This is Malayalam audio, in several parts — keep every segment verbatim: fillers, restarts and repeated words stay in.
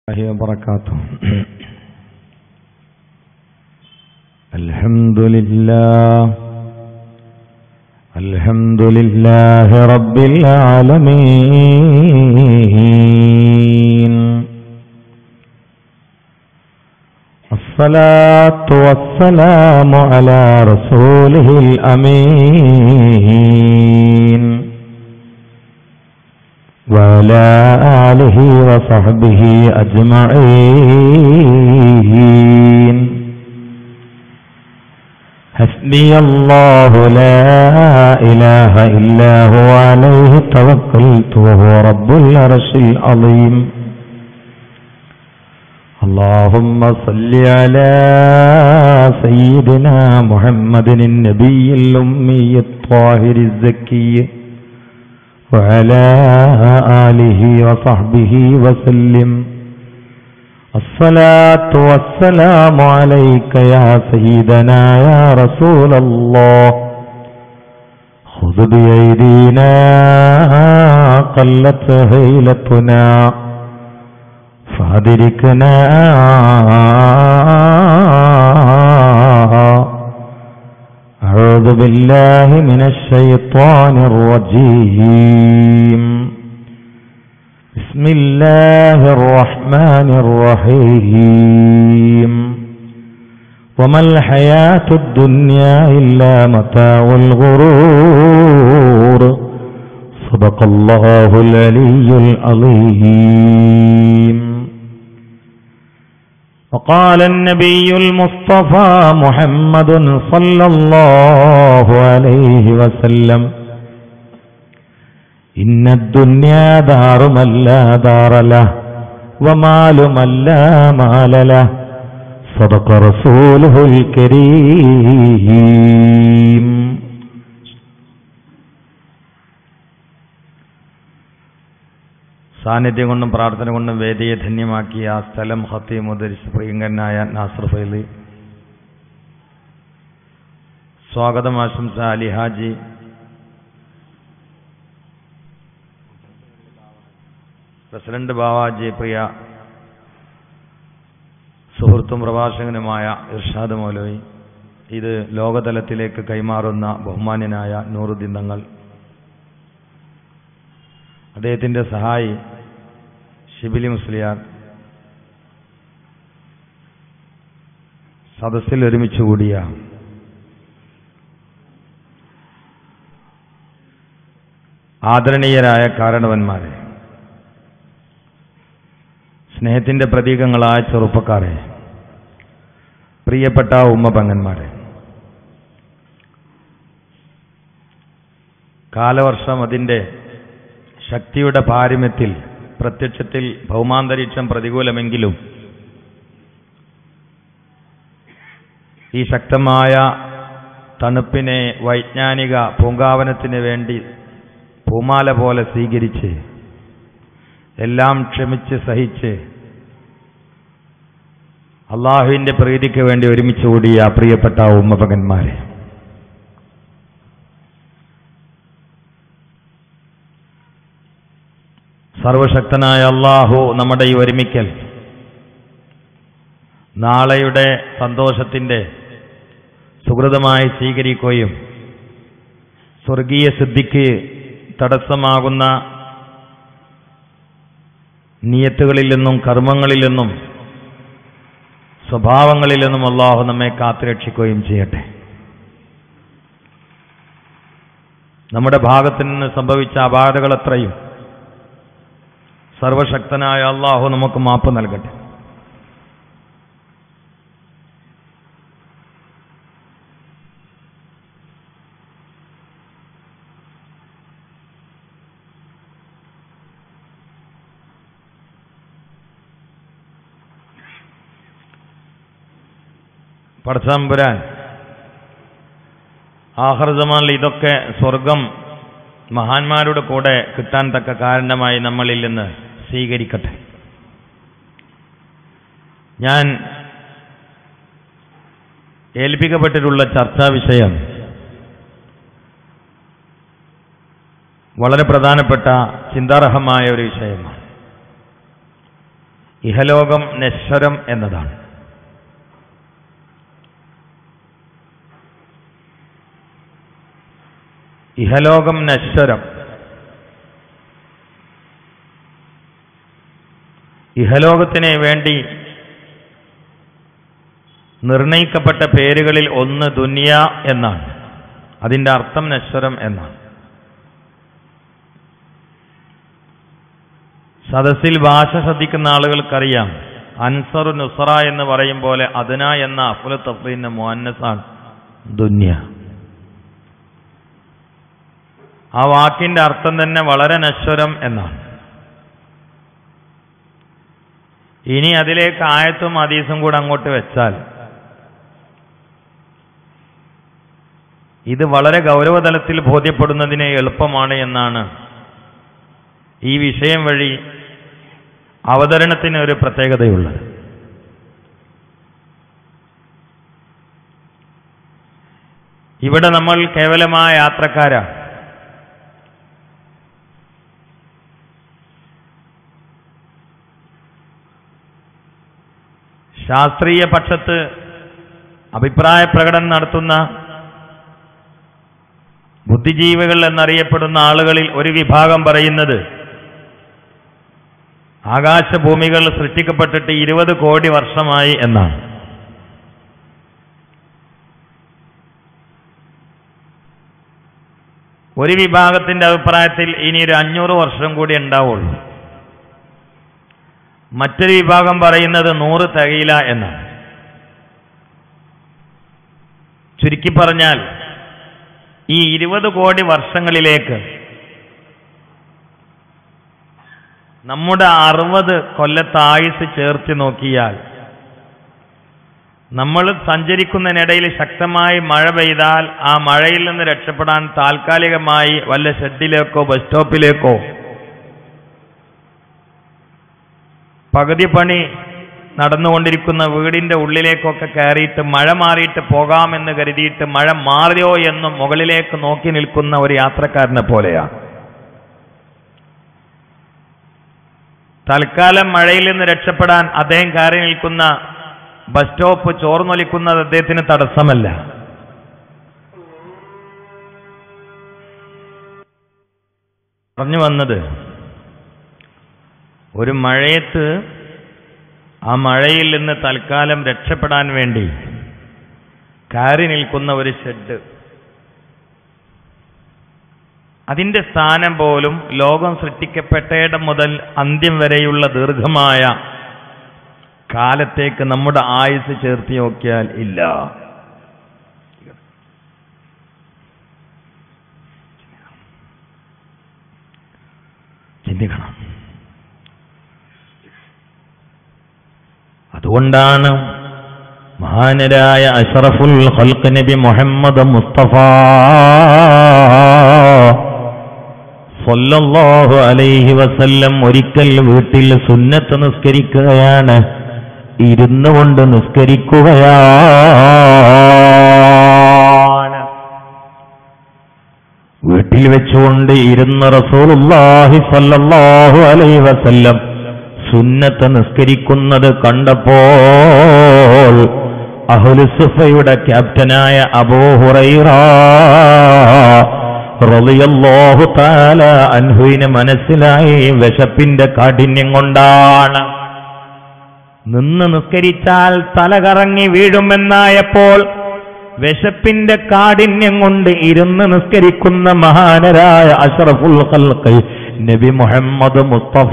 وبركاته. الحمد لله الحمد لله رب العالمين، الصلاة والسلام على رسوله الأمين وعلى آله وصحبه أجمعين. حسبي الله لا إله إلا هو عليه توكلت وهو رب العرش العظيم. اللهم صل على سيدنا محمد النبي الأمي الطاهر الزكي وعلى آله وصحبه وسلم. الصلاة والسلام عليك يا سيدنا يا رسول الله. خذ بأيدينا قلت هيلتنا فأدركنا أعوذ بالله من الشيطان الرجيم. بسم الله الرحمن الرحيم. وما الحياة الدنيا إلا متاع الغرور. صدق الله العلي العظيم. وقال النبي المصطفى محمد صلى الله عليه وسلم: إن الدنيا دار من لا دار له ومال من لا مال له. صدق رسوله الكريم. സാന്നിധ്യം കൊണ്ടും പ്രാർത്ഥന കൊണ്ടും വേദിയെ ധന്യമാക്കിയ ആ സ്ഥലം ഖത്തീം മുദരിസ് പ്രിയങ്കരനായ നാസർ ഫൈലി, സ്വാഗതം ആശംസ അലി ഹാജി, പ്രസിഡന്റ് ബാവാജി, പ്രിയ സുഹൃത്തും പ്രഭാഷകനുമായ ഇർഷാദ് മൗലവി, ഇത് ലോകതലത്തിലേക്ക് കൈമാറുന്ന ബഹുമാന്യനായ നൂറുദ്ദീൻ തങ്ങൾ, അദ്ദേഹത്തിൻ്റെ സഹായി ഷിബിലി മുസ്ലിയാർ, സദസ്സിൽ ഒരുമിച്ച് കൂടിയ ആദരണീയരായ കാരണവന്മാരെ, സ്നേഹത്തിൻ്റെ പ്രതീകങ്ങളായ ചെറുപ്പക്കാരെ, പ്രിയപ്പെട്ട ഉമ്മ പെങ്ങന്മാരെ, കാലവർഷം അതിൻ്റെ ശക്തിയുടെ പാരമ്യത്തിൽ പ്രത്യക്ഷത്തിൽ ഭൗമാന്തരീക്ഷം പ്രതികൂലമെങ്കിലും ഈ ശക്തമായ തണുപ്പിനെ വൈജ്ഞാനിക പൂങ്കാവനത്തിന് വേണ്ടി പൂമാല പോലെ സ്വീകരിച്ച് എല്ലാം ക്ഷമിച്ച് സഹിച്ച് അള്ളാഹുവിൻ്റെ പ്രീതിക്ക് വേണ്ടി ഒരുമിച്ച് കൂടിയ പ്രിയപ്പെട്ട ഉമ്മപകന്മാരെ, സർവശക്തനായ അള്ളാഹു നമ്മുടെ ഈ ഒരുമിക്കൽ നാളെയുടെ സന്തോഷത്തിൻ്റെ സുഹൃതമായി സ്വീകരിക്കുകയും സ്വർഗീയ സിദ്ധിക്ക് തടസ്സമാകുന്ന നിയത്തുകളിൽ നിന്നും കർമ്മങ്ങളിൽ നിന്നും സ്വഭാവങ്ങളിൽ നിന്നും അള്ളാഹു നമ്മെ കാത്തുരക്ഷിക്കുകയും ചെയ്യട്ടെ. നമ്മുടെ ഭാഗത്തു നിന്ന് സംഭവിച്ച അപാകതകളത്രയും സർവശക്തനായ അള്ളാഹു നമുക്ക് മാപ്പ് നൽകട്ടെ. പടച്ചതമ്പുരാൻ ആഖിർ സമാനിൽ ഇതൊക്കെ സ്വർഗം മഹാന്മാരുടെ കൂടെ കിട്ടാൻ തക്ക കാരണമായി നമ്മളിൽ നിന്ന് സ്വീകരിക്കട്ടെ. ഞാൻ ഏൽപ്പിക്കപ്പെട്ടിട്ടുള്ള ചർച്ചാ വിഷയം വളരെ പ്രധാനപ്പെട്ട ചിന്താർഹമായ ഒരു വിഷയമാണ്. ഇഹലോകം നശ്വരം എന്നതാണ്. ഇഹലോകം നശ്വരം. ഇഹലോകത്തിന് വേണ്ടി നിർണയിക്കപ്പെട്ട പേരുകളിൽ ഒന്ന് ദുനിയ എന്നാണ്. അതിൻ്റെ അർത്ഥം നശ്വരം എന്നാണ്. സദസ്സിൽ ഭാഷ ശ്രദ്ധിക്കുന്ന ആളുകൾക്കറിയാം, അൻസറു നുസ്ര എന്ന് പറയും പോലെ അദ്ന എന്ന അഫ്ലു തഫ്ദീലിന്റെ മുഅന്നസാണ് ദുനിയ. ആ വാക്കിന്റെ അർത്ഥം തന്നെ വളരെ നശ്വരം എന്നാണ്. ഇനി അതിലേക്ക് ആയത്തും ഹദീസും കൂടെ അങ്ങോട്ട് വെച്ചാൽ ഇത് വളരെ ഗൗരവതലത്തിൽ ബോധ്യപ്പെടുന്നതിന് എളുപ്പമാണ് എന്നാണ് ഈ വിഷയം വഴി അവതരണത്തിന് ഒരു പ്രത്യേകതയുള്ളത്. ഇവിടെ നമ്മൾ കേവലമായ യാത്രക്കാരാണ്. ശാസ്ത്രീയ പക്ഷത്ത് അഭിപ്രായ പ്രകടനം നടത്തുന്ന ബുദ്ധിജീവികൾ എന്നറിയപ്പെടുന്ന ആളുകളിൽ ഒരു വിഭാഗം പറയുന്നത് ആകാശഭൂമികൾ സൃഷ്ടിക്കപ്പെട്ടിട്ട് ഇരുപത് കോടി വർഷമായി എന്നാണ്. ഒരു വിഭാഗത്തിന്റെ അഭിപ്രായത്തിൽ ഇനി ഒരു അഞ്ഞൂറ് വർഷം കൂടി ഉണ്ടാവുള്ളൂ. മറ്റൊരു വിഭാഗം പറയുന്നത് നൂറ് തികയില്ല എന്നാണ്. ചുരുക്കി പറഞ്ഞാൽ ഈ ഇരുപത് കോടി വർഷങ്ങളിലേക്ക് നമ്മുടെ അറുപത് കൊല്ലത്തെ ആയുസ് ചേർത്ത് നോക്കിയാൽ നമ്മൾ സഞ്ചരിക്കുന്നതിനിടയിൽ ശക്തമായി മഴ പെയ്താൽ ആ മഴയിൽ നിന്ന് രക്ഷപ്പെടാൻ താൽക്കാലികമായി വല്ല ഷെഡിലേക്കോ ബസ് സ്റ്റോപ്പിലേക്കോ പകുതി പണി നടന്നുകൊണ്ടിരിക്കുന്ന വീടിന്റെ ഉള്ളിലേക്കൊക്കെ കയറിയിട്ട് മഴ മാറിയിട്ട് പോകാമെന്ന് കരുതിയിട്ട് മഴ മാറിയോ എന്നും മുകളിലേക്ക് നോക്കി നിൽക്കുന്ന ഒരു യാത്രക്കാരനെ പോലെയാണ്. തൽക്കാലം മഴയിൽ നിന്ന് രക്ഷപ്പെടാൻ അദ്ദേഹം കയറി നിൽക്കുന്ന ബസ് സ്റ്റോപ്പ് ചോർന്നൊലിക്കുന്നത് അദ്ദേഹത്തിന് തടസ്സമല്ല. പറഞ്ഞു വന്നത്, ഒരു മഴയത്ത് ആ മഴയിൽ നിന്ന് തൽക്കാലം രക്ഷപ്പെടാൻ വേണ്ടി കയറി നിൽക്കുന്ന ഒരു ഷെഡ്, അതിൻ്റെ സ്ഥാനം പോലും ലോകം സൃഷ്ടിക്കപ്പെട്ടയിടം മുതൽ അന്ത്യം വരെയുള്ള ദീർഘമായ കാലത്തേക്ക് നമ്മുടെ ആയുസ് ചേർത്തി നോക്കിയാൽ ഇല്ല. ചിന്തിക്കണം. അതുകൊണ്ടാണ് മഹാനരായ അഷ്റഫുൽ ഖൽഖ് നബി മുഹമ്മദ് മുസ്തഫ സ്വല്ലല്ലാഹു അലൈഹി വസല്ലം ഒരിക്കൽ വീട്ടിൽ സുന്നത്ത് നിസ്കരിക്കുകയാണ്. ഇരുന്നു കൊണ്ട് നിസ്കരിക്കുകയാണ്. വീട്ടിൽ വെച്ചുകൊണ്ട് ഇരുന്ന റസൂലുള്ളാഹി സ്വല്ലല്ലാഹു അലൈഹി വസല്ലം സുന്നത്ത് നിസ്കരിക്കുന്നത് കണ്ടപ്പോൾ അഹ്ലുസുഫയുടെ ക്യാപ്റ്റനായ അബൂ ഹുറൈറ റളിയല്ലാഹു തആല അൻഹുവിന് മനസ്സിലായി വിശപ്പിന്റെ കാഠിന്യം കൊണ്ടാണ്. നിന്ന് നിസ്കരിച്ചാൽ തല കറങ്ങി വീഴുമെന്നായപ്പോൾ വിശപ്പിന്റെ കാഠിന്യം കൊണ്ട് ഇരുന്ന് നിസ്കരിക്കുന്ന മഹാനരായ അഷ്റഫുൽ ഖൽഖ് നബി മുഹമ്മദ് മുസ്തഫ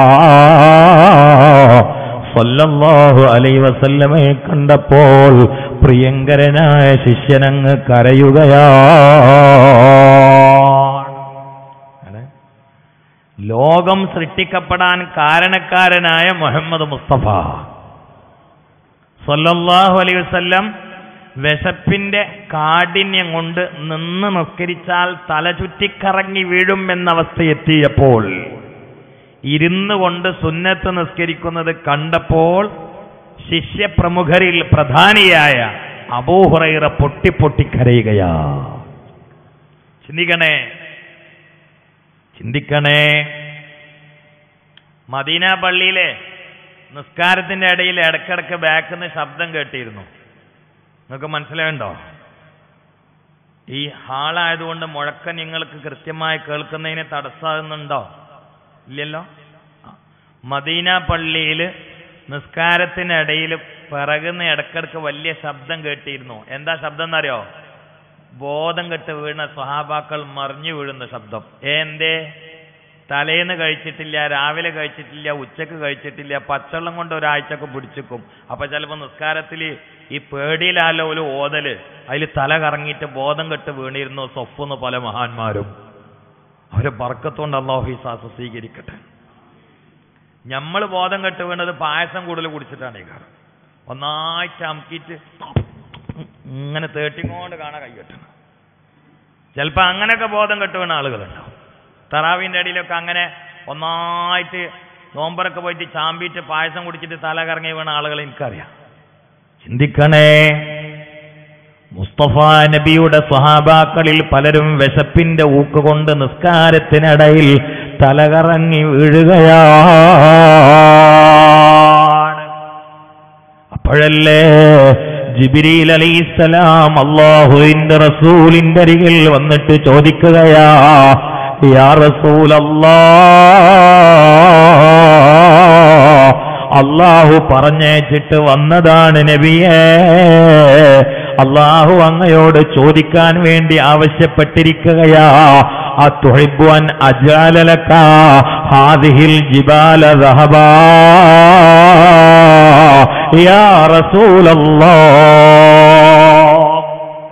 സല്ലല്ലാഹു അലൈഹി വസല്ലമയെ കണ്ടപ്പോൾ പ്രിയങ്കരനായ ശിഷ്യനങ്ങ് കരയുകയാണ്. ലോകം സൃഷ്ടിക്കപ്പെടാൻ കാരണക്കാരനായ മുഹമ്മദ് മുസ്തഫ സല്ലല്ലാഹു അലൈഹി വസല്ലം വിശപ്പിന്റെ കാഠിന്യം കൊണ്ട് നിന്ന് നിസ്കരിച്ചാൽ തല ചുറ്റിക്കറങ്ങി വീഴും എന്ന അവസ്ഥയെത്തിയപ്പോൾ ഇരുന്നു കൊണ്ട് സുന്നത്ത് നിസ്കരിക്കുന്നത് കണ്ടപ്പോൾ ശിഷ്യപ്രമുഖരിൽ പ്രധാനിയായ അബൂ ഹുറൈറ പൊട്ടി പൊട്ടിക്കരയുകയാ. ചിന്തിക്കണേ ചിന്തിക്കണേ മദീന പള്ളിയിലെ നിസ്കാരത്തിന്റെ ഇടയിൽ ഇടക്കിടക്ക് ബാക്കിൽ നിന്ന് ശബ്ദം കേട്ടിരുന്നു. നിങ്ങൾക്ക് മനസ്സിലായുണ്ടോ? ഈ ഹാളായതുകൊണ്ട് മുഴക്കം നിങ്ങൾക്ക് കൃത്യമായി കേൾക്കുന്നതിന് തടസ്സമാകുന്നുണ്ടോ? ഇല്ലല്ലോ. മദീന പള്ളിയിൽ നിസ്കാരത്തിനിടയിൽ പിറകുന്ന ഇടക്കിടക്ക് വലിയ ശബ്ദം കേട്ടിരുന്നു. എന്താ ശബ്ദം എന്നറിയോ? ബോധം കെട്ട് വീണ സ്വഹാബാക്കൾ മറിഞ്ഞു വീഴുന്ന ശബ്ദം. എന്തേ? തലേന്ന് കഴിച്ചിട്ടില്ല, രാവിലെ കഴിച്ചിട്ടില്ല, ഉച്ചക്ക് കഴിച്ചിട്ടില്ല, പച്ചവെള്ളം കൊണ്ട് ഒരാഴ്ചക്ക് പിടിച്ചിക്കും. അപ്പൊ ചിലപ്പോൾ നിസ്കാരത്തിൽ ഈ പേടിയിലാലോ ഒരു ഓതല്, അതിൽ തല കറങ്ങിയിട്ട് ബോധം കെട്ട് വീണിരുന്നു സ്വപ്ന പല മഹാന്മാരും. അവരെ ബർക്കത്തുകൊണ്ട് അല്ലാഹു ഹിസാസ് സ്വീകരിക്കട്ടെ. നമ്മൾ ബോധം കെട്ട് വീണത് പായസം കൂടുതൽ കുടിച്ചിട്ടാണ് ഈ കാരണം. ഒന്നായിട്ട് അമുക്കിയിട്ട് ഇങ്ങനെ തേട്ടിങ്ങോണ്ട് കാണാൻ കൈകെട്ടണം. ചിലപ്പോൾ അങ്ങനെയൊക്കെ ബോധം കെട്ട് വീണ ആളുകളുണ്ടാവും. തറാവിൻ്റെ അടിയിലൊക്കെ അങ്ങനെ ഒന്നായിട്ട് നോമ്പറൊക്കെ പോയിട്ട് ചാമ്പിയിട്ട് പായസം കുടിച്ചിട്ട് തല കറങ്ങി വീണ ആളുകൾ എനിക്കറിയാം. ചിന്തിക്കണേ, മുസ്തഫ നബിയുടെ സ്വഹാബാക്കളിൽ പലരും വിശപ്പിന്റെ ഊക്ക് കൊണ്ട് നിസ്കാരത്തിനിടയിൽ തലകറങ്ങി വീഴുകയാണ്. അപ്പോഴല്ലേ ജിബ്രീൽ അലൈഹിസ്സലാം അല്ലാഹുവിന്റെ റസൂലിന്റെ അരികിൽ വന്നിട്ട് ചോദിക്കുകയാ, യാ റസൂലല്ലാഹ്, അല്ലാഹു പറഞ്ഞേച്ചിട്ട് വന്നതാണ് നബിയേ, അല്ലാഹു അങ്ങയോട് ചോദിക്കാൻ വേണ്ടി ആവശ്യപ്പെട്ടിരിക്കുകയാ, അതുഹിബ്ബു അൻ അജഅല ലക ഹാദിഹിൽ ജിബാല ദഹബാ യാ റസൂലല്ലാഹ്.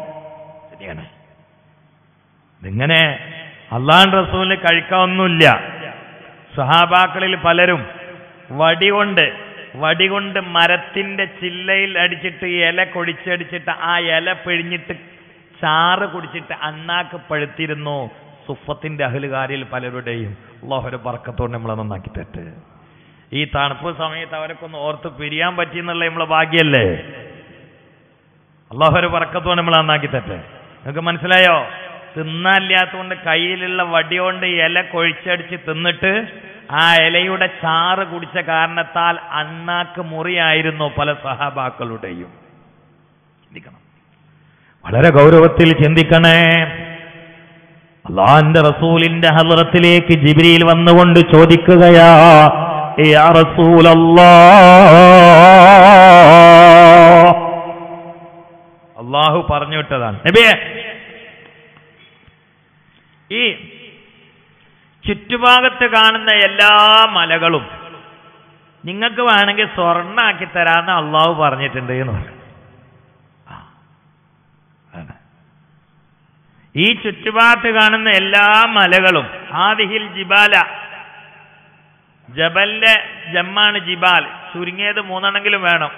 ഇങ്ങനെ അള്ളാഹുവിന്റെ റസൂലിന് കഴിക്കാനൊന്നുമില്ല. സഹാബാക്കളിൽ പലരും വടികൊണ്ട് വടികൊണ്ട് മരത്തിന്റെ ചില്ലയിൽ അടിച്ചിട്ട് ഇല കൊടിച്ചടിച്ചിട്ട് ആ ഇല പിഴിഞ്ഞിട്ട് ചാറ് കുടിച്ചിട്ട് അണ്ണാക്ക് പഴുത്തിരുന്നു സുഫത്തിന്റെ അഹ്ലുകാരിൽ പലരുടെയും. അല്ലാഹുവിന്റെ ബർക്കത്തോടെ നമ്മളെ നന്നാക്കി തരട്ടെ. ഈ തണുപ്പ് സമയത്ത് അവരൊക്കെ ഒന്ന് ഓർത്ത് പിരിയാൻ പറ്റിയെന്നുള്ള നമ്മളെ ഭാഗ്യല്ലേ. അല്ലാഹുവിന്റെ ബർക്കത്തോടെ നമ്മളെ നന്നാക്കി തരട്ടെ. നിങ്ങൾക്ക് മനസ്സിലായോ? തിന്നാല്ലാത്തതുകൊണ്ട് കയ്യിലുള്ള വടി കൊണ്ട് ഇല കൊഴിച്ചടിച്ച് തിന്നിട്ട് ആ ഇലയുടെ ചാറ് കുടിച്ച കാരണത്താൽ അണ്ണാക്ക് മുറിയായിരുന്നു പല സഹാബാക്കളുടെയും. ചിന്തിക്കണം, വളരെ ഗൗരവത്തിൽ ചിന്തിക്കണേ. അല്ലാഹുവിന്റെ റസൂലിന്റെ ഹദ്റത്തിലേക്ക് ജിബ്രീൽ വന്നുകൊണ്ട് ചോദിക്കുകയാ, യാ റസൂലല്ലാഹ്, അല്ലാഹു പറഞ്ഞു വിട്ടതാണ് നബിയേ, ഈ ചുറ്റുഭാഗത്ത് കാണുന്ന എല്ലാ മലകളും നിങ്ങൾക്ക് വേണമെങ്കിൽ സ്വർണ്ണാക്കി തരാമെന്ന് അള്ളാഹു പറഞ്ഞിട്ടുണ്ട് എന്ന് പറഞ്ഞു. ഈ ചുറ്റുഭാഗത്ത് കാണുന്ന എല്ലാ മലകളും ആദിഹിൽ ജിബാല, ജബലിന്റെ ജമ്മാണ് ജിബാൽ, ചുരുങ്ങിയത് മൂന്നെണ്ണെങ്കിലും വേണം.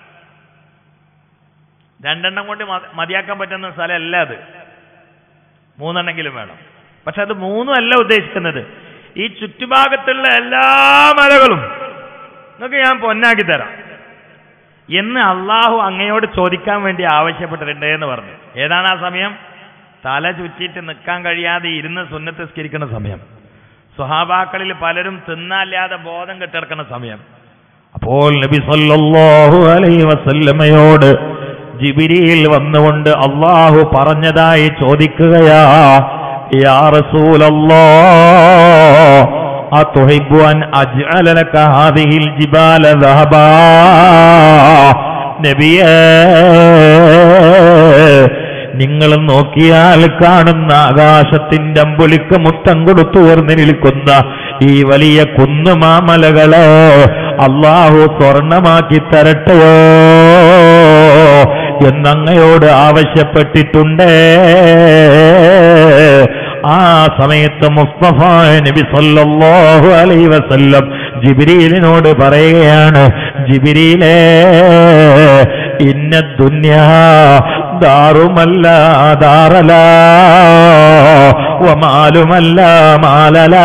രണ്ടെണ്ണം കൊണ്ട് മതിയാക്കാൻ പറ്റുന്ന സ്ഥലമല്ല അത്, മൂന്നെണ്ണെങ്കിലും വേണം. പക്ഷെ അത് മൂന്നും അല്ല ഉദ്ദേശിക്കുന്നത്. ഈ ചുറ്റുഭാഗത്തുള്ള എല്ലാ മലകളും നിങ്ങൾക്ക് ഞാൻ പൊന്നാക്കി തരാം എന്ന് അള്ളാഹു അങ്ങയോട് ചോദിക്കാൻ വേണ്ടി ആവശ്യപ്പെട്ടിട്ടുണ്ട് എന്ന് പറഞ്ഞു. ഏതാണ് ആ സമയം? തല ചുറ്റിയിട്ട് നിൽക്കാൻ കഴിയാതെ ഇരുന്ന് സുന്നത്ത് നിസ്കരിക്കുന്ന സമയം. സ്വഹാബാക്കളിൽ പലരും തിന്നാല്ലാതെ ബോധം കെട്ടിടക്കുന്ന സമയം. അപ്പോൾ നബി സല്ലല്ലാഹു അലൈഹി വസല്ലമയോട് ജിബ്രീൽ വന്നുകൊണ്ട് അള്ളാഹു പറഞ്ഞതായി ചോദിക്കുകയാ, യാ റസൂലല്ലാഹ്, അതുഹിബ്ബു അൻ അജ്അല ലക ഹാദിഹിൽ ജിബാല ദഹബാ. നബിയേ, നിങ്ങൾ നോക്കിയാൽ കാണുന്ന ആകാശത്തിന്റെ അമ്പുലിക്ക് മുത്തം കൊടുത്തു ഉയർന്നു നിൽക്കുന്ന ഈ വലിയ കുന്നുമാമലകളെ അല്ലാഹു സ്വർണമാക്കി തരട്ടെയോ എന്നങ്ങയോട് ആവശ്യപ്പെട്ടിട്ടുണ്ട്. ആ സമയത്ത് മുസ്തഫ നബി സല്ലല്ലാഹു അലൈഹി വസല്ലം ജിബ്രീലിനോട് പറയുകയാണ്, ജിബ്രീലേ, ഇന്ന ദുനിയാ ദാറുമല്ല ദാറല വമാലുമല്ല മാലല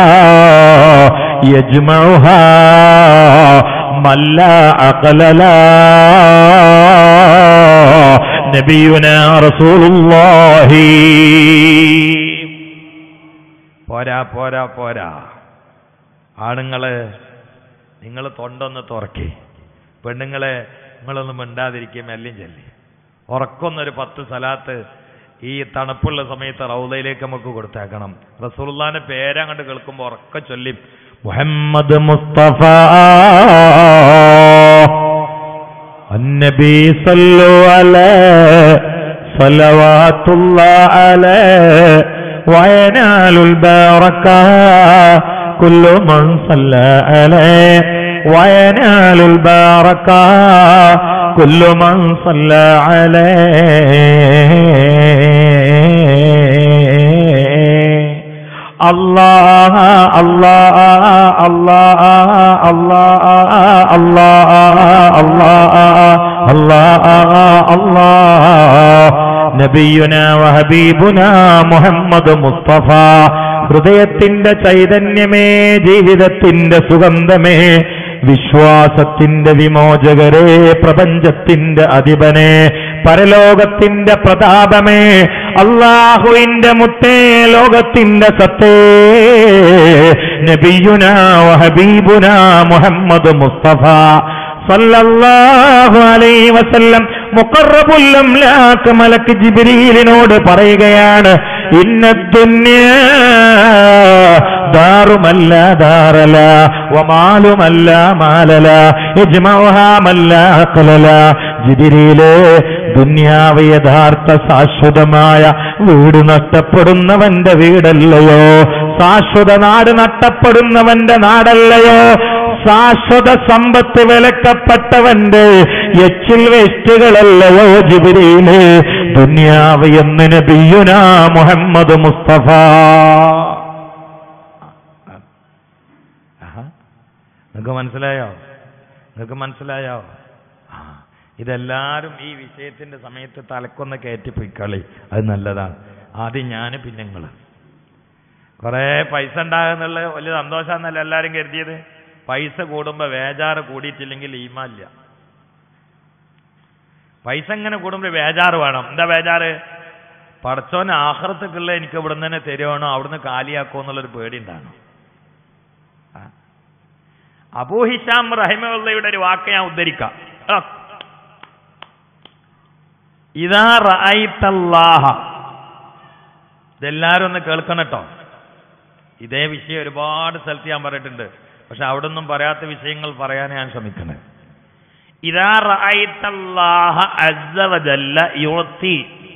യജ്മഉഹാ മല്ല അഖലല. നബിയുനാ റസൂലുള്ളാഹി. പോരാ പോരാ പോരാ ആണുങ്ങള് നിങ്ങൾ തൊണ്ടൊന്ന് തുറക്കി. പെണ്ണുങ്ങളെ നിങ്ങളൊന്നും മിണ്ടാതിരിക്കും, എല്ലാം ചൊല്ലി ഉറക്കൊന്നൊരു പത്ത് സലാത്ത് ഈ തണുപ്പുള്ള സമയത്ത് റൗദയിലേക്ക് നമുക്ക് കൊടുത്തേക്കണം. റസൂലുള്ളാഹിന്റെ പേരങ്ങോട്ട് കേൾക്കുമ്പോൾ ഉറക്ക ചൊല്ലി മുഹമ്മദ് മുസ്തഫ അന്നബി സല്ലു അലൈഹി സ്വലവാത്തുല്ലാഹി അലൈഹി വയനാലുൽ ബറക കുല്ലു മൻ സല്ല അലൈഹി വയനാലുൽ ബറക കുല്ലു മൻ സല്ല അലൈഹി. അല്ലാഹ അല്ലാഹ അല്ലാഹ അല്ലാഹ അല്ലാഹ അല്ലാഹ അല്ലാഹ അല്ലാഹ നബിയുനാ വഹബീബുനാ മുഹമ്മദ് മുസ്തഫ. ഹൃദയത്തിന്റെ ചൈതന്യമേ, ജീവിതത്തിന്റെ സുഗന്ധമേ, വിശ്വാസത്തിന്റെ വിമോചകരേ, പ്രപഞ്ചത്തിന്റെ അധിപനെ, പരലോകത്തിന്റെ പ്രതാപമേ, അല്ലാഹുവിന്റെ മുത്തേ, ലോകത്തിന്റെ സത്തേ, നബിയുനാ വഹബീബുനാ മുഹമ്മദ് മുസ്തഫ സല്ലല്ലാഹു അലൈഹി വസല്ലം മുഖറബുൽ അംലാക്ക് മലക്ക് ജിബ്രീലിനോട് പറയുകയാണ്, ഇന്നദ്ദുന്യാ ദാറുമല്ല ദാറല വമാലുമല്ല മാലല യജ്മഉഹാ മല്ല അഖലല. ജിബ്രീലേ, ദുന്യാവ് യഥാർത്ഥ ശാശ്വതമായ വീട് നഷ്ടപ്പെടുന്നവന്റെ വീടല്ലയോ, ശാശ്വത നാട് നഷ്ടപ്പെടുന്നവന്റെ നാടല്ലയോ, ശാശ്വത സമ്പത്ത് വിലക്കപ്പെട്ടവന്റെ എച്ചിൽ വേസ്റ്റുകളല്ലയോ ജിബ്രീലേ ദുന്യാവ് എന്ന് നബിയുനാ മുഹമ്മദ് മുസ്തഫ. നിങ്ങൾക്ക് മനസ്സിലായോ? നിങ്ങൾക്ക് മനസ്സിലായോ? ഇതെല്ലാരും ഈ വിഷയത്തിന്റെ സമയത്ത് തലക്കൊന്ന് കയറ്റിപ്പോയിക്കളി, അത് നല്ലതാണ്. ആദ്യം ഞാൻ, പിന്നെ നിങ്ങൾ. കുറെ പൈസ ഉണ്ടാകുന്നുള്ള വലിയ സന്തോഷമാണെന്നല്ല എല്ലാവരും കരുതിയത്. പൈസ കൂടുമ്പോ വേജാറ് കൂടിയിട്ടില്ലെങ്കിൽ ഈമാനില്ല. പൈസ ഇങ്ങനെ കൂടുമ്പോൾ വേജാറ് വേണം. എന്താ വേജാറ്? പടച്ചോന് ആഖിറത്തേക്കുള്ള എനിക്ക് ഇവിടെ നിന്ന് തന്നെ തരുവാണോ, അവിടുന്ന് കാലിയാക്കോ എന്നുള്ളൊരു പേടി ഉണ്ടാകണം. അബൂ ഹിശാം റഹിമഹുള്ളയുടെ ഒരു വാക്ക് ഞാൻ ഉദ്ധരിക്കാം. ഇദാ റഅയ്തല്ലാഹ, ഇതെല്ലാരും ഒന്ന് കേൾക്കണം കേട്ടോ. ഇതേ വിഷയം ഒരുപാട് സ്ഥലത്ത് ഞാൻ പറഞ്ഞിട്ടുണ്ട്, പക്ഷെ അവിടെ ഒന്നും പറയാത്ത വിഷയങ്ങൾ പറയാൻ ഞാൻ ശ്രമിക്കണേ. ഇദാ റഅയ്തല്ലാഹ അസ്സ വജല്ല യുഅതി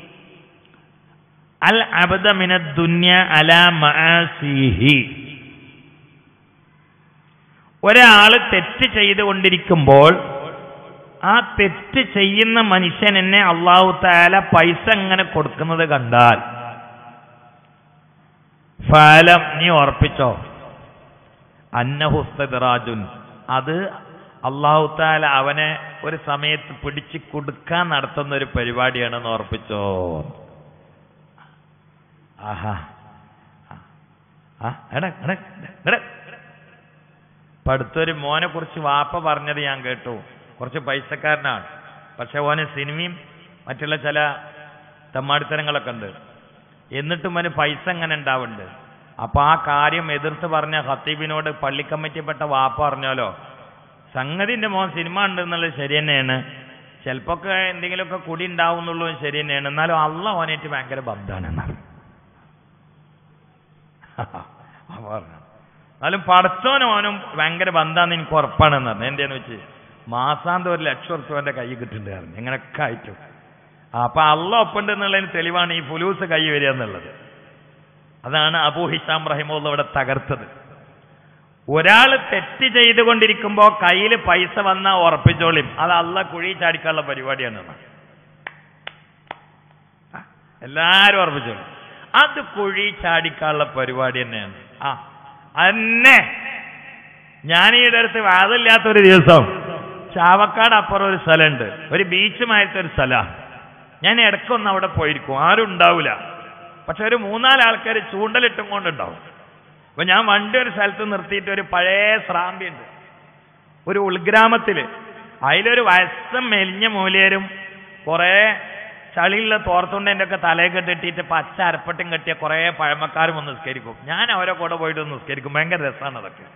അൽ അബ്ദ മിനദ് ദുനിയ അലാ മആസിഹി. ഒരാള് തെറ്റ് ചെയ്തുകൊണ്ടിരിക്കുമ്പോൾ ആ തെറ്റ് ചെയ്യുന്ന മനുഷ്യൻ എന്നെ അല്ലാഹു തആല പൈസ ഇങ്ങനെ കൊടുക്കുന്നത് കണ്ടാൽ ഫലം നീ ഉറപ്പിച്ചോ, അന്നഹു ഇസ്തിദ്റാജുൻ, അത് അല്ലാഹു തആല അവനെ ഒരു സമയത്ത് പിടിച്ച് കൊടുക്കാൻ നടത്തുന്ന ഒരു പരിപാടിയാണെന്ന് ഉറപ്പിച്ചോ. ആഹാ ആ എടാ എടാ എടാ ഇപ്പൊ അടുത്തൊരു മോനെ കുറിച്ച് വാപ്പ പറഞ്ഞത് ഞാൻ കേട്ടു. കുറച്ച് പൈസക്കാരനാണ്, പക്ഷെ ഓന് സിനിമയും മറ്റുള്ള ചില തെമ്മാടിത്തരങ്ങളൊക്കെ ഉണ്ട്. എന്നിട്ടും അവന് പൈസ എങ്ങനെ ഉണ്ടാവുന്നുണ്ട്. അപ്പൊ ആ കാര്യം എതിർത്ത് പറഞ്ഞ ഖത്തീബിനോട് പള്ളിക്കമ്മിറ്റിപ്പെട്ട വാപ്പ പറഞ്ഞാലോ, സംഗതിന്റെ മോൻ സിനിമ ഉണ്ട് എന്നുള്ളത് ശരി തന്നെയാണ്, ചിലപ്പോഴൊക്കെ എന്തെങ്കിലുമൊക്കെ കുടി ഉണ്ടാവും എന്നുള്ളതും ശരി തന്നെയാണ്, എന്നാലും അള്ള ഓനായിട്ട് ഭയങ്കര ബന്ധാണെന്നാണ് പറഞ്ഞു. എന്നാലും പടച്ചോനും ഓനും ഭയങ്കര ബന്ധാന്ന് എനിക്ക് ഉറപ്പാണെന്ന് പറഞ്ഞു. എന്റെന്ന് വെച്ച് മാസാന്തം ഒരു ലക്ഷം ഉറുപ്പ്യന്റെ കൈ കിട്ടുന്നുണ്ടായിരുന്നു എങ്ങനെയൊക്കെ ആയിട്ടു. അപ്പൊ അള്ള ഒപ്പുണ്ട് എന്നുള്ളതിന് തെളിവാണ് ഈ ഫുലൂസ് കൈ വരിക എന്നുള്ളത്. അതാണ് അബൂ ഹിശാം റഹിമഹുല്ലാഹ് ഇവിടെ തകർത്തത്. ഒരാൾ തെറ്റ് ചെയ്തുകൊണ്ടിരിക്കുമ്പോ കയ്യിൽ പൈസ വന്നാ ഉറപ്പിച്ചോളിയും, അത് അള്ള കുഴി ചാടിക്കാനുള്ള പരിപാടിയാണ്. എല്ലാരും ഉറപ്പിച്ചോളും, അത് കുഴി ചാടിക്കാനുള്ള പരിപാടി തന്നെയാണ്. ആ അന്നെ ഞാൻ ഈയുടെ അടുത്ത് വാതില്ലാത്തൊരു ദിവസം ചാവക്കാട് അപ്പുറം ഒരു സ്ഥലമുണ്ട്, ഒരു ബീച്ചുമായിട്ട് ഒരു സ്ഥലമാണ്. ഞാൻ ഇടയ്ക്കൊന്ന് അവിടെ പോയിരിക്കും, ആരും ഉണ്ടാവില്ല, പക്ഷെ ഒരു മൂന്നാല് ആൾക്കാർ ചൂണ്ടലിട്ടും കൊണ്ടുണ്ടാവും. അപ്പൊ ഞാൻ വണ്ടി ഒരു സ്ഥലത്ത് നിർത്തിയിട്ട് ഒരു പഴയ സ്രാമ്പിയുണ്ട് ഒരു ഉൾഗ്രാമത്തില്, അതിലൊരു വയസ്സം മെലിഞ്ഞ മൂലയരും കുറെ ചളിയുള്ള തോർത്തുണ്ടതിൻ്റെ ഒക്കെ തലയെ കെട്ടിട്ട് പച്ച അരപ്പട്ടും കെട്ടിയ കുറെ പഴമക്കാരും ഒന്ന് നിസ്കരിക്കും. ഞാൻ അവരെ കൂടെ പോയിട്ട് ഒന്ന് നിസ്കരിക്കും, ഭയങ്കര രസമാണ് അതൊക്കെ.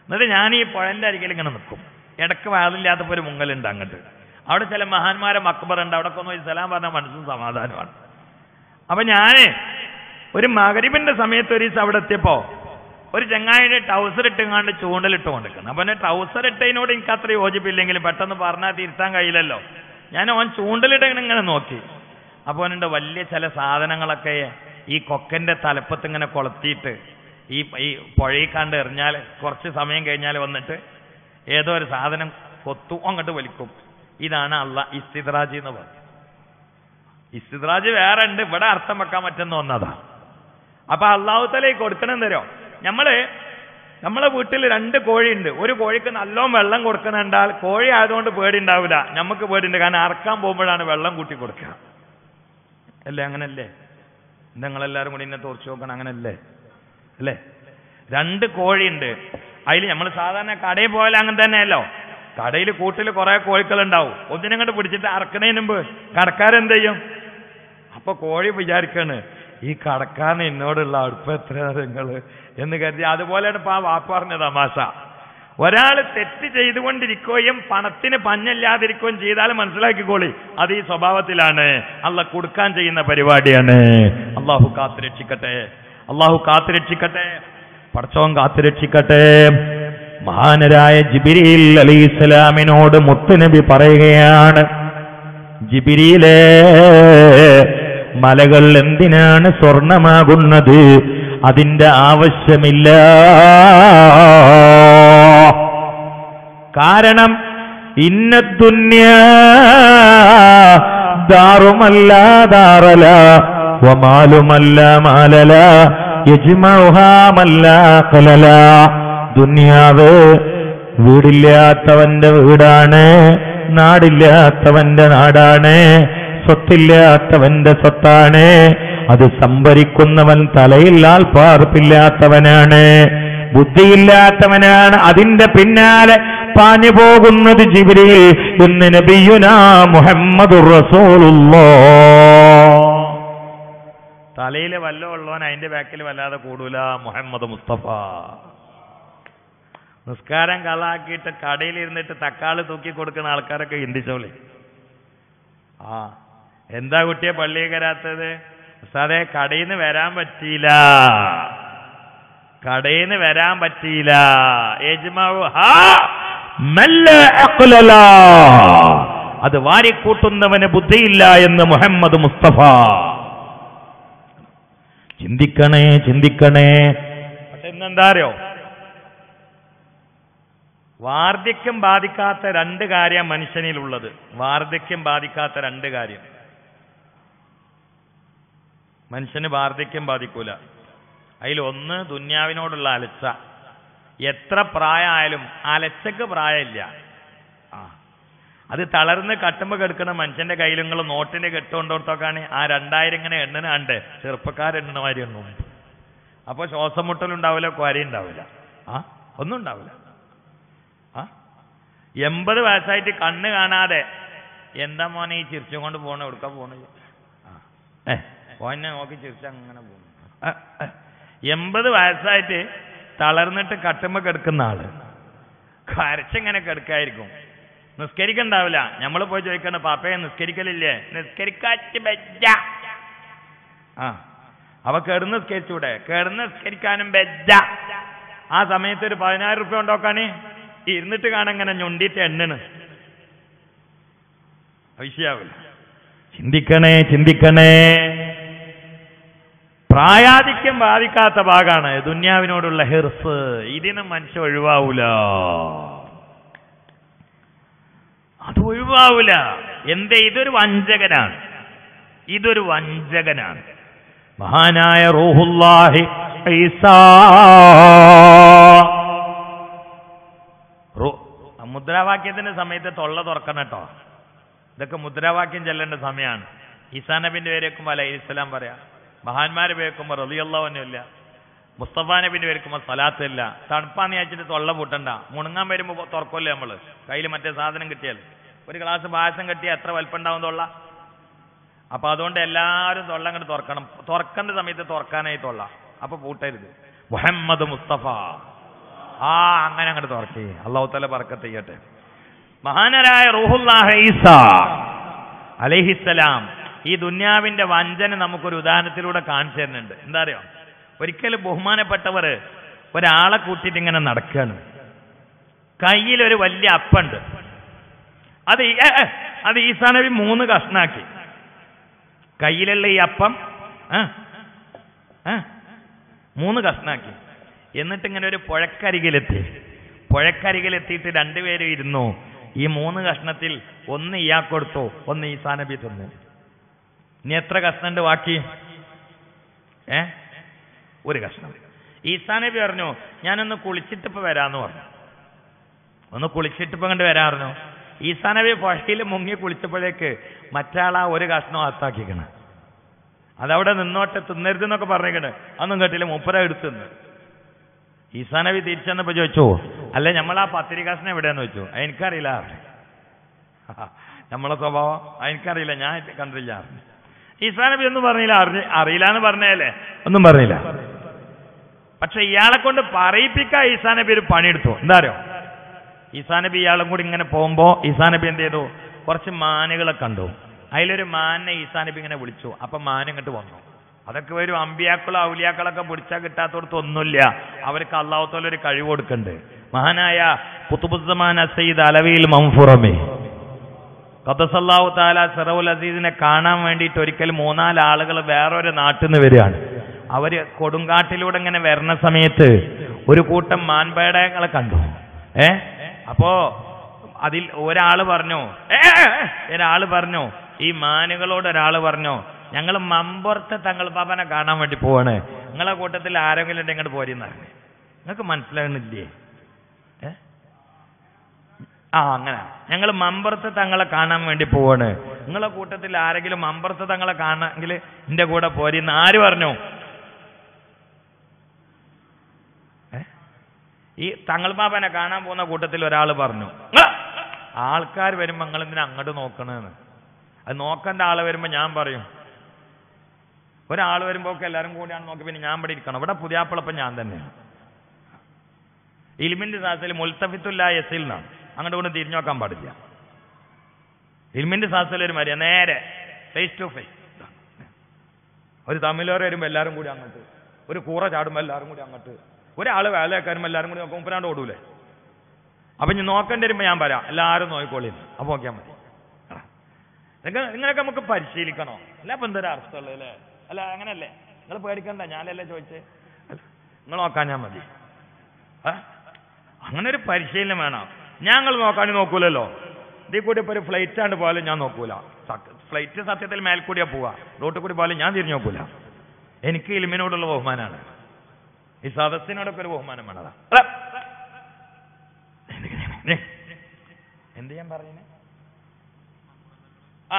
എന്നിട്ട് ഞാൻ ഈ പുഴൻ്റെ അരികിൽ ഇങ്ങനെ നിൽക്കും. ഇടക്ക് വാതിലില്ലാത്തപ്പോൾ ഒരു മുങ്ങലുണ്ട് അങ്ങോട്ട്. അവിടെ ചില മഹാന്മാരെ മക്ബറുണ്ട്. അവിടെ ഒന്ന് പോയി സലാം പറഞ്ഞാൽ മനസ്സും സമാധാനമാണ്. അപ്പൊ ഞാൻ ഒരു മഗ്‌രിബിന്റെ സമയത്ത് ഒരു ദിവസം അവിടെ എത്തിയപ്പോൾ ഒരു ചങ്ങായിയുടെ ട്രൗസർ ഇട്ടുകൊണ്ട് ചൂണ്ടലിട്ട് കൊണ്ടിരിക്കണം. അപ്പൊ എന്നെ ട്രൗസർ ഇട്ടതിനോട് എനിക്ക് അത്ര യോജിപ്പില്ലെങ്കിലും പെട്ടെന്ന് പറഞ്ഞാൽ തിരുത്താൻ കഴിയില്ലല്ലോ. ഞാൻ അവൻ ചൂണ്ടലിട്ട് ഇങ്ങനെ നോക്കി. അപ്പോൾ അവനുണ്ട് വലിയ ചില സാധനങ്ങളൊക്കെ ഈ കൊക്കന്റെ തലപ്പത്ത് ഇങ്ങനെ കൊളത്തിയിട്ട് ഈ ഈ പുഴയിൽ കണ്ട് എറിഞ്ഞാൽ കുറച്ച് സമയം കഴിഞ്ഞാൽ വന്നിട്ട് ഏതോ ഒരു സാധനം കൊത്തും അങ്ങോട്ട് വലിക്കും. ഇതാണ് അള്ളാഹ് ഇസ്തിദ്റാജ് എന്ന് പറയും. ഇസ്തിദ്റാജ് വേറെ ഉണ്ട്, ഇവിടെ അർത്ഥം വെക്കാൻ പറ്റുന്ന ഒന്നതാ. അപ്പൊ അള്ളാഹു തആല കൊടുക്കണം തരോ. നമ്മള് നമ്മളെ വീട്ടിൽ രണ്ട് കോഴിയുണ്ട്. ഒരു കോഴിക്ക് നല്ലോണം വെള്ളം കൊടുക്കണുണ്ടാൽ കോഴി ആയതുകൊണ്ട് പേടി ഉണ്ടാവില്ല, നമുക്ക് പേടിയുണ്ട്. കാരണം അറക്കാൻ പോകുമ്പോഴാണ് വെള്ളം കൂട്ടി കൊടുക്കുക അല്ലേ? അങ്ങനല്ലേ? നിങ്ങളെല്ലാവരും കൂടി എന്നെ തോർച്ചു നോക്കണം, അങ്ങനല്ലേ അല്ലേ? രണ്ട് കോഴിയുണ്ട്. അതിൽ നമ്മൾ സാധാരണ കടയിൽ പോയാലും അങ്ങനെ തന്നെയല്ലോ. കടയിൽ കൂട്ടിൽ കുറെ കോഴികളുണ്ടാവും. ഒന്നിനങ്ങോട്ട് പിടിച്ചിട്ട് അറക്കണതിന് മുമ്പ് കടക്കാരെന്ത് ചെയ്യും? അപ്പൊ കോഴി വിചാരിക്കാണ് ഈ കടക്കാരന് എന്നോടുള്ള അടുപ്പം എത്ര നിങ്ങൾ എന്ന് കരുതി. അതുപോലെയാണ് ഇപ്പൊ ആ വാപ്പ പറഞ്ഞ തമാശ. ഒരാൾ തെറ്റ് ചെയ്തുകൊണ്ടിരിക്കുകയും പണത്തിന് പഞ്ഞല്ലാതിരിക്കുകയും ചെയ്താൽ മനസ്സിലാക്കിക്കോളി, അത് ഈ സ്വഭാവത്തിലാണ്. അള്ളാഹ് കൊടുക്കാൻ ചെയ്യുന്ന പരിപാടിയാണ്. അള്ളാഹു കാത്തുരക്ഷിക്കട്ടെ, അള്ളാഹു കാത്തുരക്ഷിക്കട്ടെ, പടച്ചോൻ കാത്തുരക്ഷിക്കട്ടെ. മഹാനരായ ജിബ്രീൽ അലൈഹിസ്സലാമിനോട് മുത്തുനബി പറയുകയാണ്, ജിബ്രീലേ, മലകൾ എന്തിനാണ് സ്വർണമാകുന്നത്? അതിന്റെ ആവശ്യമില്ല. കാരണം ഇന്നദ്ദുന്യാ ദാറുമല്ല ദാറല വമാലുമല്ല മാലല യജ്മഉഹാ മല്ലാ ഖലല. ദുനിയാവ് വീടില്ലാത്തവന്റെ വീടാണ്, നാടില്ലാത്തവന്റെ നാടാണ്, സ്വത്തില്ലാത്തവന്റെ സ്വത്താണ്. അത് സംഭരിക്കുന്നവൻ തലയിൽ ആൾപ്പാർപ്പില്ലാത്തവനാണ്, ബുദ്ധിയില്ലാത്തവനാണ്. അതിന്റെ പിന്നാലെ പാഞ്ഞു പോകുന്നത് ജിബ്രീൽ എന്ന് നബിയുനാ മുഹമ്മദുർ റസൂലുള്ളാഹ്. തലയിൽ വല്ല ഉള്ളവൻ അതിന്റെ ബാക്കിൽ വല്ലാതെ കൂടൂല. മുഹമ്മദ് മുസ്തഫ. നിസ്കാരം കളാക്കിയിട്ട് കടയിലിരുന്നിട്ട് തക്കാളി തൂക്കി കൊടുക്കുന്ന ആൾക്കാരൊക്കെ ചിന്തിച്ചോളി. ആ എന്താ കുട്ടിയെ പള്ളിയിൽ കയറാത്തത്? ഉസ്താദേ കടയിൽ നിന്ന് വരാൻ പറ്റിയില്ല, കടയിൽ നിന്ന് വരാൻ പറ്റിയില്ല. അത് വാരിക്കൂട്ടുന്നവന് ബുദ്ധിയില്ല എന്ന് മുഹമ്മദ് മുസ്തഫ. ചിന്തിക്കണേ ചിന്തിക്കണേ. പക്ഷെ ഇന്നെന്താ അറിയോ, വാർദ്ധക്യം ബാധിക്കാത്ത രണ്ട് കാര്യം മനുഷ്യനിലുള്ളത്. വാർദ്ധക്യം ബാധിക്കാത്ത രണ്ട് കാര്യം മനുഷ്യന് വാർദ്ധക്യം ബാധിക്കൂല. അതിലൊന്ന് ദുന്യാവിനോടുള്ള അലച്ച. എത്ര പ്രായമായാലും അലച്ചക്ക് പ്രായമില്ല. ആ അത് തളർന്ന് കട്ടുമ്പോൾ കിടക്കുന്ന മനുഷ്യന്റെ കയ്യിൽ നിങ്ങൾ നോട്ടിന് കെട്ടുകൊണ്ടോർത്തൊക്കെയാണ് ആ രണ്ടായിരം ഇങ്ങനെ എണ്ണനാണ്ട് ചെറുപ്പക്കാരെണ്ണ മാതിരി എണ്ണും. അപ്പൊ ശ്വാസം മുട്ടലുണ്ടാവില്ല, ക്വാരി ഉണ്ടാവില്ല, ആ ഒന്നും ഉണ്ടാവില്ല. ആ എൺപത് വയസ്സായിട്ട് കണ്ണ് കാണാതെ എന്താ മോനെ ഈ ചിരിച്ചും കൊണ്ട് പോകണ എവിടുക്ക പോണ ഏ പോന്നെ നോക്കി ചിരിച്ച അങ്ങനെ പോകണം. എൺപത് വയസ്സായിട്ട് തളർന്നിട്ട് കട്ടുമ്പോ കിടക്കുന്ന ആള് കരച്ചിങ്ങനെ കിടക്കായിരിക്കും. നിസ്കരിക്കണ്ടാവില്ല. നമ്മൾ പോയി ചോദിക്കണ്ട പാപ്പയെ നിസ്കരിക്കലില്ലേ? നിസ്കരിക്കാറ്റ് ബെജ്ജ. ആ അവ കിടന്ന് നിസ്കരിച്ചൂടെ? കിടന്ന് നിസ്കരിക്കാനും ബെജ്ജ. ആ സമയത്ത് ഒരു പതിനായിരം റുപ്യ ഉണ്ടാക്കാന് ഇരുന്നിട്ട് കാണങ്ങനെ ഞൊണ്ടിട്ട് എണ്ണണ് വിഷയാവില്ല. ചിന്തിക്കണേ ചിന്തിക്കണേ. പ്രായാധിക്യം ബാധിക്കാത്ത ഭാഗമാണ് ദുന്യാവിനോടുള്ള ഹിർസ്. ഇതിനും മനുഷ്യ ഒഴിവാവൂല, അത് ഒഴിവാവൂല. എന്തേ? ഇതൊരു വഞ്ചകനാണ്, ഇതൊരു വഞ്ചകനാണ്. മഹാനായ റൂഹുല്ലാഹി ഈസാ മുദ്രാവാക്യത്തിന്റെ സമയത്ത് തൊള്ള തുറക്കണം കേട്ടോ. ഇതൊക്കെ മുദ്രാവാക്യം ചെല്ലേണ്ട സമയമാണ്. ഈസാ നബിന്റെ പേര് വെക്കുമ്പോൾ അലൈഹിസ്സലാം പറയാം, മഹാന്മാരെ പേർക്കുമ്പോൾ റളിയല്ലാഹു അൻഹു ഇല്ല, മുസ്തഫാ നബിന്റെ പേർക്കുമ്പോൾ സലാത്ത് ഇല്ല. തണുപ്പാന്ന് വിചാരിച്ചിട്ട് തൊള്ള പൂട്ടണ്ട. മുണുങ്ങാൻ വരുമ്പോൾ തുറക്കുമല്ലേ നമ്മള്, കയ്യിൽ മറ്റേ സാധനം കിട്ടിയാൽ. ഒരു ഗ്ലാസ് പായസം കെട്ടിയാൽ എത്ര വലിപ്പം ഉണ്ടാവും തൊള്ള? അപ്പൊ അതുകൊണ്ട് എല്ലാവരും തൊള്ള അങ്ങോട്ട് തുറക്കണം. തുറക്കേണ്ട സമയത്ത് തുറക്കാനായി തൊള്ള, അപ്പൊ പൂട്ടരുത്. മുഹമ്മദ് മുസ്തഫ ആ അങ്ങനെ അങ്ങോട്ട് തുറക്കി. അല്ലാഹു തആല ബർക്കത്ത് ചെയ്യട്ടെ. മഹാനരായ റൂഹുല്ലാഹി ഈസാ അലൈഹിസ്സലാം ഈ ദുന്യാവിന്റെ വഞ്ചന നമുക്കൊരു ഉദാഹരണത്തിലൂടെ കാണിച്ചു തരുന്നുണ്ട്. എന്താ അറിയോ, ഒരിക്കലും ബഹുമാനപ്പെട്ടവർ ഒരാളെ കൂട്ടിയിട്ട് ഇങ്ങനെ നടക്കുകയാണ്. കയ്യിലൊരു വലിയ അപ്പുണ്ട്. അത് അത് ഈസാ നബി മൂന്ന് കഷ്ണാക്കി. കയ്യിലുള്ള ഈ അപ്പം മൂന്ന് കഷ്ണാക്കി. എന്നിട്ട് ഇങ്ങനെ ഒരു പുഴക്കരികിലെത്തി. പുഴക്കരികിലെത്തിയിട്ട് രണ്ടുപേരും ഇരുന്നു. ഈ മൂന്ന് കഷ്ണത്തിൽ ഒന്ന് ഇയാൾക്ക് കൊടുത്തു, ഒന്ന് ഈസാ നബി തിന്നു. ഇനി എത്ര കഷ്ണമുണ്ട് ബാക്കി? ഏ ഒരു കഷ്ണം. ഈസാ നബി പറഞ്ഞു, ഞാനൊന്ന് കുളിച്ചിട്ടിപ്പോ വരാന്ന് പറഞ്ഞു. ഒന്ന് കുളിച്ചിട്ടിപ്പോ കണ്ട് വരാറുന്നു. ഈസാ നബി പുഴയിൽ മുങ്ങി കുളിച്ചപ്പോഴേക്ക് മറ്റാളാ ഒരു കഷ്ണം അത്താക്കിക്കണ്. അതവിടെ നിന്നോട്ടെ, തിന്നരുതെന്നൊക്കെ പറഞ്ഞേക്കണ്. അതൊന്നും കേട്ടില്ല, മുപ്പര എടുത്തു നിന്ന്. ഈസാ നബി തിരിച്ചെന്നപ്പോ ചോദിച്ചു, അല്ലെ നമ്മളാ പത്തിരി കഷ്ണം എവിടെയാന്ന് ചോദിച്ചു. എനിക്കറിയില്ല. നമ്മളെ സ്വഭാവം എനിക്കറിയില്ല, ഞാൻ കണ്ടില്ല. ഈസാ നബി ഒന്നും പറഞ്ഞില്ല. അറിഞ്ഞ അറിയില്ല എന്ന് പറഞ്ഞല്ലേ, ഒന്നും പറഞ്ഞില്ല. പക്ഷെ ഇയാളെ കൊണ്ട് പറയിപ്പിക്കാൻ ഈസാ നബി ഒരു പണിയെടുത്തു. എന്താ അറിയോ, ഈസാ നബി ഇയാളും കൂടി ഇങ്ങനെ പോകുമ്പോ ഈസാ നബി എന്ത് ചെയ്തു, കുറച്ച് മാനുകളെ കണ്ടു. അതിലൊരു മാനിനെ ഈസാ നബി ഇങ്ങനെ വിളിച്ചു. അപ്പൊ മാൻ ഇങ്ങോട്ട് വന്നു. അതൊക്കെ വരും അമ്പിയാക്കളോ ഔലിയാക്കളൊക്കെ പിടിച്ചാൽ കിട്ടാത്തടത്ത് ഒന്നുമില്ല. അവർക്ക് അല്ലാഹു തആല ഒരു കഴിവ് കൊടുക്കുന്നുണ്ട്. മഹാനായ ഖുതുബുസ്സമാന സയ്യിദ് അലവിയിൽ മൻഫുറമി ഖദ്ദസല്ലാഹു തആല സിറഉൽ അസീസിനെ കാണാൻ വേണ്ടിയിട്ട് ഒരിക്കൽ മൂന്നാല് ആളുകൾ വേറൊരു നാട്ടിൽ നിന്ന് വരികയാണ്. അവര് കൊടുങ്കാട്ടിലൂടെ ഇങ്ങനെ വരുന്ന സമയത്ത് ഒരു കൂട്ടം മാൻപേടകളെ കണ്ടു. ഏ അപ്പോ അതിൽ ഒരാള് പറഞ്ഞു ഏ ഒരാള് പറഞ്ഞു ഈ മാനുകളോട് ഒരാള് പറഞ്ഞു, ഞങ്ങൾ മമ്പുറത്തെ തങ്ങൾ പാപ്പനെ കാണാൻ വേണ്ടി പോവാണ്, നിങ്ങളെ കൂട്ടത്തിൽ ആരെങ്കിലും ഉണ്ടെങ്കിൽ ഇങ്ങോട്ട് പോരെന്ന്. നിങ്ങൾക്ക് മനസ്സിലാകുന്നില്ലേ? ഏ ആ അങ്ങനെ ഞങ്ങൾ മമ്പുറത്തെ തങ്ങളെ കാണാൻ വേണ്ടി പോവാണ്, നിങ്ങളെ കൂട്ടത്തിൽ ആരെങ്കിലും മമ്പുറത്തെ തങ്ങളെ കാണാമെങ്കിൽ എന്റെ കൂടെ പോരെന്ന് ആര് പറഞ്ഞു? ഈ തങ്ങൾ പാപ്പനെ കാണാൻ പോകുന്ന കൂട്ടത്തിൽ ഒരാൾ പറഞ്ഞു, ആൾക്കാർ വരുമ്പോ നിങ്ങൾ എന്തിനാ അങ്ങോട്ട് നോക്കണെന്ന്. അത് നോക്കേണ്ട ആള് വരുമ്പോ ഞാൻ പറയും, ഒരാൾ വരുമ്പോ ഒക്കെ എല്ലാവരും കൂടിയാണ് നോക്കി, പിന്നെ ഞാൻ ഇവിടെ ഇരിക്കണം. ഇവിടെ പുതിയാപ്പിളപ്പം ഞാൻ തന്നെയാണ്. ഇൽമിന്റെ സാസിൽ മുൽത്തഫിത്തുല്ല യസിൽ എന്നാണ്, അങ്ങോട്ട് കൊണ്ട് തിരിഞ്ഞു നോക്കാൻ പാടില്ല. ഇൽമിന്റെ സാസിൽ ഒരു മര്യാദ നേരെ ഫേസ് ടു ഫേസ്. ഒരു തമിഴോർ വരുമ്പോ എല്ലാവരും കൂടി അങ്ങോട്ട്, ഒരു കൂറ ചാടുമ്പോ എല്ലാവരും കൂടി അങ്ങോട്ട്, ഒരാള് വേലക്കാരുമ്പോ എല്ലാവരും കൂടി നോക്കുമ്പോൾ മുപ്പരാണ്ട് ഓടൂലേ. അപ്പൊ ഇനി നോക്കേണ്ടി വരുമ്പോ ഞാൻ പറയാം എല്ലാവരും നോക്കിക്കോളിന്ന്. അപ്പൊ നോക്കിയാൽ മതി. നിങ്ങളൊക്കെ നമുക്ക് പരിശീലിക്കണോ? അല്ല അപ്പൊ എന്തൊരു അർത്ഥമുള്ളത് അല്ലേ? അല്ല അങ്ങനല്ലേ, നിങ്ങൾ പേടിക്കണ്ട, ഞാനല്ലേ ചോദിച്ചേ, നിങ്ങൾ നോക്കാൻ ഞാൻ മതി. അങ്ങനെ ഒരു പരിശീലനം വേണം. ഞങ്ങൾ നോക്കാൻ നോക്കൂലല്ലോ. ഇതിൽ കൂടി ഇപ്പൊ ഒരു ഫ്ലൈറ്റ് ആണ്ട് പോയാലും ഞാൻ നോക്കൂല. ഫ്ലൈറ്റ് സത്യത്തിൽ മേൽക്കൂടിയാ പോവാ, റോട്ടിൽ കൂടി പോയാലും ഞാൻ തിരിഞ്ഞു നോക്കൂല. എനിക്ക് ഇൽമിനോടുള്ള ബഹുമാനാണ്, ഈ സദസ്സിനോടൊക്കെ ഒരു ബഹുമാനം വേണതാ. എന്ത് ഞാൻ പറയുന്നേ? ആ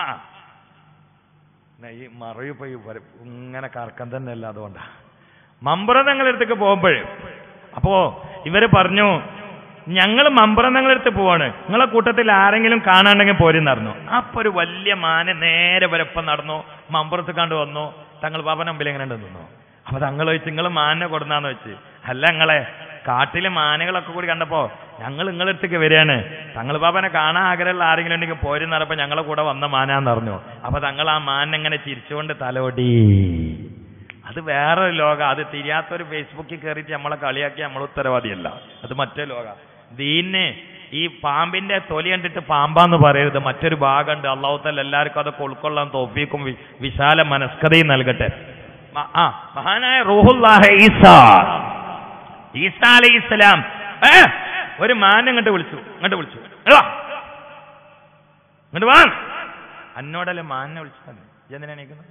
ഈ മറയു പോയി ഇങ്ങനെ കറക്കം തന്നെ അല്ല. അതുകൊണ്ടാ മമ്പുറതങ്ങളടുത്തേക്ക് പോകുമ്പോഴേ അപ്പോ ഇവര് പറഞ്ഞു, ഞങ്ങൾ മമ്പുറതങ്ങളടുത്ത് പോവാണ്, നിങ്ങളെ കൂട്ടത്തിൽ ആരെങ്കിലും കാണാണ്ടെങ്കിൽ പോരെന്നറിഞ്ഞു. അപ്പൊ ഒരു വലിയ മാന നേരെ വരപ്പം നടന്നു, മമ്പുറത്ത് കണ്ടു വന്നു. തങ്ങൾ പാപ്പന മുമ്പിൽ എങ്ങനെ നിന്നു. അപ്പൊ തങ്ങൾ ചോദിച്ചു, നിങ്ങൾ മാനിനെ കൊടുന്നാന്ന് വെച്ച്. അല്ല, നിങ്ങളെ കാട്ടിലെ മാനകളൊക്കെ കൂടി കണ്ടപ്പോ ഞങ്ങൾ നിങ്ങളടുത്തേക്ക് വരികയാണ്, തങ്ങൾ പാപ്പനെ കാണാൻ ആഗ്രഹമുള്ള ആരെങ്കിലും ഉണ്ടെങ്കിൽ പോരെന്ന് പറഞ്ഞപ്പോ ഞങ്ങളെ കൂടെ വന്ന മാനാന്ന് പറഞ്ഞു. അപ്പൊ തങ്ങൾ ആ മാനെങ്ങനെ ചിരിച്ചുകൊണ്ട് തലോടി. അത് വേറൊരു ലോക, അത് തിരിയാത്തൊരു ഫേസ്ബുക്കിൽ കയറിയിട്ട് നമ്മളെ കളിയാക്കി നമ്മൾ ഉത്തരവാദിയല്ല, അത് മറ്റേ ലോക. ദീന് ഈ പാമ്പിന്റെ തൊലി കണ്ടിട്ട് പാമ്പാന്ന് പറയരുത്, മറ്റൊരു ഭാഗമുണ്ട്. അല്ലാഹു തആല എല്ലാവർക്കും അതൊക്കെ ഉൾക്കൊള്ളാൻ തൗഫീഖും വിശാല മനസ്കതയും നൽകട്ടെ. ആ മഹാനായ റൂഹുല്ലാഹി ഈസാ ഈസാ അലൈഹിസ്സലാം ഒരു മാനെ ഇങ്ങോട്ട് വിളിച്ചു ഇങ്ങോട്ട് വിളിച്ചു ഇങ്ങോട്ട് വാ. അന്നോടല്ലേ മാനെ വിളിച്ചത്, എന്തിനാ എണീക്കുന്നത്?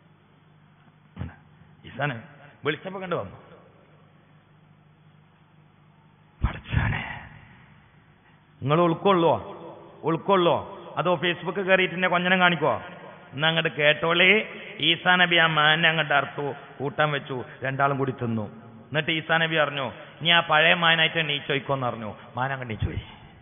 ഈസാനെ വിളിച്ചപ്പോ കണ്ടു വന്നു. പഠിച്ചാനെ നിങ്ങൾ ഉൾക്കൊള്ളോ ഉൾക്കൊള്ളോ അതോ ഫേസ്ബുക്ക് കയറിയിട്ട് കൊഞ്ഞനം കാണിക്കോ? എന്നാ അങ്ങോട്ട് കേട്ടോളേ. ഈസാ നബി ആ മാനെ അങ്ങോട്ട് അറുത്തു, കൂട്ടാൻ വെച്ചു, രണ്ടാളും കൂടി തിന്നു. എന്നിട്ട് ഈസാ നബി പറഞ്ഞു, നീ ആ പഴയ മാനായിട്ട് നീച്ചോയിക്കോന്ന് പറഞ്ഞു. മാൻ അങ്ങ് നീച്ചോയി.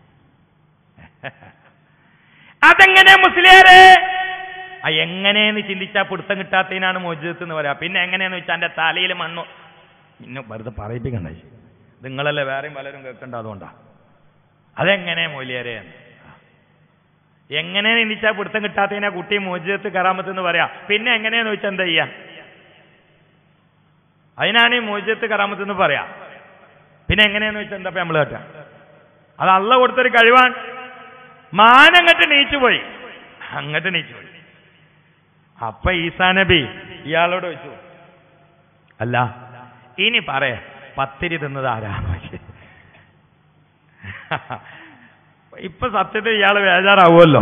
അതെങ്ങനെ മുസ്ലിയാരെ? ആ എങ്ങനെയെന്ന് ചിന്തിച്ചാൽ പിടുത്തം കിട്ടാത്തതിനാണ് മോചിതത്ത് എന്ന് പറയാ. പിന്നെ എങ്ങനെയാന്ന് വെച്ചാൽ എന്റെ തലയിൽ മണ്ണു പിന്നെ വെറുതെ പറയിപ്പിക്കണ്ട. നിങ്ങളല്ലേ വേറെയും പലരും കേൾക്കേണ്ട, അതുകൊണ്ടാണ്. അതെങ്ങനെ മൊയ്ലിയാരെ, എങ്ങനെ നിന്നിച്ചാൽ പിടുത്തം കിട്ടാത്തതിനെ കുട്ടി മോചിതത്ത് കറാമത്ത് എന്ന് പറയാ. പിന്നെ എങ്ങനെയാന്ന് ചോദിച്ചാൽ എന്താ ചെയ്യാ? അതിനാണ് ഈ മോചിതത്ത് കറാമത്ത് എന്ന് പറയാ. പിന്നെ എങ്ങനെയാന്ന് വെച്ചാൽ എന്താ നമ്മൾ കേട്ട? അത് അള്ള കൊടുത്തൊരു കഴിവാണ്. മാനങ്ങട്ട് നീച്ചു പോയി, അങ്ങട്ട് നീച്ചു പോയി. അപ്പൊ ഈസാ നബി ഇയാളോട് ചോദിച്ചു, അല്ല ഇനി പറയേ പത്തിരി തിന്നത് ആരാന്ന് ചോദിച്ചു. ഇപ്പൊ സത്യത്തിൽ ഇയാള് ബേജാറാവുമല്ലോ.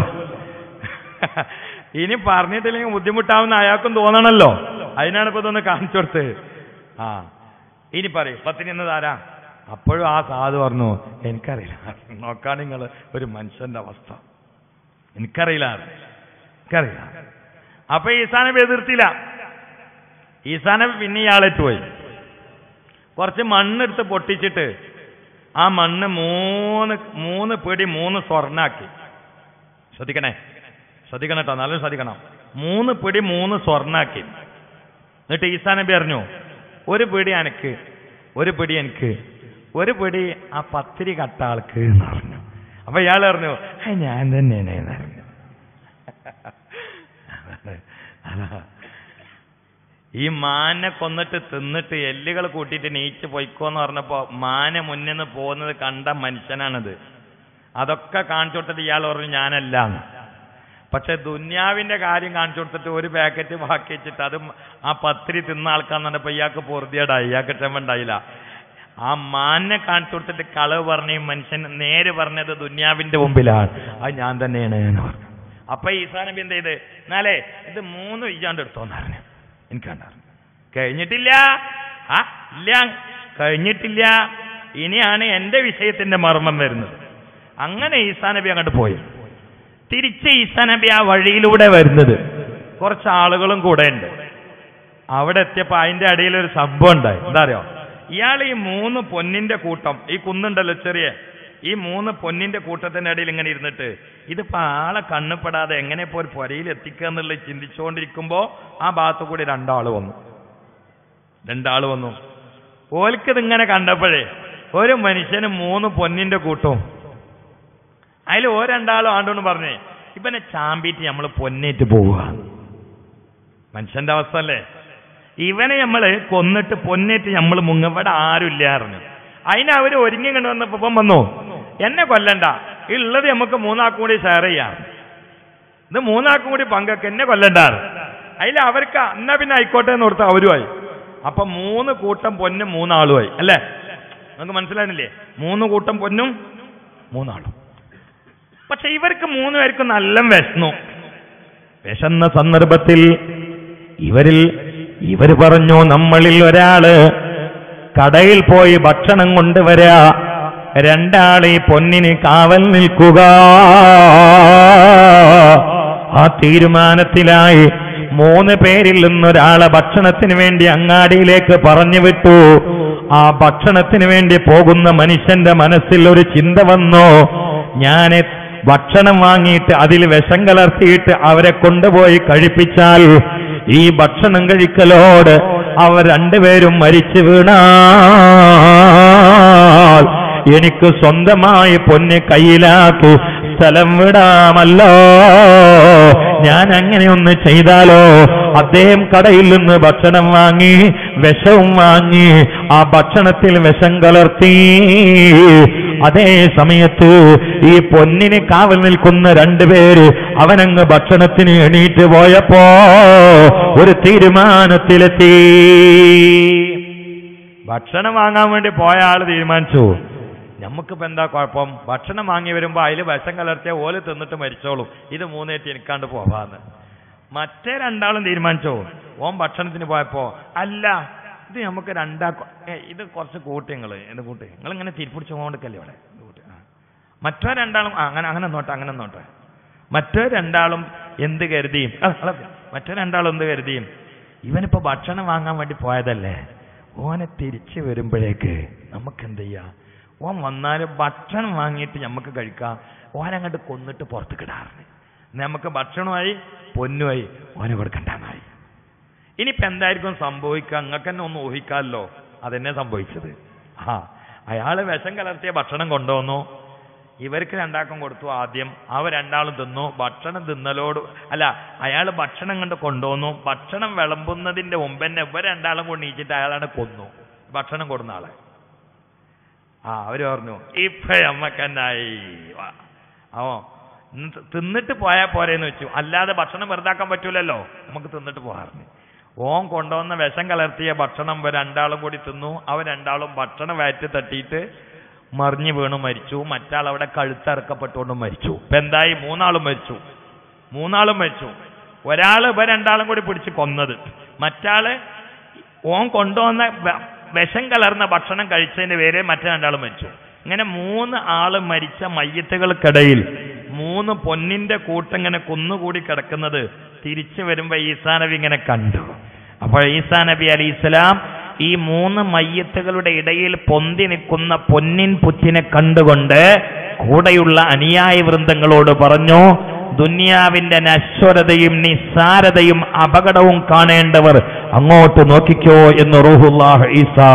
ഇനി പറഞ്ഞിട്ടില്ലെങ്കിൽ ബുദ്ധിമുട്ടാവുന്ന അയാൾക്കും തോന്നണല്ലോ. അതിനാണ് ഇപ്പൊ ഇതൊന്ന് കാണിച്ചു കൊടുത്ത്. ആ ഇനി പറയും പത്തിരി തിന്നത് ആരാ? അപ്പോഴും ആ സാധു പറഞ്ഞു, എനിക്കറിയില്ല. നോക്കാൻ നിങ്ങൾ ഒരു മനുഷ്യന്റെ അവസ്ഥ, എനിക്കറിയില്ല എനിക്കറിയില്ല. അപ്പൊ ഈസാ നബി എതിർത്തില്ല. ഈസാ നബി പിന്നെ ഇയാളേറ്റ് പോയി കുറച്ച് മണ്ണെടുത്ത് പൊട്ടിച്ചിട്ട് ആ മണ്ണ് മൂന്ന് മൂന്ന് പിടി മൂന്ന് സ്വർണ്ണാക്കി. ശ്രദ്ധിക്കണേ ശ്രദ്ധിക്കണം കേട്ടോ, നല്ല ശ്രദ്ധിക്കണം. മൂന്ന് പിടി മൂന്ന് സ്വർണ്ണാക്കി. എന്നിട്ട് ഈസാ നബി പറഞ്ഞു, ഒരു പിടി എനിക്ക്, ഒരു പിടി എനിക്ക്, ഒരു പിടി ആ പത്തിരി കട്ട ആൾക്ക് എന്ന് പറഞ്ഞു. അപ്പൊ ഇയാൾ പറഞ്ഞു, ഞാൻ തന്നെയാണ് പറഞ്ഞു. ഈ മാനെ കൊന്നിട്ട് തിന്നിട്ട് എല്ലുകൾ കൂട്ടിയിട്ട് നീച്ച് പൊയ്ക്കോന്ന് പറഞ്ഞപ്പോ മാന മുന്നിന്ന് പോകുന്നത് കണ്ട മനുഷ്യനാണിത്. അതൊക്കെ കാണിച്ചു കൊടുത്തിട്ട് ഇയാൾ പറഞ്ഞു ഞാനല്ല. പക്ഷെ ദുന്യാവിന്റെ കാര്യം കാണിച്ചു കൊടുത്തിട്ട് ഒരു പാക്കറ്റ് ബാക്കി വെച്ചിട്ട് അത് ആ പത്തിരി തിന്ന ആൾക്കാന്ന് പറഞ്ഞപ്പോ ഇയാൾക്ക് പൊറുതിയേടായി, ഇയാൾക്ക് ക്ഷമ ഉണ്ടായില്ല. ആ മാനെ കാണിച്ചു കൊടുത്തിട്ട് കളവ് പറഞ്ഞ മനുഷ്യൻ നേര് പറഞ്ഞത് ദുന്യാവിന്റെ മുമ്പിലാണ്, അത് ഞാൻ തന്നെയാണ് എന്ന് പറഞ്ഞു. അപ്പൊ ഈസാ നബി എന്ത് ചെയ്ത്, എന്നാലേ ഇത് മൂന്ന് ഇജാണ്ട് എടുത്തോന്ന് പറഞ്ഞു. എനിക്ക് കണ്ടറിഞ്ഞു കഴിഞ്ഞിട്ടില്ല. ആ ഇല്ല കഴിഞ്ഞിട്ടില്ല, ഇനിയാണ് എന്റെ വിഷയത്തിന്റെ മർമ്മം വരുന്നത്. അങ്ങനെ ഈസാ നബി അങ്ങോട്ട് പോയി. തിരിച്ച് ഈസാ നബി ആ വഴിയിലൂടെ വരുന്നത്, കുറച്ച് ആളുകളും കൂടെ ഉണ്ട്. അവിടെ എത്തിയപ്പോ അതിന്റെ അടിയിൽ ഒരു സംഭവം ഉണ്ടായി. എന്താ അറിയോ? ഇയാൾ ഈ മൂന്ന് പൊന്നിന്റെ കൂട്ടം, ഈ കുന്നുണ്ടല്ലോ ചെറിയ, ഈ മൂന്ന് പൊന്നിന്റെ കൂട്ടത്തിന്റെ ഇടയിൽ ഇങ്ങനെ ഇരുന്നിട്ട് ഇതിപ്പോ ആളെ കണ്ണുപെടാതെ എങ്ങനെ ഇപ്പോ ഒരു പുരയിൽ എത്തിക്കുക എന്നുള്ളത് ചിന്തിച്ചുകൊണ്ടിരിക്കുമ്പോ ആ ഭാഗത്തു കൂടി രണ്ടാള് വന്നു രണ്ടാള് വന്നു ഓൽക്കത് ഇങ്ങനെ കണ്ടപ്പോഴേ ഒരു മനുഷ്യന് മൂന്ന് പൊന്നിന്റെ കൂട്ടവും അതിൽ ഓ രണ്ടാളും ആണ്ടോന്ന് പറഞ്ഞേ, ഇവനെ ചാമ്പിയിട്ട് നമ്മൾ പൊന്നേറ്റ് പോവുക. മനുഷ്യന്റെ അവസ്ഥ അല്ലേ? ഇവനെ നമ്മള് കൊന്നിട്ട് പൊന്നേറ്റ് നമ്മൾ മുങ്ങ, ഇവിടെ ആരും ഇല്ലായിരുന്നു. അതിന് അവര് ഒരുങ്ങി കണ്ടു വന്നപ്പോ ഇപ്പം വന്നു, എന്നെ കൊല്ലണ്ട, ഉള്ളത് നമുക്ക് മൂന്നാക്കും കൂടി ഷെയർ ചെയ്യാം, ഇത് മൂന്നാക്കും കൂടി പങ്കൊക്കെ, എന്നെ കൊല്ലണ്ടാറ്. അതിൽ അവർക്ക് എന്നാ പിന്നെ ആയിക്കോട്ടെ എന്ന് കൊടുത്ത അവരുമായി. അപ്പൊ മൂന്ന് കൂട്ടം പൊന്നും മൂന്നാളുമായി അല്ലേ? നമുക്ക് മനസ്സിലാകുന്നില്ലേ? മൂന്ന് കൂട്ടം പൊന്നും മൂന്നാളും. പക്ഷെ ഇവർക്ക് മൂന്ന് പേർക്ക് നല്ല വിശന്നു. വിശന്ന സന്ദർഭത്തിൽ ഇവരിൽ ഇവര് പറഞ്ഞു, നമ്മളിൽ ഒരാള് കടയിൽ പോയി ഭക്ഷണം കൊണ്ടുവരാ, രണ്ടാളീ പൊന്നിന് കാവൽ നിൽക്കുക. ആ തീരുമാനത്തിലായി മൂന്ന് പേരിൽ നിന്നൊരാളെ ഭക്ഷണത്തിന് വേണ്ടി അങ്ങാടിയിലേക്ക് പറഞ്ഞു വിട്ടു. ആ ഭക്ഷണത്തിന് വേണ്ടി പോകുന്ന മനുഷ്യന്റെ മനസ്സിൽ ഒരു ചിന്ത വന്നു, ഞാൻ ഭക്ഷണം വാങ്ങിയിട്ട് അതിൽ വിഷം കലർത്തിയിട്ട് അവരെ കൊണ്ടുപോയി കഴിപ്പിച്ചാൽ ഈ ഭക്ഷണം കഴിക്കലോട് അവർ രണ്ടുപേരും മരിച്ചു വീണാൽ എനിക്ക് സ്വന്തമായി പൊന്ന് കയ്യിലാക്കി സ്ഥലം വിടാമല്ലോ. ഞാൻ അങ്ങനെ ഒന്ന് ചെയ്താലോ? അദ്ദേഹം കടയിൽ നിന്ന് ഭക്ഷണം വാങ്ങി വിഷവും വാങ്ങി ആ ഭക്ഷണത്തിൽ വിഷം കലർത്തി. അതേ സമയത്ത് ഈ പൊന്നിന് കാവൽ നിൽക്കുന്ന രണ്ടുപേര് അവനങ്ങ് ഭക്ഷണത്തിന് എണീറ്റ് പോയപ്പോ ഒരു തീരുമാനത്തിലെത്തി. ഭക്ഷണം വാങ്ങാൻ വേണ്ടി പോയ ആള് തീരുമാനിച്ചു, നമുക്കിപ്പോ എന്താ കുഴപ്പം, ഭക്ഷണം വാങ്ങി വരുമ്പോ അതിൽ വിഷം കലർത്തിയ ഓല് തിന്നിട്ട് മരിച്ചോളും, ഇത് മൂന്നേറ്റി എനിക്കാണ്ട് പോവാന്ന്. മറ്റേ രണ്ടാളും തീരുമാനിച്ചോ, ഓൻ ഭക്ഷണത്തിന് പോയപ്പോ അല്ല ഇത് നമുക്ക് രണ്ടാക്കും, ഇത് കുറച്ച് കൂട്ടിങ്ങള് എന്ത് കൂട്ടി നിങ്ങൾ ഇങ്ങനെ തിരിപ്പിടിച്ചു പോകണ്ടല്ലേ ഇവിടെ കൂട്ടി. മറ്റോ രണ്ടാളും അങ്ങനെ അങ്ങനെ നോട്ടെ അങ്ങനെ നോട്ടെ മറ്റോ രണ്ടാളും എന്ത് കരുതിയും മറ്റോ രണ്ടാളും എന്ത് കരുതിയും ഇവനിപ്പോ ഭക്ഷണം വാങ്ങാൻ വേണ്ടി പോയതല്ലേ, ഓനെ തിരിച്ചു വരുമ്പോഴേക്ക് നമുക്ക് എന്ത് ചെയ്യാം, ഓൻ വന്നാലും ഭക്ഷണം വാങ്ങിയിട്ട് നമുക്ക് കഴിക്കാം, ഓനങ്ങോട്ട് കൊന്നിട്ട് പുറത്ത് കിടാറുണ്ട്, നമുക്ക് ഭക്ഷണമായി പൊന്നുമായി ഓനെ കൊടുക്കണ്ടാന്നായി. ഇനിയിപ്പോ എന്തായിരിക്കും സംഭവിക്കുക, നിങ്ങൾക്ക് തന്നെ ഒന്ന് ഊഹിക്കാമല്ലോ. അതെന്നെ സംഭവിച്ചത്. ആ അയാൾ വിഷം കലർത്തിയ ഭക്ഷണം കൊണ്ടുവന്നു. ഇവർക്ക് രണ്ടാക്കും കൊടുത്തു. ആദ്യം അവർ രണ്ടാളും തിന്നു. ഭക്ഷണം തിന്നലോട് അല്ല, അയാൾ ഭക്ഷണം കണ്ട് കൊണ്ടുവന്നു. ഭക്ഷണം വിളമ്പുന്നതിന്റെ മുമ്പ് തന്നെ ഇവർ രണ്ടാളും കൊണ്ട് നീച്ചിട്ട് അയാളാണ് കൊന്നു, ഭക്ഷണം കൊടുന്ന ആളെ. ആ അവര് പറഞ്ഞു ഇപ്പൊ അമ്മക്കന്നായി. ഓ തിന്നിട്ട് പോയാൽ പോരേന്ന് വെച്ചു. അല്ലാതെ ഭക്ഷണം വെറുതാക്കാൻ പറ്റൂലല്ലോ, നമുക്ക് തിന്നിട്ട് പോകാറുണ്ട്. ഓൻ കൊണ്ടുവന്ന വിഷം കലർത്തിയ ഭക്ഷണം ഇവർ രണ്ടാളും കൂടി തിന്നു. അവർ രണ്ടാളും ഭക്ഷണം വയറ്റി തട്ടിയിട്ട് മറിഞ്ഞു വീണു മരിച്ചു. മറ്റാൾ അവിടെ കഴുത്തറക്കപ്പെട്ടുകൊണ്ട് മരിച്ചു. ഇപ്പൊ എന്തായി? മൂന്നാളും മരിച്ചു. മൂന്നാളും മരിച്ചു. ഒരാൾ ഇവ രണ്ടാളും കൂടി പിടിച്ച് കൊന്നത്, മറ്റാള് ഓൻ കൊണ്ടുവന്ന വിഷം കലർന്ന ഭക്ഷണം കഴിച്ചതിന്റെ പേര് മറ്റേ രണ്ടാളും മരിച്ചു. ഇങ്ങനെ മൂന്ന് ആള് മരിച്ച മയ്യത്തുകൾക്കിടയിൽ മൂന്ന് പൊന്നിന്റെ കൂട്ടിങ്ങനെ കുന്നുകൂടി കിടക്കുന്നത് തിരിച്ചു വരുമ്പോ ഈസാ നബി ഇങ്ങനെ കണ്ടു. അപ്പോൾ ഈസാ നബി അലൈഹി ഇസ്ലാം ഈ മൂന്ന് മയ്യത്തുകളുടെ ഇടയിൽ പൊന്തി നിൽക്കുന്ന പൊന്നിൻ പുറ്റിനെ കണ്ടുകൊണ്ട് കൂടെയുള്ള അനുയായി വൃന്ദങ്ങളോട് പറഞ്ഞു, ദുനിയാവിന്റെ നശ്വരതയും നിസ്സാരതയും അപകടവും കാണേണ്ടവർ അങ്ങോട്ട് നോക്കിക്കോ എന്ന് റൂഹുല്ലാഹ് ഈസാ.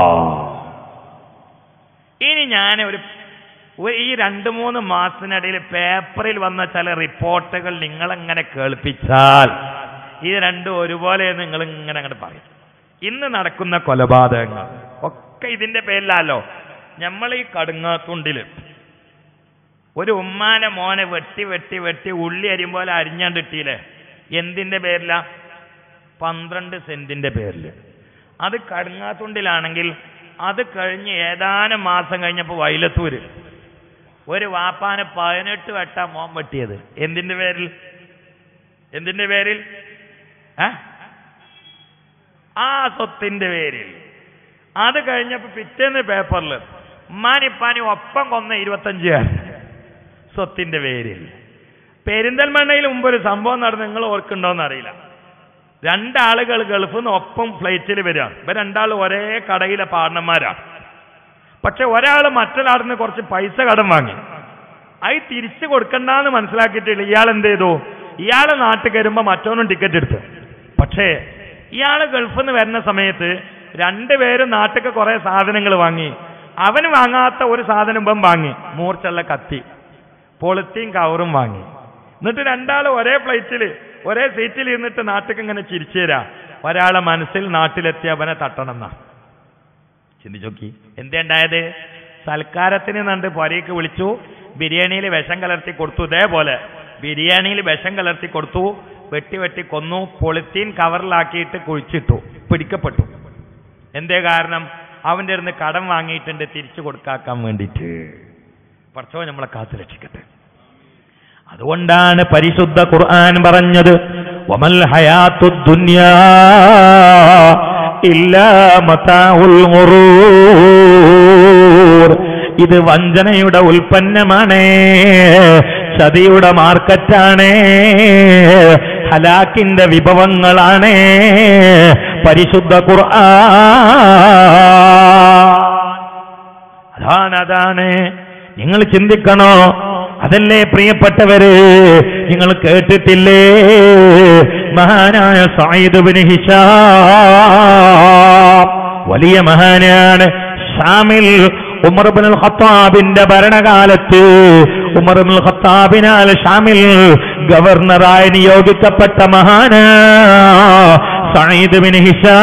ഇനി ഞാൻ ഒരു ഈ രണ്ടു മൂന്ന് മാസത്തിനിടയിൽ പേപ്പറിൽ വന്ന ചില റിപ്പോർട്ടുകൾ നിങ്ങളെങ്ങനെ കേൾപ്പിച്ചാൽ ഈ രണ്ടും ഒരുപോലെ നിങ്ങൾ ഇങ്ങനെ അങ്ങോട്ട് പറയും. ഇന്ന് നടക്കുന്ന കൊലപാതകങ്ങൾ ഒക്കെ ഇതിന്റെ പേരിലല്ലോ. നമ്മൾ ഈ കടുങ്ങാത്തുണ്ടില് ഒരു ഉമ്മാനെ മോനെ വെട്ടി വെട്ടി വെട്ടി ഉള്ളി അരിയും പോലെ അരിഞ്ഞാണ്ടിട്ടില്ലേ? എന്തിന്റെ പേരില? പന്ത്രണ്ട് സെന്റിന്റെ പേരില്. അത് കടുങ്ങാത്തുണ്ടിലാണെങ്കിൽ അത് കഴിഞ്ഞ് ഏതാനും മാസം കഴിഞ്ഞപ്പോൾ വൈലത്തൂര് ഒരു വാപ്പാനെ പതിനെട്ട് വെട്ടാ മോൻ വെട്ടിയത്. എന്തിന്റെ പേരിൽ? എന്തിന്റെ പേരിൽ? ആ സ്വത്തിന്റെ പേരിൽ. അത് കഴിഞ്ഞപ്പോ പിറ്റേന്ന് പേപ്പറിൽ ഉമ്മാനിപ്പാനി ഒപ്പം കൊന്ന ഇരുപത്തഞ്ചുകാരൻ സ്വത്തിന്റെ പേരിൽ. പെരിന്തൽമണ്ണയിൽ മുമ്പ് ഒരു സംഭവം നടന്ന് നിങ്ങൾ ഓർക്കുണ്ടോന്ന് അറിയില്ല. രണ്ടാളുകൾ ഗൾഫിൽ നിന്ന് ഒപ്പം ഫ്ലൈറ്റിൽ വരിക. ഇവ രണ്ടാൾ ഒരേ കടയിലെ പാർട്ണർമാരാണ്. പക്ഷെ ഒരാൾ മറ്റൊരാളിൽ നിന്ന് കുറച്ച് പൈസ കടം വാങ്ങി. അത് തിരിച്ചു കൊടുക്കണ്ടെന്ന് മനസ്സിലാക്കിയിട്ടില്ല. ഇയാൾ എന്ത് ചെയ്തു? ഇയാളെ നാട്ടിൽ കയറുമ്പോ മറ്റോനും ടിക്കറ്റ് എടുത്തു. പക്ഷേ ഇയാള് ഗൾഫിൽ നിന്ന് വരുന്ന സമയത്ത് രണ്ടുപേരും നാട്ടിൽ കുറെ സാധനങ്ങൾ വാങ്ങി. അവന് വാങ്ങാത്ത ഒരു സാധനം ഇപ്പം വാങ്ങി, മൂർച്ചുള്ള കത്തി, പൊളിത്തീൻ കവറും വാങ്ങി. എന്നിട്ട് രണ്ടാളും ഒരേ ഫ്ലൈറ്റിൽ ഒരേ സീറ്റിൽ ഇരുന്നിട്ട് നാട്ടിൽ ഇങ്ങനെ ചിരിച്ചു തരാ. ഒരാളെ മനസ്സിൽ നാട്ടിലെത്തി അവനെ തട്ടണം എന്നാ. ചിന്തിച്ചോക്കി എന്തേ ഉണ്ടായത്? സൽക്കാരത്തിന് നണ്ട് പൊരയ്ക്ക് വിളിച്ചു, ബിരിയാണിയിൽ വിഷം കലർത്തി കൊടുത്തു. ഇതേപോലെ ബിരിയാണിയിൽ വിഷം കലർത്തി കൊടുത്തു, വെട്ടി വെട്ടി കൊന്നു, പൊളിത്തീൻ കവറിലാക്കിയിട്ട് കുഴിച്ചിട്ടു, പിടിക്കപ്പെട്ടു. എന്തേ കാരണം? അവൻ്റെ അടുത്ത് കടം വാങ്ങിയിട്ടുണ്ട് തിരിച്ചു കൊടുക്കാക്കാൻ വേണ്ടിയിട്ട്. പടച്ചോൻ നമ്മളെ കാത്തു രക്ഷിക്കട്ടെ. അതുകൊണ്ടാണ് പരിശുദ്ധ ഖുർആൻ പറഞ്ഞത്, വമൽ ഹയാത്തുദ് ദുനിയാ ഇല്ലാ മതാഉൽ ഗുറൂർ. ഇത് വഞ്ചനയുടെ ഉൽപ്പന്നമാണ്, ചതിയുടെ മാർക്കറ്റാണ്, ഹലാക്കിന്റെ വിഭവങ്ങളാണ്. പരിശുദ്ധ ഖുർആൻ അതാണ് അതാണ് നിങ്ങൾ ചിന്തിക്കണോ? അതല്ലേ പ്രിയപ്പെട്ടവര്, നിങ്ങൾ കേട്ടിട്ടില്ലേ മഹാനായ സഈദ് ഇബ്നു ഹിശാം? വലിയ മഹാനാണ്. ഷാമിൽ ഉമർ ഇബ്നുൽ ഖത്താബിന്റെ ഭരണകാലത്ത് ഉമർ ഇബ്നുൽ ഖത്താബിനാൽ ഷാമിൽ ഗവർണറായി നിയോഗിക്കപ്പെട്ട മഹാനാ സഈദ് ഇബ്നു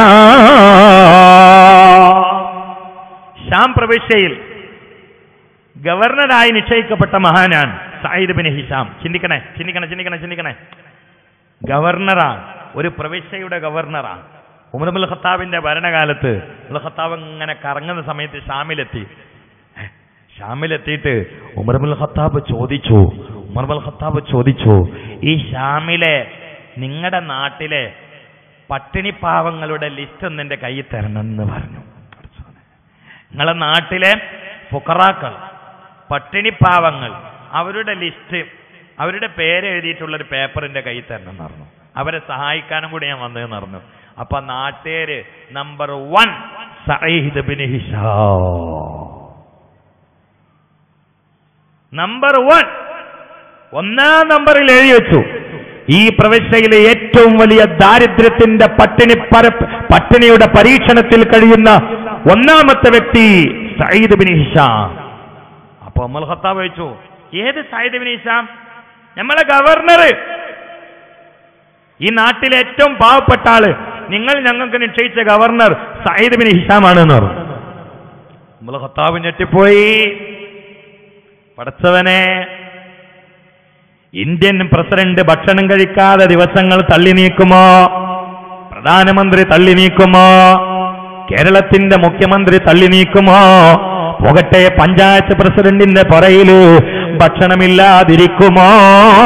ഹിശാം. ഷാം പ്രവിശ്യയിൽ ഗവർണറായി നിശ്ചയിക്കപ്പെട്ട മഹാനാണ് സഈദ് ഇബ്നു ഹിശാം. ചിന്തിക്കണേ ചിന്തിക്കണേ ചിന്തിക്കണേ ചിന്തിക്കണേ ഗവർണറാണ്, ഒരു പ്രവിശ്യയുടെ ഗവർണറാണ്. ഉമർ ഇബ്നുൽ ഖത്താബിന്റെ ഭരണകാലത്ത് ഇബ്നുൽ ഖത്താബ് ഇങ്ങനെ കറങ്ങുന്ന സമയത്ത് ഷാമിലെത്തി. ഷാമിലെത്തിയിട്ട് ഉമർ ഇബ്നുൽ ഖത്താബ് ചോദിച്ചു ഉമർ ഇബ്നുൽ ഖത്താബ് ചോദിച്ചു ഈ ഷാമിലെ നിങ്ങളുടെ നാട്ടിലെ പട്ടിണിപ്പാവങ്ങളുടെ ലിസ്റ്റ് ഒന്ന് എന്റെ കയ്യിൽ തരണമെന്ന് പറഞ്ഞു. നിങ്ങളെ നാട്ടിലെ ഫുഖറാക്കൾ, പട്ടിണിപ്പാവങ്ങൾ, അവരുടെ ലിസ്റ്റ്, അവരുടെ പേര് എഴുതിയിട്ടുള്ളൊരു പേപ്പറിന്റെ കയ്യിൽ തരണം എന്ന് പറഞ്ഞു. അവരെ സഹായിക്കാനും കൂടി ഞാൻ വന്നതെന്ന് പറഞ്ഞു. അപ്പൊ നാട്ടുകാര് number one Saeed ibn Hisham, number one, ഒന്നാം നമ്പറിൽ എഴുതി വെച്ചു. ഈ പ്രവിശ്യയിലെ ഏറ്റവും വലിയ ദാരിദ്ര്യത്തിന്റെ പട്ടിണി പര പട്ടിണിയുടെ പരീക്ഷണത്തിൽ കഴിയുന്ന ഒന്നാമത്തെ വ്യക്തി സഈദ് ബിൻ ഹിഷാം. അപ്പൊ ഉമർ ഖത്താബ് ചോദിച്ചു, ഏത് സഈദ് ബിൻ ഹിഷാം? നമ്മളെ ഗവർണർ, ഈ നാട്ടിലെ ഏറ്റവും പാവപ്പെട്ട ആള്, നിങ്ങൾ ഞങ്ങൾക്ക് നിശ്ചയിച്ച ഗവർണർ സഈദ് ബിൻ ഹിഷാമാണെന്ന് പറഞ്ഞു. ഉമർ ഖത്താബ് ഞെട്ടിപ്പോയി. പടച്ചവനെ, ഇന്ത്യൻ പ്രസിഡന്റ് ഭക്ഷണം കഴിക്കാതെ ദിവസങ്ങൾ തള്ളി നീക്കുമോ? പ്രധാനമന്ത്രി തള്ളി നീക്കുമോ? കേരളത്തിന്റെ മുഖ്യമന്ത്രി തള്ളി നീക്കുമോ? പോകട്ടെ, പഞ്ചായത്ത് പ്രസിഡന്റിന്റെ പുറയില് ഭക്ഷണമില്ലാതിരിക്കുമോ?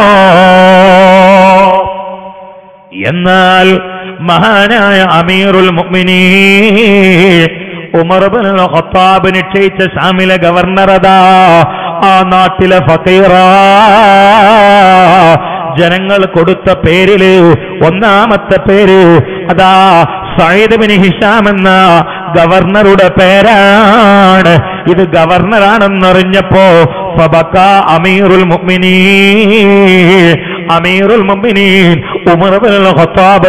എന്നാൽ മഹാനായ അമീറുൽ മുഅ്മിനീൻ ഉമർ ഇബ്നുൽ ഖത്താബ് നിശ്ചയിച്ച ഷാമിലെ ഗവർണറതാ ആ നാട്ടിലെ ഫഖീറ. ജനങ്ങൾ കൊടുത്ത പേരില് ഒന്നാമത്തെ പേര് അതാ സഈദ് ബിൻ ഹിഷാം എന്ന ഗവർണറുടെ പേരാണ്. ഇത് ഗവർണറാണെന്നറിഞ്ഞപ്പോ ഫബക്കാ അമീറുൽ മുഅ്മിനീൻ, അമീറുൽ മുഅ്മിനീൻ ഉമർ ഇബ്നുൽ ഖത്താബ്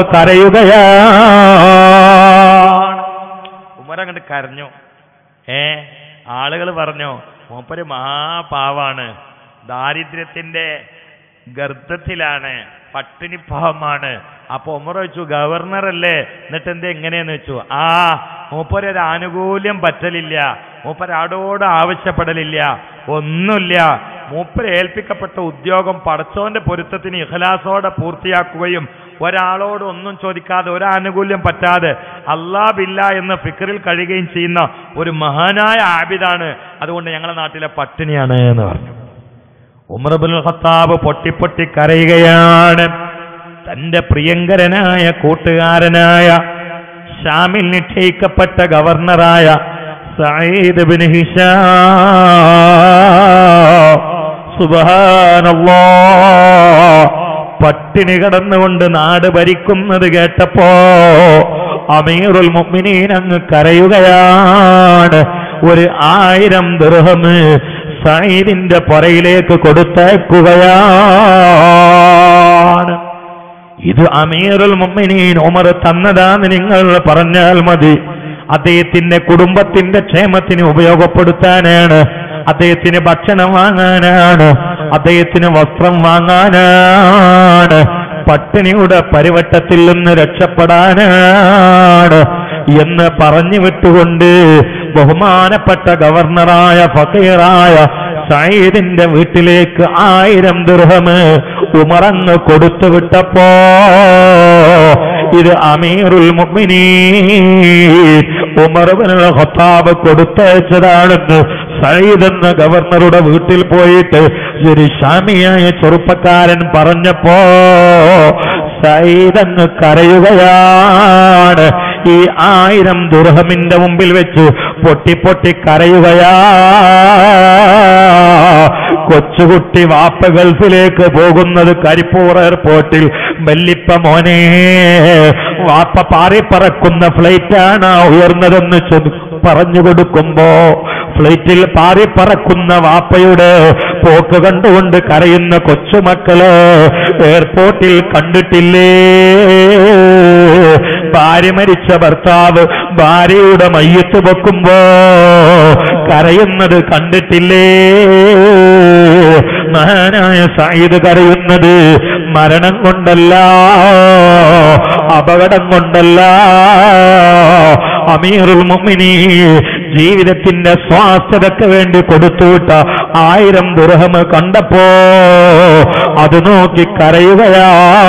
കരയുകയാണ്. ഉമർ അങ്ങോട്ട് കരഞ്ഞു. ഏ ആളുകൾ പറഞ്ഞു, മൂപ്പര് മഹാപാവാണ്, ദാരിദ്ര്യത്തിന്റെ ഗർത്തത്തിലാണ്, പട്ടിണിപ്പാവമാണ്. അപ്പൊ ഉമർ ചോദിച്ചു, ഗവർണറല്ലേ, എന്നിട്ട് എന്താ എങ്ങനെയെന്ന് വെച്ചു. ആ മൂപ്പരൊരു ആനുകൂല്യം പറ്റലില്ല, മൂപ്പരാടോട് ആവശ്യപ്പെടലില്ല, ഒന്നുമില്ല. മൂപ്പര് ഏൽപ്പിക്കപ്പെട്ട ഉദ്യോഗം പടച്ചോന്റെ പൊരുത്തത്തിന് ഇഖ്ലാസോടെ പൂർത്തിയാക്കുകയും ഒരാളോട് ഒന്നും ചോദിക്കാതെ ഒരാനുകൂല്യം പറ്റാതെ അല്ലാ ബില്ല എന്ന ഫിക്റിൽ കഴിയുകയും ചെയ്യുന്ന ഒരു മഹാനായ ആബിദാണ്. അതുകൊണ്ട് ഞങ്ങളുടെ നാട്ടിലെ പട്ടിണിയാണ് എന്ന് പറഞ്ഞു. ഉമർ ഇബ്നുൽ ഖത്താബ് പൊട്ടിപ്പൊട്ടി കരയുകയാണ്. തന്റെ പ്രിയങ്കരനായ കൂട്ടുകാരനായ ഷാമിൽ നിശ്ചയിക്കപ്പെട്ട ഗവർണറായ സഈദ് ബിൻ ഹിഷാം സുബ്ഹാനല്ലാഹ് പട്ടിണി കിടന്നുകൊണ്ട് നാട് ഭരിക്കുന്നത് കേട്ടപ്പോ അമീറുൽ മുഅ്മിനീൻ അങ്ങ് കരയുകയാണ്. ഒരു ആയിരം ദിർഹം സഈദിന്റെ പുറയിലേക്ക് കൊടുത്തേക്കുകയാണ്. ഇത് അമീറുൽ മുഅ്മിനീൻ ഉമർ തന്നതാന്ന് നിങ്ങൾ പറഞ്ഞാൽ മതി. അദ്ദേഹത്തിന്റെ കുടുംബത്തിന്റെ ക്ഷേമത്തിന് ഉപയോഗപ്പെടുത്താനാണ്, അദ്ദേഹത്തിന് ഭക്ഷണം വാങ്ങാനാണ്, അദ്ദേഹത്തിന് വസ്ത്രം വാങ്ങാനാണ്, പട്ടിണിയുടെ പരിവട്ടത്തിൽ നിന്ന് രക്ഷപ്പെടാനാണ് എന്ന് പറഞ്ഞു വിട്ടുകൊണ്ട് ബഹുമാനപ്പെട്ട ഗവർണറായ ഫഖീറായ സഈദിന്റെ വീട്ടിലേക്ക് ആയിരം ദിർഹം ഉമറങ്ങ് കൊടുത്തു വിട്ടപ്പോ ഇത് അമീറുൽ മുഅ്മിനീൻ ഉമർ ഇബ്നുൽ ഖത്താബ് കൊടുത്തയച്ചതാണെന്ന് സഈദ് എന്ന ഗവർണറുടെ വീട്ടിൽ പോയിട്ട് ഒരു ഷാമിയായ ചെറുപ്പക്കാരൻ പറഞ്ഞപ്പോ സഈദ് അങ്ങ് കരയുകയാണ്. ഈ ആയിരം ദിർഹമിന്റെ മുമ്പിൽ വെച്ച് പൊട്ടി പൊട്ടി കരയുകയാ. കൊച്ചുകുട്ടി വാപ്പ ഗൾഫിലേക്ക് പോകുന്നത് കരിപ്പൂർ എയർപോർട്ടിൽ, വല്ലിപ്പ മോനെ വാപ്പ പാറിപ്പറക്കുന്ന ഫ്ലൈറ്റാണ് ഉയർന്നതെന്ന് പറഞ്ഞു കൊടുക്കുമ്പോ ഫ്ലൈറ്റിൽ പാറിപ്പറക്കുന്ന വാപ്പയുടെ പോക്ക് കണ്ടുകൊണ്ട് കരയുന്ന കൊച്ചുമക്കള് എയർപോർട്ടിൽ കണ്ടിട്ടില്ലേ? ഭാര്യ മരിച്ച ഭർത്താവ് ഭാര്യയുടെ മയ്യത്ത് വെക്കുമ്പോ കരയുന്നത് കണ്ടിട്ടില്ലേ? മഹാനായ സഈദ് കരയുന്നത് മരണം കൊണ്ടല്ല, അപകടം കൊണ്ടല്ല. അമീറുൽ മുഅ്മിനീൻ ജീവിതത്തിന്റെ സ്വാസ്ഥ്യതയ്ക്ക് വേണ്ടി കൊടുത്തുവിട്ട ആയിരം ദിർഹം കണ്ടപ്പോ അത് നോക്കി കരയുകയാ.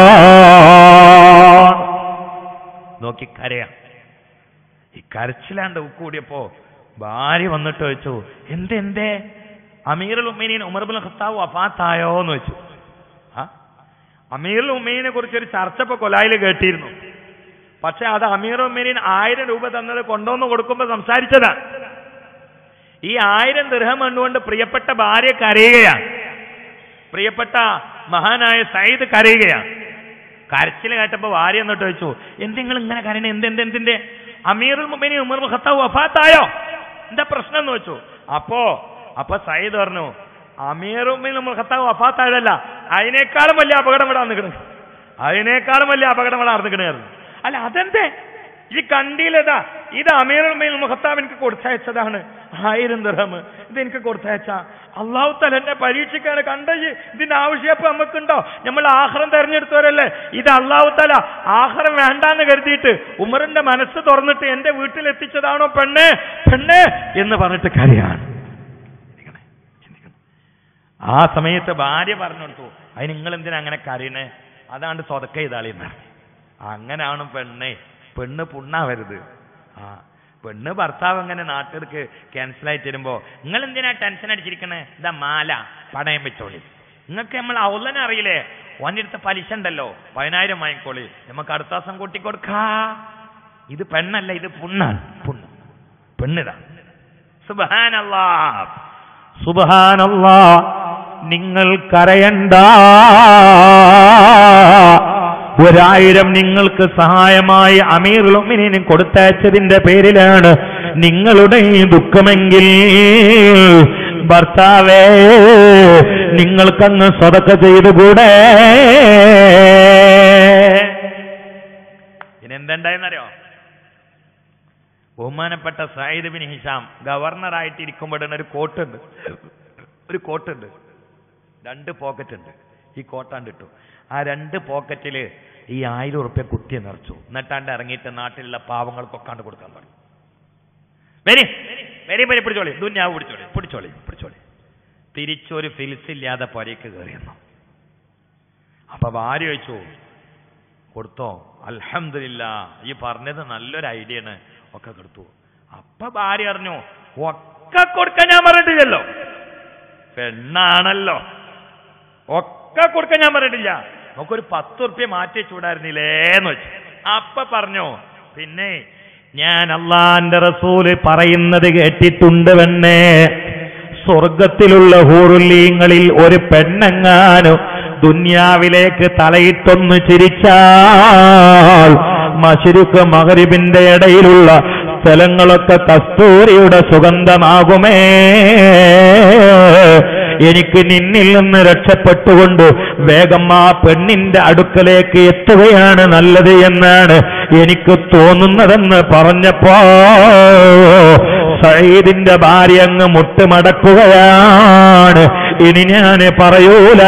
നോക്കി കരയാ. ഈ കരച്ചിലാണ്ട് കൂടിയപ്പോ ഭാര്യ വന്നിട്ട് ചോദിച്ചു, എന്തേ എന്തേ അമീറുൽ മുഅ്മിനീൻ ഉമർ ഇബ്നുൽ ഖത്താബ് വഫാത്തായോ എന്ന് വെച്ചു. ആ അമീറുൽ മുഅ്മിനീനെ കുറിച്ച് ഒരു ചർച്ച ഇപ്പൊ കൊലായിൽ കേട്ടിരുന്നു. പക്ഷെ അത് അമീറുൽ മുഅ്മിനീൻ ആയിരം രൂപ തന്നത് കൊണ്ടുവന്ന് കൊടുക്കുമ്പോൾ സംസാരിച്ചതാണ്. ഈ ആയിരം ദിർഹം കണ്ടുകൊണ്ട് പ്രിയപ്പെട്ട ഭാര്യ കരയുകയാണ്, പ്രിയപ്പെട്ട മഹാനായ സഈദ് കരയുകയാണ്. കരച്ചിൽ കേട്ടപ്പോ ഭാര്യ എന്നിട്ട് ചോദിച്ചു, എന്തെങ്കിലും ഇങ്ങനെ കരയണേ, എന്തെന്ത് എന്തിന്റെ? അമീറുൽ മുഅ്മിനീൻ ഉമർ ഇബ്നുൽ ഖത്താബ് വഫാത്തായോ, എന്താ പ്രശ്നം എന്ന് വെച്ചു. അപ്പോ അപ്പൊ സഈദ് പറഞ്ഞു, അമീറുൽ മുഅ്മിനീൻ ഉമർ ഖത്താബ് വഫാത്തായതല്ല, അതിനേക്കാളും വലിയ അപകടം ഇവിടെ നടന്നിക്കണ്, അതിനേക്കാളും വലിയ അപകടം ഇവിടെ നടന്നിക്കണായിരുന്നു. അല്ല അതെന്തേ? ഈ കണ്ടിയിലേതാ ഇത് അമീറുൽ മുഅ്മിനീൻ ഉമർ ഖത്താബ് എനിക്ക് കൊടുത്തയച്ചതാണ്, ആയിരം ദിർഹം ഇതെനിക്ക് കൊടുത്തയച്ചാ അള്ളാഹു തആല എന്നെ പരീക്ഷിക്കാണ്. കണ്ട ഇതിന്റെ ആവശ്യം അപ്പൊ നമുക്കുണ്ടോ? നമ്മൾ ആഖിറം തെരഞ്ഞെടുത്തവരല്ലേ. ഇത് അള്ളാഹു തആല ആഖിറം വേണ്ടാന്ന് കരുതിയിട്ട് ഉമറിന്റെ മനസ്സ് തുറന്നിട്ട് എന്റെ വീട്ടിൽ എത്തിച്ചതാണോ പെണ്ണേ പെണ്ണേ എന്ന് പറഞ്ഞിട്ട് കരയാണ്. ആ സമയത്ത് ഭാര്യ പറഞ്ഞു കൊടുത്തു, അതിന് നിങ്ങൾ എന്തിനാ അങ്ങനെ കരയണേ? അതാണ്ട് സ്വതക്ക ചെയ്താളിന്ന്. അങ്ങനാണ് പെണ്ണേ, പെണ്ണ് പുണ്ണാവരുത്. ആ പെണ്ണ് ഭർത്താവ് അങ്ങനെ നാട്ടിലേക്ക് ക്യാൻസലായിട്ട് വരുമ്പോ നിങ്ങൾ എന്തിനാ ടെൻഷൻ അടിച്ചിരിക്കണേ? ഇതാ മാല പണയം വെച്ചോളി. നിങ്ങൾക്ക് നമ്മൾ ഔലന അറിയില്ലേ, ഓൻ്റെ അടുത്ത് പലിശ ഉണ്ടല്ലോ, പതിനായിരം വാങ്ങിക്കോളി, നമുക്ക് അടുത്ത ദിവസം കൂട്ടിക്കൊടുക്കാ. ഇത് പെണ്ണല്ല, ഇത് പുണ്ണാണ്. പുണ്ണ് പെണ്ണിതാ. സുബ്ഹാനല്ലാഹ് സുബ്ഹാനല്ലാഹ്. നിങ്ങൾ കരയണ്ട. ഒരായിരം നിങ്ങൾക്ക് സഹായമായി അമീറുൽ മുഅ്മിനീൻ കൊടുത്തയച്ചതിന്റെ പേരിലാണ് നിങ്ങളുടെ ഈ ദുഃഖമെങ്കിൽ ഭർത്താവേ നിങ്ങൾക്കങ്ങ് സ്വതക്ക ചെയ്തുകൂടെ? ഇനെന്തുണ്ടായെന്നറിയോ? ബഹുമാനപ്പെട്ട സയ്യിദ് ബിൻ ഹിഷാം ഗവർണറായിട്ട് ഇരിക്കുമ്പോഴാണ് ഒരു കോട്ടുണ്ട് ഒരു കോട്ടുണ്ട് രണ്ട് പോക്കറ്റ് ഉണ്ട്. ഈ കോട്ടാണ്ട് ഇട്ടു. ആ രണ്ട് പോക്കറ്റില് ഈ ആയിരം ഉറുപ്പ്യ കുത്തിയെ നിറച്ചു. എന്നിട്ടാണ്ട് ഇറങ്ങിയിട്ട് നാട്ടിലുള്ള പാവങ്ങൾക്കൊക്കാണ്ട് കൊടുക്കാൻ പറഞ്ഞു. വരി വരി വരി പിടിച്ചോളി, ദുന്യാവ് പിടിച്ചോളി പിടിച്ചോളി പിടിച്ചോളി. തിരിച്ചൊരു ഫിൽസില്ലാതെ പൊരയ്ക്ക് കയറിയെന്നു. അപ്പൊ ഭാര്യ ചോദിച്ചു, കൊടുത്തോ? അൽഹംദുലില്ലാ, ഈ പറഞ്ഞത് നല്ലൊരു ഐഡിയ ആണ്, ഒക്കെ കൊടുത്തു. അപ്പൊ ഭാര്യ പറഞ്ഞു, ഒക്കെ കൊടുക്കാൻ ഞാൻ പറഞ്ഞിട്ടില്ലല്ലോ, പെണ്ണാണല്ലോ, ഒക്കെ കൊടുക്കാൻ ഞാൻ പറഞ്ഞിട്ടില്ല, നമുക്കൊരു പത്ത് ഉറുപ്പ്യ മാറ്റി ചൂടായിരുന്നില്ലേന്ന് വെച്ചു. അപ്പൊ പറഞ്ഞു, പിന്നെ ഞാൻ അള്ളാന്റെ റസൂല് പറയുന്നത് കേട്ടിട്ടുണ്ട് പെണ്ണേ, സ്വർഗത്തിലുള്ള ഹൂറുല്ലീങ്ങളിൽ ഒരു പെണ്ണെങ്ങാനും ദുന്യാവിലേക്ക് തലയിട്ടൊന്ന് ചിരിച്ചാൽ മശ്രിഖ് മഗ്രിബിന്റെ ഇടയിലുള്ള സ്ഥലങ്ങളൊക്കെ കസ്തൂരിയുടെ സുഗന്ധമാകുമേ. എനിക്ക് നിന്നിൽ നിന്ന് രക്ഷപ്പെട്ടുകൊണ്ട് വേഗം ആ പെണ്ണിന്റെ അടുക്കലേക്ക് എത്തുകയാണ് നല്ലത് എന്നാണ് എനിക്ക് തോന്നുന്നതെന്ന് പറഞ്ഞപ്പോ സയ്യിദിന്റെ ഭാര്യ അങ്ങ് മുട്ടുമടക്കുകയാണ്. ഇനി ഞാൻ പറയൂല,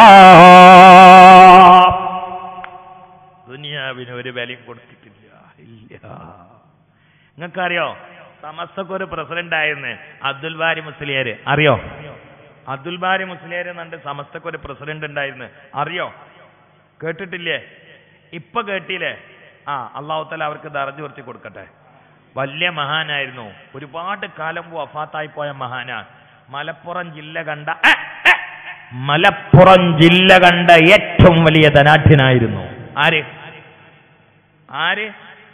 ദുനിയാവിന് ഒരു വിലയും കൊടുത്തിട്ടില്ല. ഇല്ല. നിങ്ങൾക്കറിയോ, സമസ്തക്കൊരു പ്രസിഡന്റ് ആയിരുന്നു അബ്ദുൽ ബാരി മുസ്ലിയാർ. അറിയോ? അബ്ദുൽ ബാരി മുസ്ലിയാർ എന്നുണ്ട് സമസ്തക്കൊരു പ്രസിഡന്റ് ഉണ്ടായിരുന്നു. അറിയോ? കേട്ടിട്ടില്ലേ? ഇപ്പൊ കേട്ടില്ലേ? ആ അള്ളാഹു തആല അവർക്ക് ദർജ ഉയർത്തി കൊടുക്കട്ടെ. വലിയ മഹാനായിരുന്നു, ഒരുപാട് കാലം വഫാത്തായി പോയ മഹാനാണ്. മലപ്പുറം ജില്ല കണ്ട മലപ്പുറം ജില്ല കണ്ട ഏറ്റവും വലിയ ധനാഢ്യനായിരുന്നു. ആര് ആര്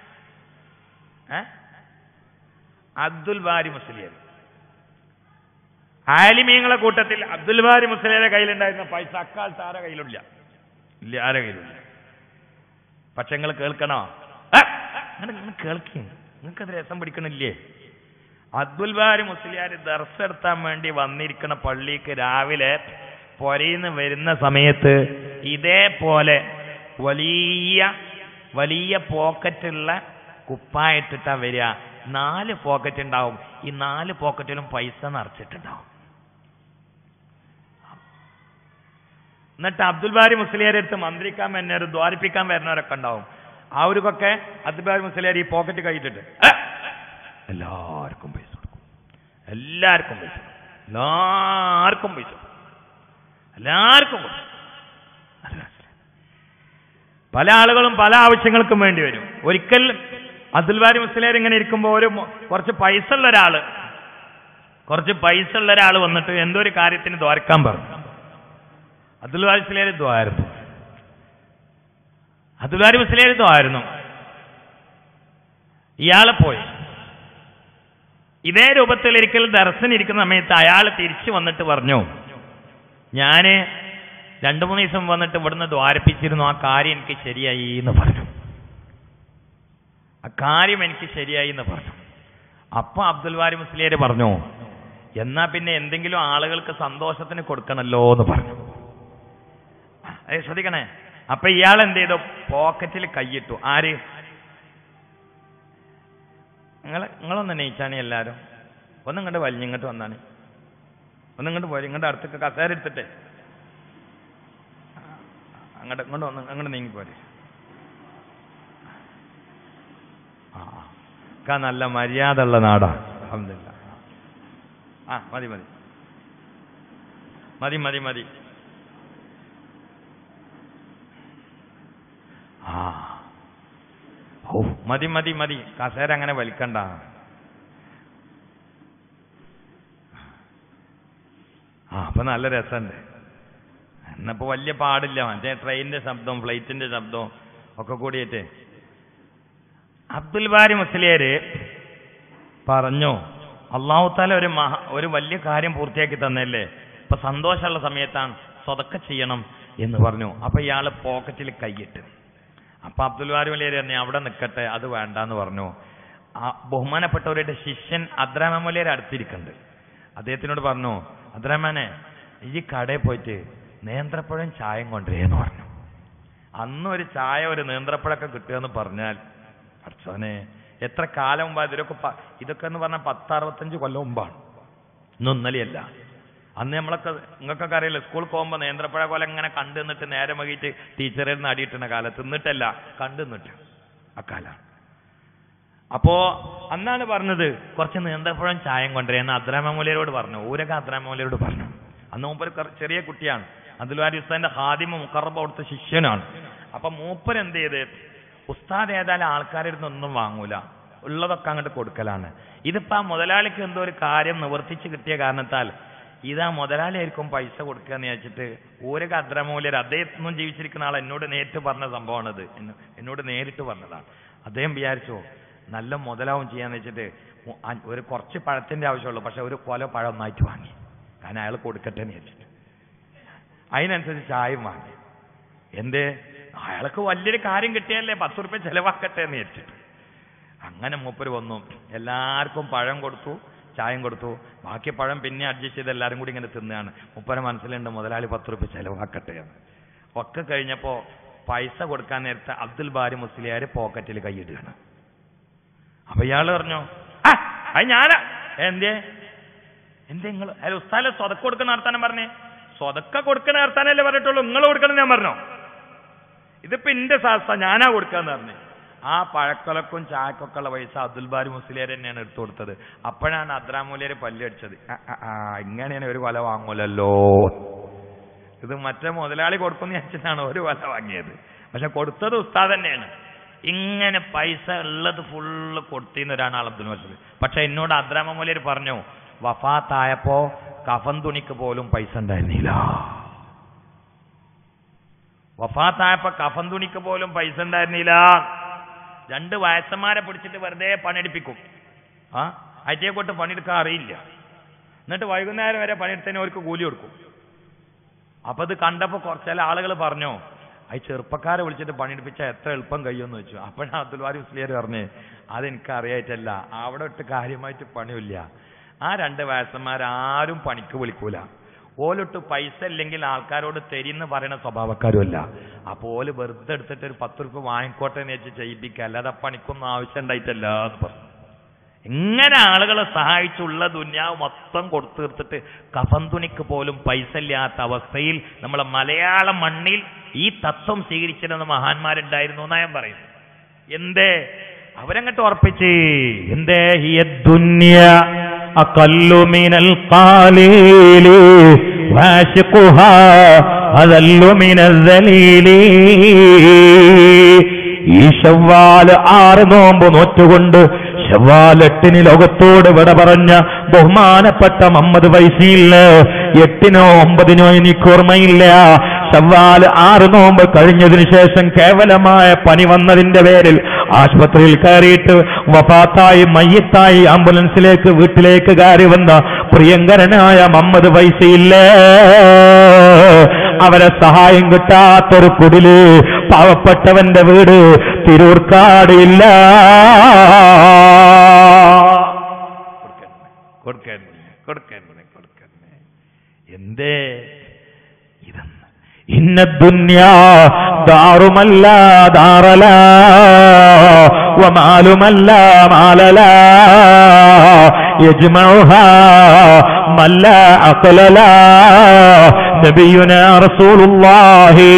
അബ്ദുൽ ബാരി മുസ്ലിയാർ. ആലിമീങ്ങളെ കൂട്ടത്തിൽ അബ്ദുൽ ബാരി മുസ്ലിയാരുടെ കയ്യിലുണ്ടായിരുന്ന പൈസ അക്കാലത്ത് ആരെ കയ്യിലില്ല, ഇല്ല, ആരെ കയ്യിലില്ല. പക്ഷെ നിങ്ങൾ കേൾക്കണോ? കേൾക്കും, നിങ്ങൾക്കത് രസം പിടിക്കണില്ലേ? അബ്ദുൽ ബാരി മുസ്ലിയാർ ദർസ് എടുത്താൻ വേണ്ടി വന്നിരിക്കുന്ന പള്ളിക്ക് രാവിലെ പൊരയിന്ന് വരുന്ന സമയത്ത് ഇതേപോലെ വലിയ വലിയ പോക്കറ്റുള്ള കുപ്പായിട്ടിട്ടാ വരിക. നാല് പോക്കറ്റ് ഉണ്ടാവും. ഈ നാല് പോക്കറ്റിലും പൈസ നിറച്ചിട്ടുണ്ടാവും. എന്നിട്ട് അബ്ദുൽ ബാരി മുസ്ലിയാരെ അടുത്ത് മന്ത്രിക്കാൻ വരുന്നവർ ദ്വാരിപ്പിക്കാൻ വരുന്നവരൊക്കെ ഉണ്ടാവും. അവർക്കൊക്കെ അബ്ദുൽ ബാരി മുസ്ലിയാർ ഈ പോക്കറ്റ് കഴിച്ചിട്ട് എല്ലാവർക്കും പൈസ കൊടുക്കും. എല്ലാവർക്കും പൈസ എല്ലാവർക്കും പൈസ എല്ലാവർക്കും കൊടുക്കും. പല ആളുകളും പല ആവശ്യങ്ങൾക്കും വേണ്ടി വരും. ഒരിക്കൽ അബ്ദുൽ ബാരി മുസ്ലിയാർ ഇങ്ങനെ ഇരിക്കുമ്പോൾ ഒരു കുറച്ച് പൈസ ഉള്ള ഒരാള് കുറച്ച് പൈസ ഉള്ള ഒരാൾ വന്നിട്ട് എന്തോ ഒരു കാര്യത്തിന് ദ്വാരക്കാൻ പറഞ്ഞു. അബ്ദുൽ ബാരി മുസ്ലിയാർ ദ്വാരുന്നു. അബ്ദുൽ ബാരി മുസ്ലിയാർ ദ്വാരുന്നു. ഇയാളെ പോയി. ഇതേ രൂപത്തിൽ ഒരിക്കൽ ദർശനിരിക്കുന്ന സമയത്ത് അയാൾ തിരിച്ചു വന്നിട്ട് പറഞ്ഞു, ഞാന് രണ്ടു മൂന്ന് ദിവസം വന്നിട്ട് ഇവിടുന്ന് ദ്വാരപ്പിച്ചിരുന്നു, ആ കാര്യം എനിക്ക് ശരിയായി എന്ന് പറഞ്ഞു. ആ കാര്യം എനിക്ക് ശരിയായി എന്ന് പറഞ്ഞു. അപ്പൊ അബ്ദുൽ ബാരി മുസ്ലിയാർ പറഞ്ഞു, എന്നാ പിന്നെ എന്തെങ്കിലും ആളുകൾക്ക് സന്തോഷത്തിന് കൊടുക്കണല്ലോ എന്ന് പറഞ്ഞു. അതെ, ശ്രദ്ധിക്കണേ. അപ്പൊ ഇയാൾ എന്ത് ചെയ്തു? പോക്കറ്റിൽ കൈയിട്ടു. ആര്? നിങ്ങൾ നിങ്ങളൊന്ന് നെയ്ച്ചാണി എല്ലാരും ഒന്നിങ്ങോട്ട് വലിഞ്ഞിങ്ങോട്ട് വന്നാണ്, ഒന്നിങ്ങോട്ട് പോയി, ഇങ്ങോട്ട് അടുത്തൊക്കെ കസേര എടുത്തിട്ടെ അങ്ങോട്ട് ഇങ്ങോട്ട് വന്ന് അങ്ങോട്ട് നീങ്ങിപ്പോരെ. ആ ഒക്കെ നല്ല മര്യാദ ഉള്ള നാടാ, അൽഹംദുലില്ലാ. ആ മതി മതി മതി മതി മതി ആ ഓ മതി മതി മതി കസേര അങ്ങനെ വലിക്കണ്ട. ആ അപ്പൊ നല്ല രസമുണ്ട്. എന്നപ്പോ വലിയ പാടില്ല, മറ്റേ ട്രെയിനിന്റെ ശബ്ദവും ഫ്ലൈറ്റിന്റെ ശബ്ദവും ഒക്കെ കൂടിയിട്ട്. അബ്ദുൽ ബാരി മുസ്ലിയാര് പറഞ്ഞു, അള്ളാഹു താല ഒരു മഹാ ഒരു വലിയ കാര്യം പൂർത്തിയാക്കി തന്നല്ലേ, ഇപ്പൊ സന്തോഷമുള്ള സമയത്താണ് സ്വതക്ക ചെയ്യണം എന്ന് പറഞ്ഞു. അപ്പൊ ഇയാള് പോക്കറ്റിൽ കൈയിട്ട്. അപ്പൊ അബ്ദുൽ ബാരി മുസ്ലിയാർ പറഞ്ഞു അവിടെ നിൽക്കട്ടെ, അത് വേണ്ടെന്ന് പറഞ്ഞു. ആ ബഹുമാനപ്പെട്ടവരുടെ ശിഷ്യൻ അബ്ദുറഹ്മാൻ മുസ്ലിയാർ അടുത്തിരിക്കുന്നുണ്ട്. അദ്ദേഹത്തിനോട് പറഞ്ഞു, അബ്ദുറഹ്മാനെ ഈ കടയിൽ പോയിട്ട് നേന്ത്രപ്പഴം ചായം കൊണ്ടുവരേന്ന് പറഞ്ഞു. അന്ന് ഒരു ചായ ഒരു നേന്ത്രപ്പഴമൊക്കെ കിട്ടുകയെന്ന് പറഞ്ഞാൽ അർച്ചോനെ എത്ര കാലം മുമ്പ് ഇതിലൊക്കെ ഇതൊക്കെ എന്ന് പറഞ്ഞാൽ പത്തറുപത്തഞ്ച് കൊല്ലം മുമ്പാണ്, ഇന്നും ഇന്നലെയല്ല. അന്ന് നമ്മളൊക്കെ നിങ്ങൾക്കൊക്കെ അറിയില്ല, സ്കൂളിൽ പോകുമ്പോൾ നേന്ത്രപ്പഴ പോലെ ഇങ്ങനെ കണ്ടു നിന്നിട്ട് നേരെ മകിയിട്ട് ടീച്ചറിൽ നിന്ന് അടിയിട്ടുന്ന കാലത്ത് തിന്നിട്ടല്ല കണ്ടു നിന്നിട്ട് അക്കാലാണ്. അപ്പോ അന്നാണ് പറഞ്ഞത് കുറച്ച് നേന്ത്രപ്പഴം ചായം കൊണ്ടുവരുന്ന അബ്ദുറഹ്മാൻ മുസ്ലിയാരോട് പറഞ്ഞു. ഊരൊക്കെ അബ്ദുറഹ്മാൻ മുസ്ലിയാരോട് പറഞ്ഞു. അന്ന് മൂപ്പർ ചെറിയ കുട്ടിയാണ്, അബ്ദുൽ ബാരി ഉസ്താദിന്റെ ഖാദിമ മുഖറബ് അവിടുത്തെ ശിഷ്യനാണ്. അപ്പൊ മൂപ്പർ എന്ത് ചെയ്ത്, ഉസ്താദ് ഏതായാലും ആൾക്കാരുടെ ഒന്നും വാങ്ങൂല, ഉള്ളതൊക്കെ അങ്ങോട്ട് കൊടുക്കലാണ്. ഇതിപ്പോ ആ മുതലാളിക്ക് എന്തോ ഒരു കാര്യം നിവർത്തിച്ച് കിട്ടിയ കാരണത്താൽ ഇതാ മുതലാളിയായിരിക്കും പൈസ കൊടുക്കുക എന്ന് വെച്ചിട്ട് ഊരക അബ്ദുറഹ്മാൻ അദ്ദേഹത്തിനും ജീവിച്ചിരിക്കുന്ന ആൾ എന്നോട് നേരിട്ട് പറഞ്ഞ സംഭവമാണത്, എന്നോട് നേരിട്ട് പറഞ്ഞതാണ്. അദ്ദേഹം വിചാരിച്ചോ നല്ല മുതലാവും ചെയ്യാന്ന് വെച്ചിട്ട് ഒരു കുറച്ച് പഴത്തിന്റെ ആവശ്യമുള്ളൂ, പക്ഷെ ഒരു കൊല പഴം ഒന്നായിട്ട് വാങ്ങി, കാരണം അയാൾ കൊടുക്കട്ടെ എന്ന് വെച്ചിട്ട്. അതിനനുസരിച്ച് ചായയും വാങ്ങി. എന്തേ, അയാൾക്ക് വലിയൊരു കാര്യം കിട്ടിയല്ലേ, പത്ത് റുപ്യ ചെലവാക്കട്ടെ എന്ന് വെച്ചിട്ട്. അങ്ങനെ മൂപ്പര് വന്നു, എല്ലാവർക്കും പഴം കൊടുത്തു, ചായം കൊടുത്തു, ബാക്കി പഴം പിന്നെ അഡ്ജസ്റ്റ് ചെയ്ത് എല്ലാവരും കൂടി ഇങ്ങനെ തിന്നാണ്. മുപ്പരെ മനസ്സിലുണ്ട് മുതലാളി പത്ത് റുപ്യ ചെലവാക്കട്ടെ എന്ന്. ഒക്കെ കഴിഞ്ഞപ്പോ പൈസ കൊടുക്കാൻ നേരത്തെ അബ്ദുൽ ബാരി മുസ്ലിയാർ പോക്കറ്റിൽ കൈയിടുകയാണ്. അപ്പൊ ഇയാള് പറഞ്ഞു, ആ അത് ഞാനാ. എന്തേ എന്തേ നിങ്ങൾ അല്ല ഉസ്താദ് സ്വതക്ക കൊടുക്കുന്ന നടത്താനും പറഞ്ഞേ, സ്വതക്ക കൊടുക്കുന്ന നടത്താനല്ലേ പറഞ്ഞിട്ടുള്ളൂ, നിങ്ങൾ കൊടുക്കണം ഞാൻ പറഞ്ഞോ, ഇതിപ്പോ എന്റെ സാസ്ഥ ഞാനാ കൊടുക്കാന്ന് പറഞ്ഞു. ആ പഴക്കൊലക്കും ചായക്കൊക്കെ ഉള്ള പൈസ അബ്ദുൽ ബാരി മുസ്ലിയാർ തന്നെയാണ് എടുത്തു കൊടുത്തത്. അപ്പോഴാണ് അബ്ദുറഹ്മാൻ മുസ്ലിയാർ പല്ലടിച്ചത്. ആ ഇങ്ങനെയാണ് ഒരു കൊല വാങ്ങൂലല്ലോ, ഇത് മറ്റേ മുതലാളി കൊടുക്കുന്ന വെച്ചിട്ടാണ് ഒരു കൊല വാങ്ങിയത്, പക്ഷെ കൊടുത്തത് ഉസ്താദ് തന്നെയാണ്. ഇങ്ങനെ പൈസ ഉള്ളത് ഫുള്ള് കൊടുത്തിരുന്നൊരാണ് അബ്ദുൽ മസൂദ്. പക്ഷെ എന്നോട് അബ്ദുറഹ്മാൻ മുസ്ലിയാർ പറഞ്ഞു, വഫാത്തായപ്പോ കഫൻ തുണിക്ക് പോലും പൈസ ഉണ്ടായിരുന്നില്ല. വഫാത്തായപ്പോ കഫൻ തുണിക്ക് പോലും പൈസ ഉണ്ടായിരുന്നില്ല. രണ്ട് വയസ്സന്മാരെ പിടിച്ചിട്ട് വെറുതെ പണിയെടുപ്പിക്കും. ആ അറ്റയെ കൊണ്ട് പണിയെടുക്കാൻ അറിയില്ല, എന്നിട്ട് വൈകുന്നേരം വരെ പണിയെടുത്തതിന് അവർക്ക് കൂലി കൊടുക്കും. അപ്പൊ ഇത് കണ്ടപ്പോ കുറച്ച് ആളുകൾ പറഞ്ഞു, അത് ചെറുപ്പക്കാരെ വിളിച്ചിട്ട് പണിയെടുപ്പിച്ചാൽ എത്ര എളുപ്പം കഴിയുമെന്ന് വെച്ചു. അപ്പോഴാണ് അബ്ദുൽ ബാരി മുസ്ലിയാർ പറഞ്ഞ്, അതെനിക്ക് അറിയായിട്ടല്ല, അവിടെ ഇട്ട് കാര്യമായിട്ട് പണിയില്ല. ആ രണ്ട് വയസ്സന്മാരാരും പണിക്ക് വിളിക്കൂല, ഓലിട്ട് പൈസ ഇല്ലെങ്കിൽ ആൾക്കാരോട് തെരിന്ന് പറയുന്ന സ്വഭാവക്കാരുമല്ല. അപ്പൊ ഓല് വെറുതെ എടുത്തിട്ട് ഒരു പത്ത് റുപ്യ വാങ്ങിക്കോട്ടെ എന്ന് വെച്ച് ചെയ്യിപ്പിക്കുക, അല്ലാതെ പണിക്കൊന്നും ആവശ്യം ഉണ്ടായിട്ടല്ല എന്ന് പറഞ്ഞു. ഇങ്ങനെ ആളുകളെ സഹായിച്ചുള്ള ദുന്യാവ് മൊത്തം കൊടുത്തു തീർത്തിട്ട് കഫൻ തുണിക്ക് പോലും പൈസ ഇല്ലാത്ത അവസ്ഥയിൽ നമ്മളെ മലയാള മണ്ണിൽ ഈ തത്വം സ്വീകരിച്ചിരുന്ന മഹാന്മാരുണ്ടായിരുന്നു എന്നാ ഞാൻ പറയുന്നു. എന്തേ അവരങ്ങോട്ട് ഉറപ്പിച്ച്, എന്തേ ഹിയ ദുനിയ അഖല്ലു മിനൽ ഖാലീലി വാശിഖുഹാ അദല്ലു മിനൽ ദലീലി. ഈ ശവ്വാൽ ആറ് നോമ്പ് നോറ്റുകൊണ്ട് ശവ്വാൽ എട്ടിന് ലോകത്തോട് വിട പറഞ്ഞ ബഹുമാനപ്പെട്ട മുഹമ്മദ് ഫൈസിയിൽ എട്ടിനോ ഒമ്പതിനോ എനിക്ക് ഓർമ്മയില്ല, ശവ്വാൽ ആറ് നോമ്പ് കഴിഞ്ഞതിന് ശേഷം കേവലമായ പനി വന്നതിന്റെ പേരിൽ ആശുപത്രിയിൽ കയറിയിട്ട് വഫാത്തായി മയ്യത്തായി ആംബുലൻസിലേക്ക് വീട്ടിലേക്ക് കയറി വന്ന പ്രിയങ്കരനായ മുഹമ്മദ് ഫൈസിയില്ലേ, അവരെ സഹായം കിട്ടാത്തൊരു കുടില്, പാവപ്പെട്ടവന്റെ വീട് തിരൂർക്കാടില്ല. എന്തേ ഇതെന്ന്, ഇന്ന ദുന്യാ ദാറുമല്ല ദാറലാ വമാലുമല്ല മാലലാ. യജ്മഉഹാ മല്ലാ അഖലലാ നബിയുനാ റസൂലുള്ളാഹി.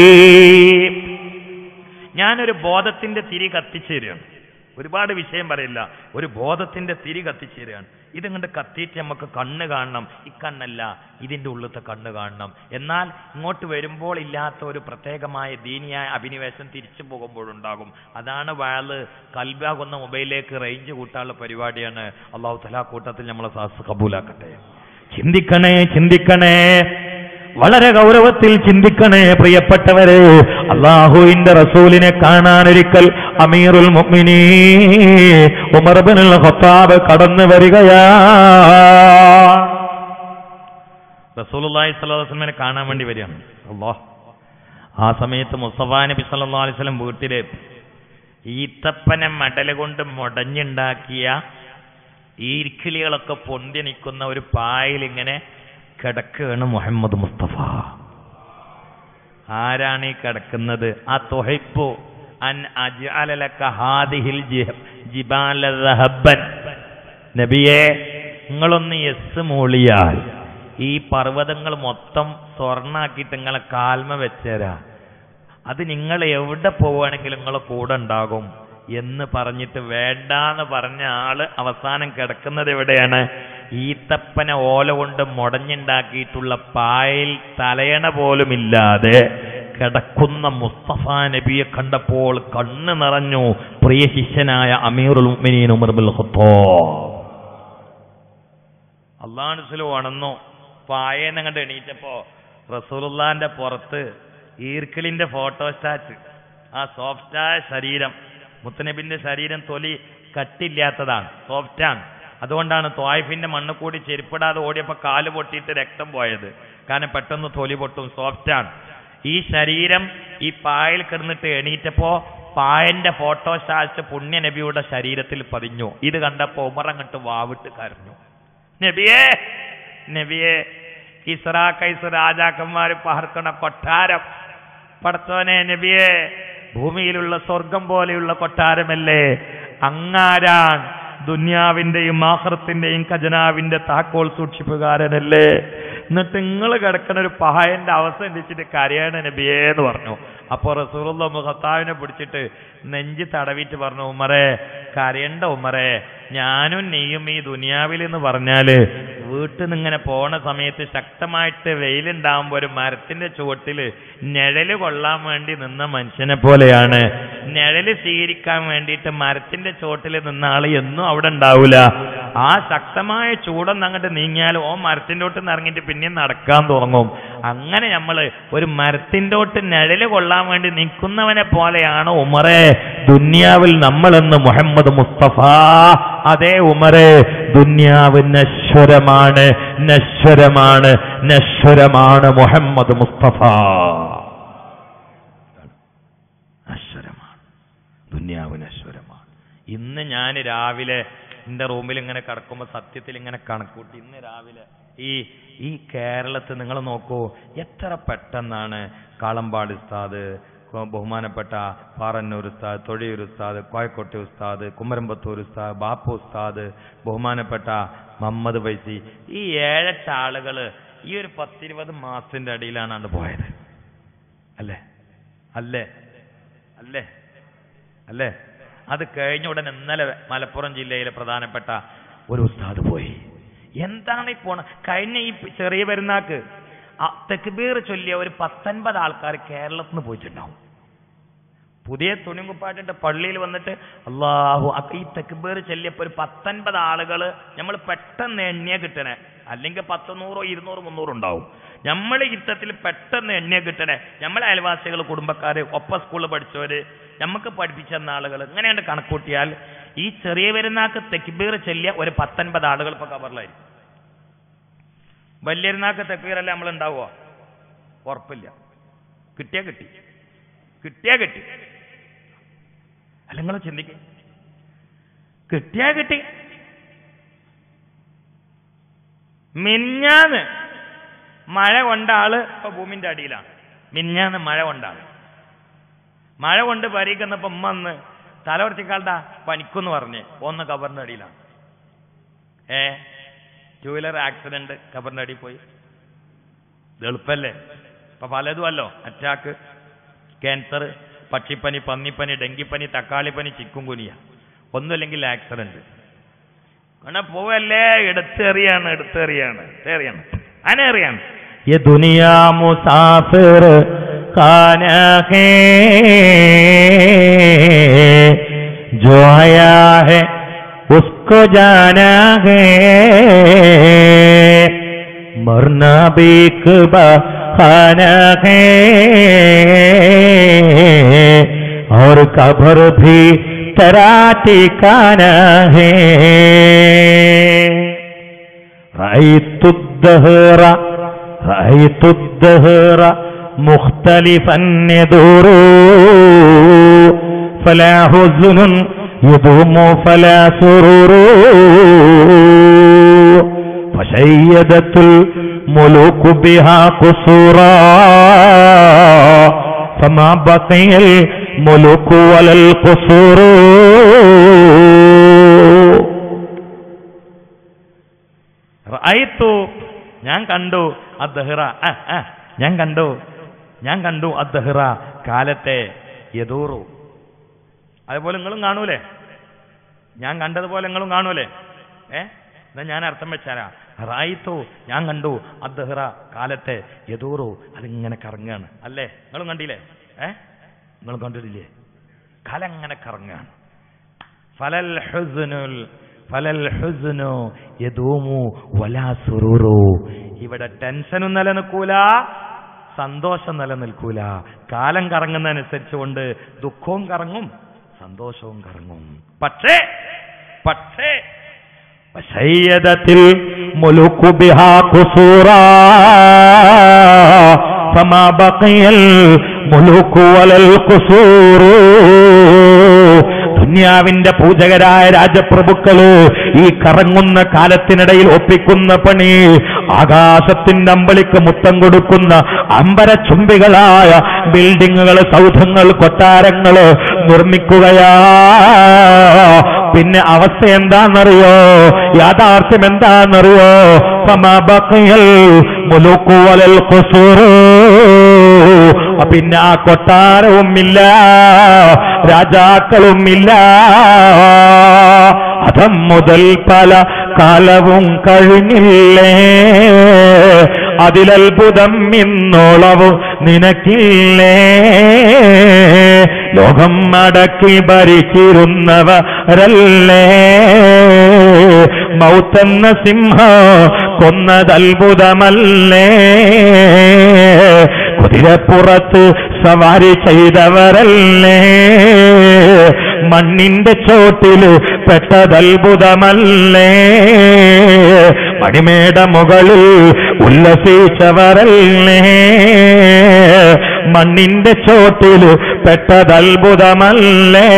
ഞാനൊരു ബോധത്തിന്റെ തിരി കത്തിച്ചു തരികയാണ്. ഒരുപാട് വിഷയം പറയില്ല, ഒരു ബോധത്തിന്റെ തിരി കത്തിച്ചു തരികയാണ്. ഇതുകൊണ്ട് കത്തിയിട്ട് നമുക്ക് കണ്ണ് കാണണം. ഈ കണ്ണല്ല, ഇതിന്റെ ഉള്ളിലത്തെ കണ്ണ് കാണണം. എന്നാൽ ഇങ്ങോട്ട് വരുമ്പോൾ ഇല്ലാത്ത ഒരു പ്രത്യേകമായ ദീനിയായ അഭിനിവേശം തിരിച്ചു പോകുമ്പോഴുണ്ടാകും. അതാണ് വഅള്. കൽബാകുന്ന മൊബൈലിലേക്ക് റേഞ്ച് കൂട്ടാനുള്ള പരിപാടിയാണ്. അള്ളാഹു തആല കൂട്ടത്തിൽ നമ്മളെ സാസ് കബൂലാക്കട്ടെ. ചിന്തിക്കണേ, ചിന്തിക്കണേ, വളരെ ഗൗരവത്തിൽ ചിന്തിക്കണേ പ്രിയപ്പെട്ടവരെ. അല്ലാഹുവിന്റെ റസൂലിനെ കാണാനൊരിക്കൽ അമീറുൽ മുഅ്മിനീൻ ഉമർ ഇബ്നുൽ ഖത്താബ് കടന്നു വരികയാ. റസൂലുള്ളാഹി സ്വല്ലല്ലാഹു അലൈഹി വസല്ലമയെ കാണാൻ വേണ്ടി വരികയാണ്. അല്ലാഹ് ആ സമയത്ത് മുസ്തഫാ നബി സല്ലല്ലാഹു അലൈഹി വസല്ലം വീട്ടില് ഈത്തപ്പന മടല കൊണ്ട് മുടഞ്ഞുണ്ടാക്കിയ ഈർക്കിളികളൊക്കെ പൊന്തി നിൽക്കുന്ന ഒരു പായിൽ ഇങ്ങനെ കിടക്കുകയാണ് മുഹമ്മദ് മുസ്തഫ. ആരാണ് ഈ കിടക്കുന്നത്? ആ തുഹൈബു അൻ അജ്അല ലക ഹാദിഹിൽ ജിബാല ദഹബൻ. നബിയെ, നിങ്ങളൊന്ന് യെസ് മൂളിയാൽ ഈ പർവ്വതങ്ങൾ മൊത്തം സ്വർണ്ണാക്കിയിട്ട് നിങ്ങളെ കാൽമ വെച്ചേരാ. അത് നിങ്ങൾ എവിടെ പോവുകയാണെങ്കിലും നിങ്ങളെ കൂടെ ഉണ്ടാകും എന്ന് പറഞ്ഞിട്ട് വേണ്ടാന്ന് പറഞ്ഞ ആള് അവസാനം കിടക്കുന്നത് എവിടെയാണ്? ഈത്തപ്പന ഓല കൊണ്ട് മുടഞ്ഞുണ്ടാക്കിയിട്ടുള്ള പായിൽ തലയണ പോലുമില്ലാതെ കിടക്കുന്ന മുസ്തഫ നബിയെ കണ്ടപ്പോൾ കണ്ണ് നിറഞ്ഞു പ്രിയ ശിഷ്യനായ അമീറുൽ മുഅ്മിനീൻ ഉമർ ഇബ്നുൽ ഖത്താബ്. അല്ലാഹു റസൂൽ വണന്നു. പായേന്ന് അങ്ങോട്ട് എണീറ്റപ്പോ റസൂലുള്ളാന്റെ പുറത്ത് ഈർക്കിളിന്റെ ഫോട്ടോസ്റ്റാറ്റ്, ആ സോഫ്റ്റായ ശരീരം. മുത്തനബിന്റെ ശരീരം തൊലി കട്ടില്ലാത്തതാണ്, സോഫ്റ്റാണ്. അതുകൊണ്ടാണ് ത്വായിഫിന്റെ മണ്ണ് കൂടി ചെരുപ്പിടാതെ ഓടിയപ്പോ കാല് പൊട്ടിയിട്ട് രക്തം പോയത്. കാരണം പെട്ടെന്ന് തൊലി പൊട്ടും, സോഫ്റ്റാണ്. ഈ ശരീരം ഈ പായൽ കിടന്നിട്ട് എണീറ്റപ്പോ പായന്റെ ഫോട്ടോസ്റ്റാറ്റ് പുണ്യ നബിയുടെ ശരീരത്തിൽ പതിഞ്ഞു. ഇത് കണ്ടപ്പോ ഉമർ അങ്ങോട്ട് വാവിട്ട് കരഞ്ഞു. നബിയേ, നബിയെ, ഇസ്രാ കൈസ് രാജാക്കന്മാര് പാർക്കണ കൊട്ടാരം, പടത്തോനെ നബിയെ, ഭൂമിയിലുള്ള സ്വർഗം പോലെയുള്ള കൊട്ടാരമല്ലേ, അങ്ങാരാൻ ദുന്യാവിന്റെയും ആഖിറത്തിന്റെയും ഖജനാവിന്റെ താക്കോൽ സൂക്ഷിപ്പുകാരനല്ലേ, എന്നിട്ട് നിങ്ങൾ കിടക്കുന്ന ഒരു പഹായന്റെ അവസ്ഥ വെച്ചിട്ട് കരയണ നബിയേ എന്ന് പറഞ്ഞു. അപ്പൊ റസൂലുള്ളാഹി ഖത്താവിനെ പിടിച്ചിട്ട് നെഞ്ചി തടവിട്ട് പറഞ്ഞു, ഉമറേ കരയണ്ട ഉമറേ, ഞാനും നീയും ഈ ദുനിയാവിൽ എന്ന് പറഞ്ഞാല് വീട്ടിൽ നിന്ന് ഇങ്ങനെ പോണ സമയത്ത് ശക്തമായിട്ട് വെയിലുണ്ടാവുമ്പോ ഒരു മരത്തിന്റെ ചുവട്ടില് നിഴല് കൊള്ളാൻ വേണ്ടി നിന്ന മനുഷ്യനെ പോലെയാണ്. നിഴല് സ്വീകരിക്കാൻ വേണ്ടിയിട്ട് മരത്തിന്റെ ചുവട്ടിൽ നിന്ന ആള് എന്നും അവിടെ ഉണ്ടാവൂല. ആ ശക്തമായ ചൂടൊന്നും അങ്ങോട്ട് നീങ്ങിയാൽ ഓ മരത്തിന്റെ തൊട്ട് ഇറങ്ങിയിട്ട് പിന്നെയും നടക്കാൻ തുടങ്ങും. അങ്ങനെ നമ്മള് ഒരു മരത്തിന്റെ തൊട്ട് നിഴല് കൊള്ളാൻ വേണ്ടി നിൽക്കുന്നവനെ പോലെയാണ് ഉമറേ ദുന്യാവിൽ നമ്മളെന്ന് മുഹമ്മദ് മുസ്തഫ. അതേ ഉമറേ, ദുന്യാവ് നശ്വരമാണ്, നശ്വരമാണ്, നശ്വരമാണ്. മുഹമ്മദ് മുസ്തഫ നശ്വരമാണ്, ദുന്യാവ് നശ്വരമാണ്. ഇന്ന് ഞാൻ രാവിലെ എന്റെ റൂമിൽ ഇങ്ങനെ കിടക്കുമ്പോ സത്യത്തിൽ ഇങ്ങനെ കണക്കൂട്ടി, ഇന്ന് രാവിലെ ഈ ഈ കേരളത്തിൽ നിങ്ങൾ നോക്കൂ, എത്ര പെട്ടെന്നാണ് കാളമ്പാടി ഉസ്താദ്, ബഹുമാനപ്പെട്ട പാറന്നൂർ ഉസ്താദ്, തൊഴിയൂർ ഉസ്താദ്, കോയക്കോട്ടെ ഉസ്താദ്, കുമരമ്പത്തൂർ ഉസ്താദ്, ബാപ്പു ഉസ്താദ്, ബഹുമാനപ്പെട്ട മുഹമ്മദ് ഫൈസി, ഈ ഏഴെട്ട് ആളുകള് ഈ ഒരു പത്തിരുപത് മാസത്തിന്റെ അടിയിലാണ് അത് പോയത്. അല്ലേ അല്ലേ അല്ലേ അല്ലേ അത് കഴിഞ്ഞ ഉടനെ ഇന്നലെ മലപ്പുറം ജില്ലയിലെ പ്രധാനപ്പെട്ട ഒരു ഉസ്താദ് പോയി. എന്താണ് ഈ പോണ? കഴിഞ്ഞ ഈ ചെറിയ പെരുന്നാക്ക് തക്ബീർ ചൊല്ലിയ ഒരു പത്തൊൻപത് ആൾക്കാർ കേരളത്തിൽ നിന്ന് പോയിട്ടുണ്ടാവും. പുതിയ തുണികുപ്പാട്ടിട്ട് പള്ളിയിൽ വന്നിട്ട് അള്ളാഹു ഈ തക്ബീർ ചൊല്ലിയപ്പോൾ ഒരു പത്തൊൻപത് ആളുകൾ നമ്മൾ പെട്ടെന്ന് എണ്ണിയ കിട്ടണേ. അല്ലെങ്കിൽ പത്ത് നൂറോ ഇരുന്നൂറ് മുന്നൂറ് ഉണ്ടാവും. നമ്മൾ യുദ്ധത്തിൽ പെട്ടെന്ന് എണ്ണിയ കിട്ടണേ. നമ്മളെ അയൽവാസികൾ, കുടുംബക്കാര്, ഒപ്പം സ്കൂളിൽ പഠിച്ചവര്, നമുക്ക് പഠിപ്പിച്ചെന്ന ആളുകൾ, ഇങ്ങനെയാണ് കണക്കൂട്ടിയാൽ ഈ ചെറിയ പെരുന്നാക്ക് തക്ബീർ ചൊല്ലിയ ഒരു പത്തൊൻപത് ആളുകൾ ഇപ്പൊ കബറിലായിരിക്കും. വലിയൊരുന്നാക്ക് തക്ബീറല്ലേ നമ്മൾ ഉണ്ടാവുക? ഉറപ്പില്ല. കിട്ടിയാ കിട്ടി, കിട്ടിയാ കിട്ടി. അല്ല നിങ്ങൾ ചിന്തിക്കും, കിട്ടിയാ കിട്ടി. മിഞ്ഞാന്ന് മഴ കൊണ്ട ആള് ഇപ്പൊ ഭൂമിന്റെ അടിയിലാണ്. മിഞ്ഞാന്ന് മഴ കൊണ്ടാണ്, മഴ കൊണ്ട് പരിക്കുന്നപ്പോ ഉമ്മ ഒന്ന് തല ഉറച്ചിക്കാളുടെ പനിക്കെന്ന് പറഞ്ഞ് ഒന്ന് കബറിന്റെ അടിയിലാണ്. ഏ ടൂ വീലർ ആക്സിഡന്റ്, ഖബറിന്റെ അടിയിൽ പോയി. ഇത് എളുപ്പല്ലേ? ഇപ്പൊ പലതുമല്ലോ, അറ്റാക്ക്, ക്യാൻസർ, പക്ഷിപ്പനി, പന്നിപ്പനി, ഡെങ്കിപ്പനി, തക്കാളിപ്പനി, ചിക്കൻ കുനിയ, ഒന്നുമില്ലെങ്കിൽ ആക്സിഡന്റ്. അങ്ങനെ പോവല്ലേ, എടുത്തെറിയാണ് എടുത്തെറിയാണ് എറിയാണ് അനെറിയാണ്. ये दुनिया मुसाफिर खाना है, जो आया है उसको जाना है, मरना भी एक बहाना है, और कब्र भी तेरा ठिकाना है. रअयतु الدهر رأيت الدهر مختلفا يدور, فلا حزن يدوم فلا سرور, فشيدت الملوك بها قصورا, فما بقي الملوك ولا القصور. റഅയ്തു ഞാൻ കണ്ടു, അദ്ദഹ്റ ഞാൻ കണ്ടു ഞാൻ കണ്ടു അദ്ദഹ്റ കാലത്തെ, യദൂറു അതുപോലെ നിങ്ങളും കാണൂലേ, ഞാൻ കണ്ടതുപോലെ നിങ്ങളും കാണൂലേ? ഏ എന്നാ ഞാൻ അർത്ഥം വെച്ചാലാ, റഅയ്തു ഞാൻ കണ്ടു, അദ്ദഹ്റ കാലത്തെ, യദൂറു അതിങ്ങനെ കറങ്ങാണ്. അല്ലേ? നിങ്ങളും കണ്ടില്ലേ? ഏ നിങ്ങളും കണ്ടിട്ടില്ലേ? കാലം അങ്ങനെ കറങ്ങാണ്. ഫലൽ ഹുസ്നുൽ ഫലൽ ഹുസ്നു യദൂമു വലാ സുറൂറു. ഇവിടെ ടെൻഷനും നിലനിൽക്കൂല, സന്തോഷം നിലനിൽക്കൂല. കാലം കറങ്ങുന്നതനുസരിച്ചുകൊണ്ട് ദുഃഖവും കറങ്ങും, സന്തോഷവും കറങ്ങും. പക്ഷേ പക്ഷേ വശയ്യദത്തിൽ മുലുകു ബിഹാ ഖുസൂറാ, ഫമാ ബഖിയൽ മുലുകു വലൽ ഖുസൂറു. ദുനിയാവിന്റെ പൂജകരായ രാജപ്രഭുക്കള് ഈ കറങ്ങുന്ന കാലത്തിനിടയിൽ ഒപ്പിക്കുന്ന പണി ആകാശത്തിന്റെ അമ്പളിക്ക് മുത്തം കൊടുക്കുന്ന അമ്പരചുംബികളായ ബിൽഡിങ്ങുകൾ, സൗധങ്ങൾ, കൊട്ടാരങ്ങൾ നിർമ്മിക്കുകയാ. പിന്നെ അവസ്ഥ എന്താണെന്നറിയോ? യാഥാർത്ഥ്യം എന്താണെന്നറിയോ? ഫമാ ബഖിയൽ മുലുകു വലൽ ഖുസൂറു. പിന്നെ ആ കൊട്ടാരവുമില്ല, രാജാക്കളുമില്ല. അധം മുതൽ പല കാലവും കഴിഞ്ഞില്ലേ, അതിലത്ഭുതം ഇന്നോളവും നിനക്കില്ലേ. ലോകം അടക്കി ഭരിച്ചിരുന്നവരല്ലേ, മൗത്തെന്ന സിംഹ കൊന്നതത്ഭുതമല്ലേ. കുതിരപ്പുറത്ത് സവാരി ചെയ്തവരല്ലേ, മണ്ണിന്റെ ചോട്ടില് പെട്ടതത്ഭുതമല്ലേ. മണിമേട മുകളിൽ ഉല്ലസിച്ചവരല്ലേ, മണ്ണിന്റെ ചോട്ടില് പെട്ടതത്ഭുതമല്ലേ.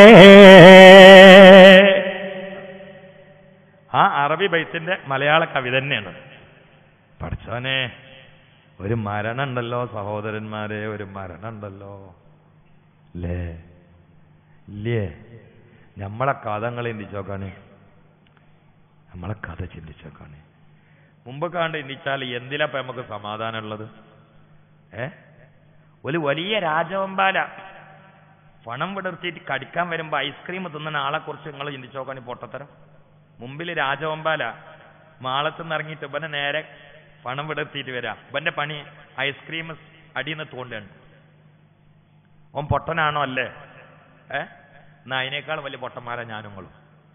ആ അറബി ബൈത്തിന്റെ മലയാള കവി തന്നെയാണ്. പഠിച്ചവനെ, ഒരു മരണം ഉണ്ടല്ലോ സഹോദരന്മാരെ, ഒരു മരണം ഉണ്ടല്ലോ അല്ലേ? ഇല്ലേ? നമ്മളെ കഥകൾ ചിന്തിച്ചോക്കാണ്, നമ്മളെ കഥ ചിന്തിച്ചോക്കാണ്. മുമ്പ് കാണ്ട് ചിന്തിച്ചാൽ എന്തിലാ നമുക്ക് സമാധാനം ഉള്ളത്? ഏ ഒരു വലിയ രാജവമ്പാല പണം വിടർത്തിയിട്ട് കടിക്കാൻ വരുമ്പോ ഐസ്ക്രീം തിന്നുന്ന ആളെ കുറിച്ച് നിങ്ങൾ ചിന്തിച്ചോക്കാണ്. പൊട്ടത്തരം. മുമ്പിൽ രാജവമ്പാല മാളത്തുനിന്ന് ഇറങ്ങിയിട്ട് ഇവനെ നേരെ പണം വിടർത്തിയിട്ട് വരാം. ഇവന്റെ പണി ഐസ്ക്രീം അടിയെന്ന് തോണ്ടുകയാണ്. ഓൻ പൊട്ടനാണോ? അല്ലേ? ഏ എന്നാ അതിനേക്കാൾ വലിയ പൊട്ടന്മാരാ ഞാനുങ്ങളും.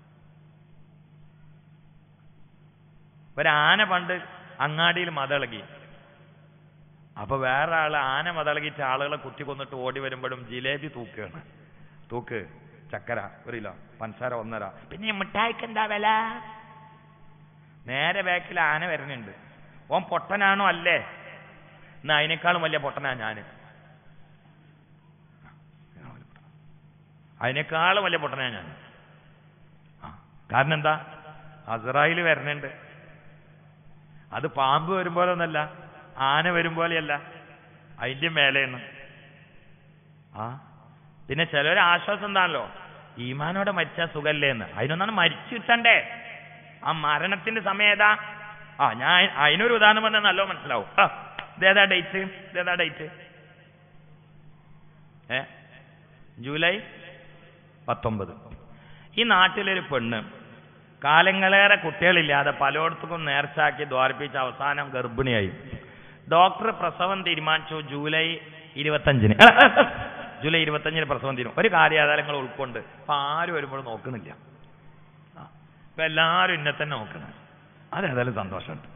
ഒരാന പണ്ട് അങ്ങാടിയിൽ മതളകി. അപ്പൊ വേറെ ആള് ആന മതളകിയിട്ട് ആളുകളെ കുത്തി കൊന്നിട്ട് ഓടി വരുമ്പോഴും ജിലേബി തൂക്കുകയാണ്. തൂക്ക് ചക്കര ഒരു കിലോ, പഞ്ചസാര ഒന്നര, പിന്നെ മിഠായിക്ക് എന്താ വില? നേരെ ബാക്കിൽ ആന വരുന്നുണ്ട്. ഓൻ പൊട്ടനാണോ? അല്ലേ? എന്നാ അതിനേക്കാളും വലിയ പൊട്ടനാ ഞാന്. അതിനേക്കാളും വലിയ പൊട്ടനാ ഞാൻ. കാരണം എന്താ? അസ്രായേൽ വരുന്നുണ്ട്. അത് പാമ്പ് വരുമ്പോലൊന്നല്ല, ആന വരുമ്പോലെയല്ല, അതിന്റെ മേലെയാണ്. ആ പിന്നെ ചിലൊരു ആശ്വാസം എന്താണല്ലോ, ഈമാനോടെ മരിച്ചാൽ സുഖല്ലേ എന്ന്. അതിനൊന്നാണ് മരിച്ചു കിട്ടണ്ടേ. ആ മരണത്തിന്റെ സമയം ഏതാ? ആ ഞാൻ അതിനൊരു ഉദാഹരണം പറഞ്ഞാൽ നല്ലോ മനസ്സിലാവും. ആ ഇതേതാ ഡേറ്റ്? ഇതേതാ ഡേറ്റ്? ഏ ജൂലൈ പത്തൊമ്പത്. ഈ നാട്ടിലൊരു പെണ്ണ് കാലങ്ങളേറെ കുട്ടികളില്ലാതെ പലയിടത്തും നേർച്ചാക്കി ദ്വാരിപ്പിച്ച് അവസാനം ഗർഭിണിയായി. ഡോക്ടർ പ്രസവം തീരുമാനിച്ചു ജൂലൈ ഇരുപത്തഞ്ചിന് ജൂലൈ ഇരുപത്തഞ്ചിന് പ്രസവം തീരും. ഒരു കാര്യാധാരങ്ങൾ ഉൾക്കൊണ്ട് ഇപ്പൊ ആരും വരുമ്പോഴും നോക്കണില്ല. ഇപ്പൊ എല്ലാവരും ഇന്നെ തന്നെ നോക്കണം. അതേതായാലും സന്തോഷമുണ്ട്.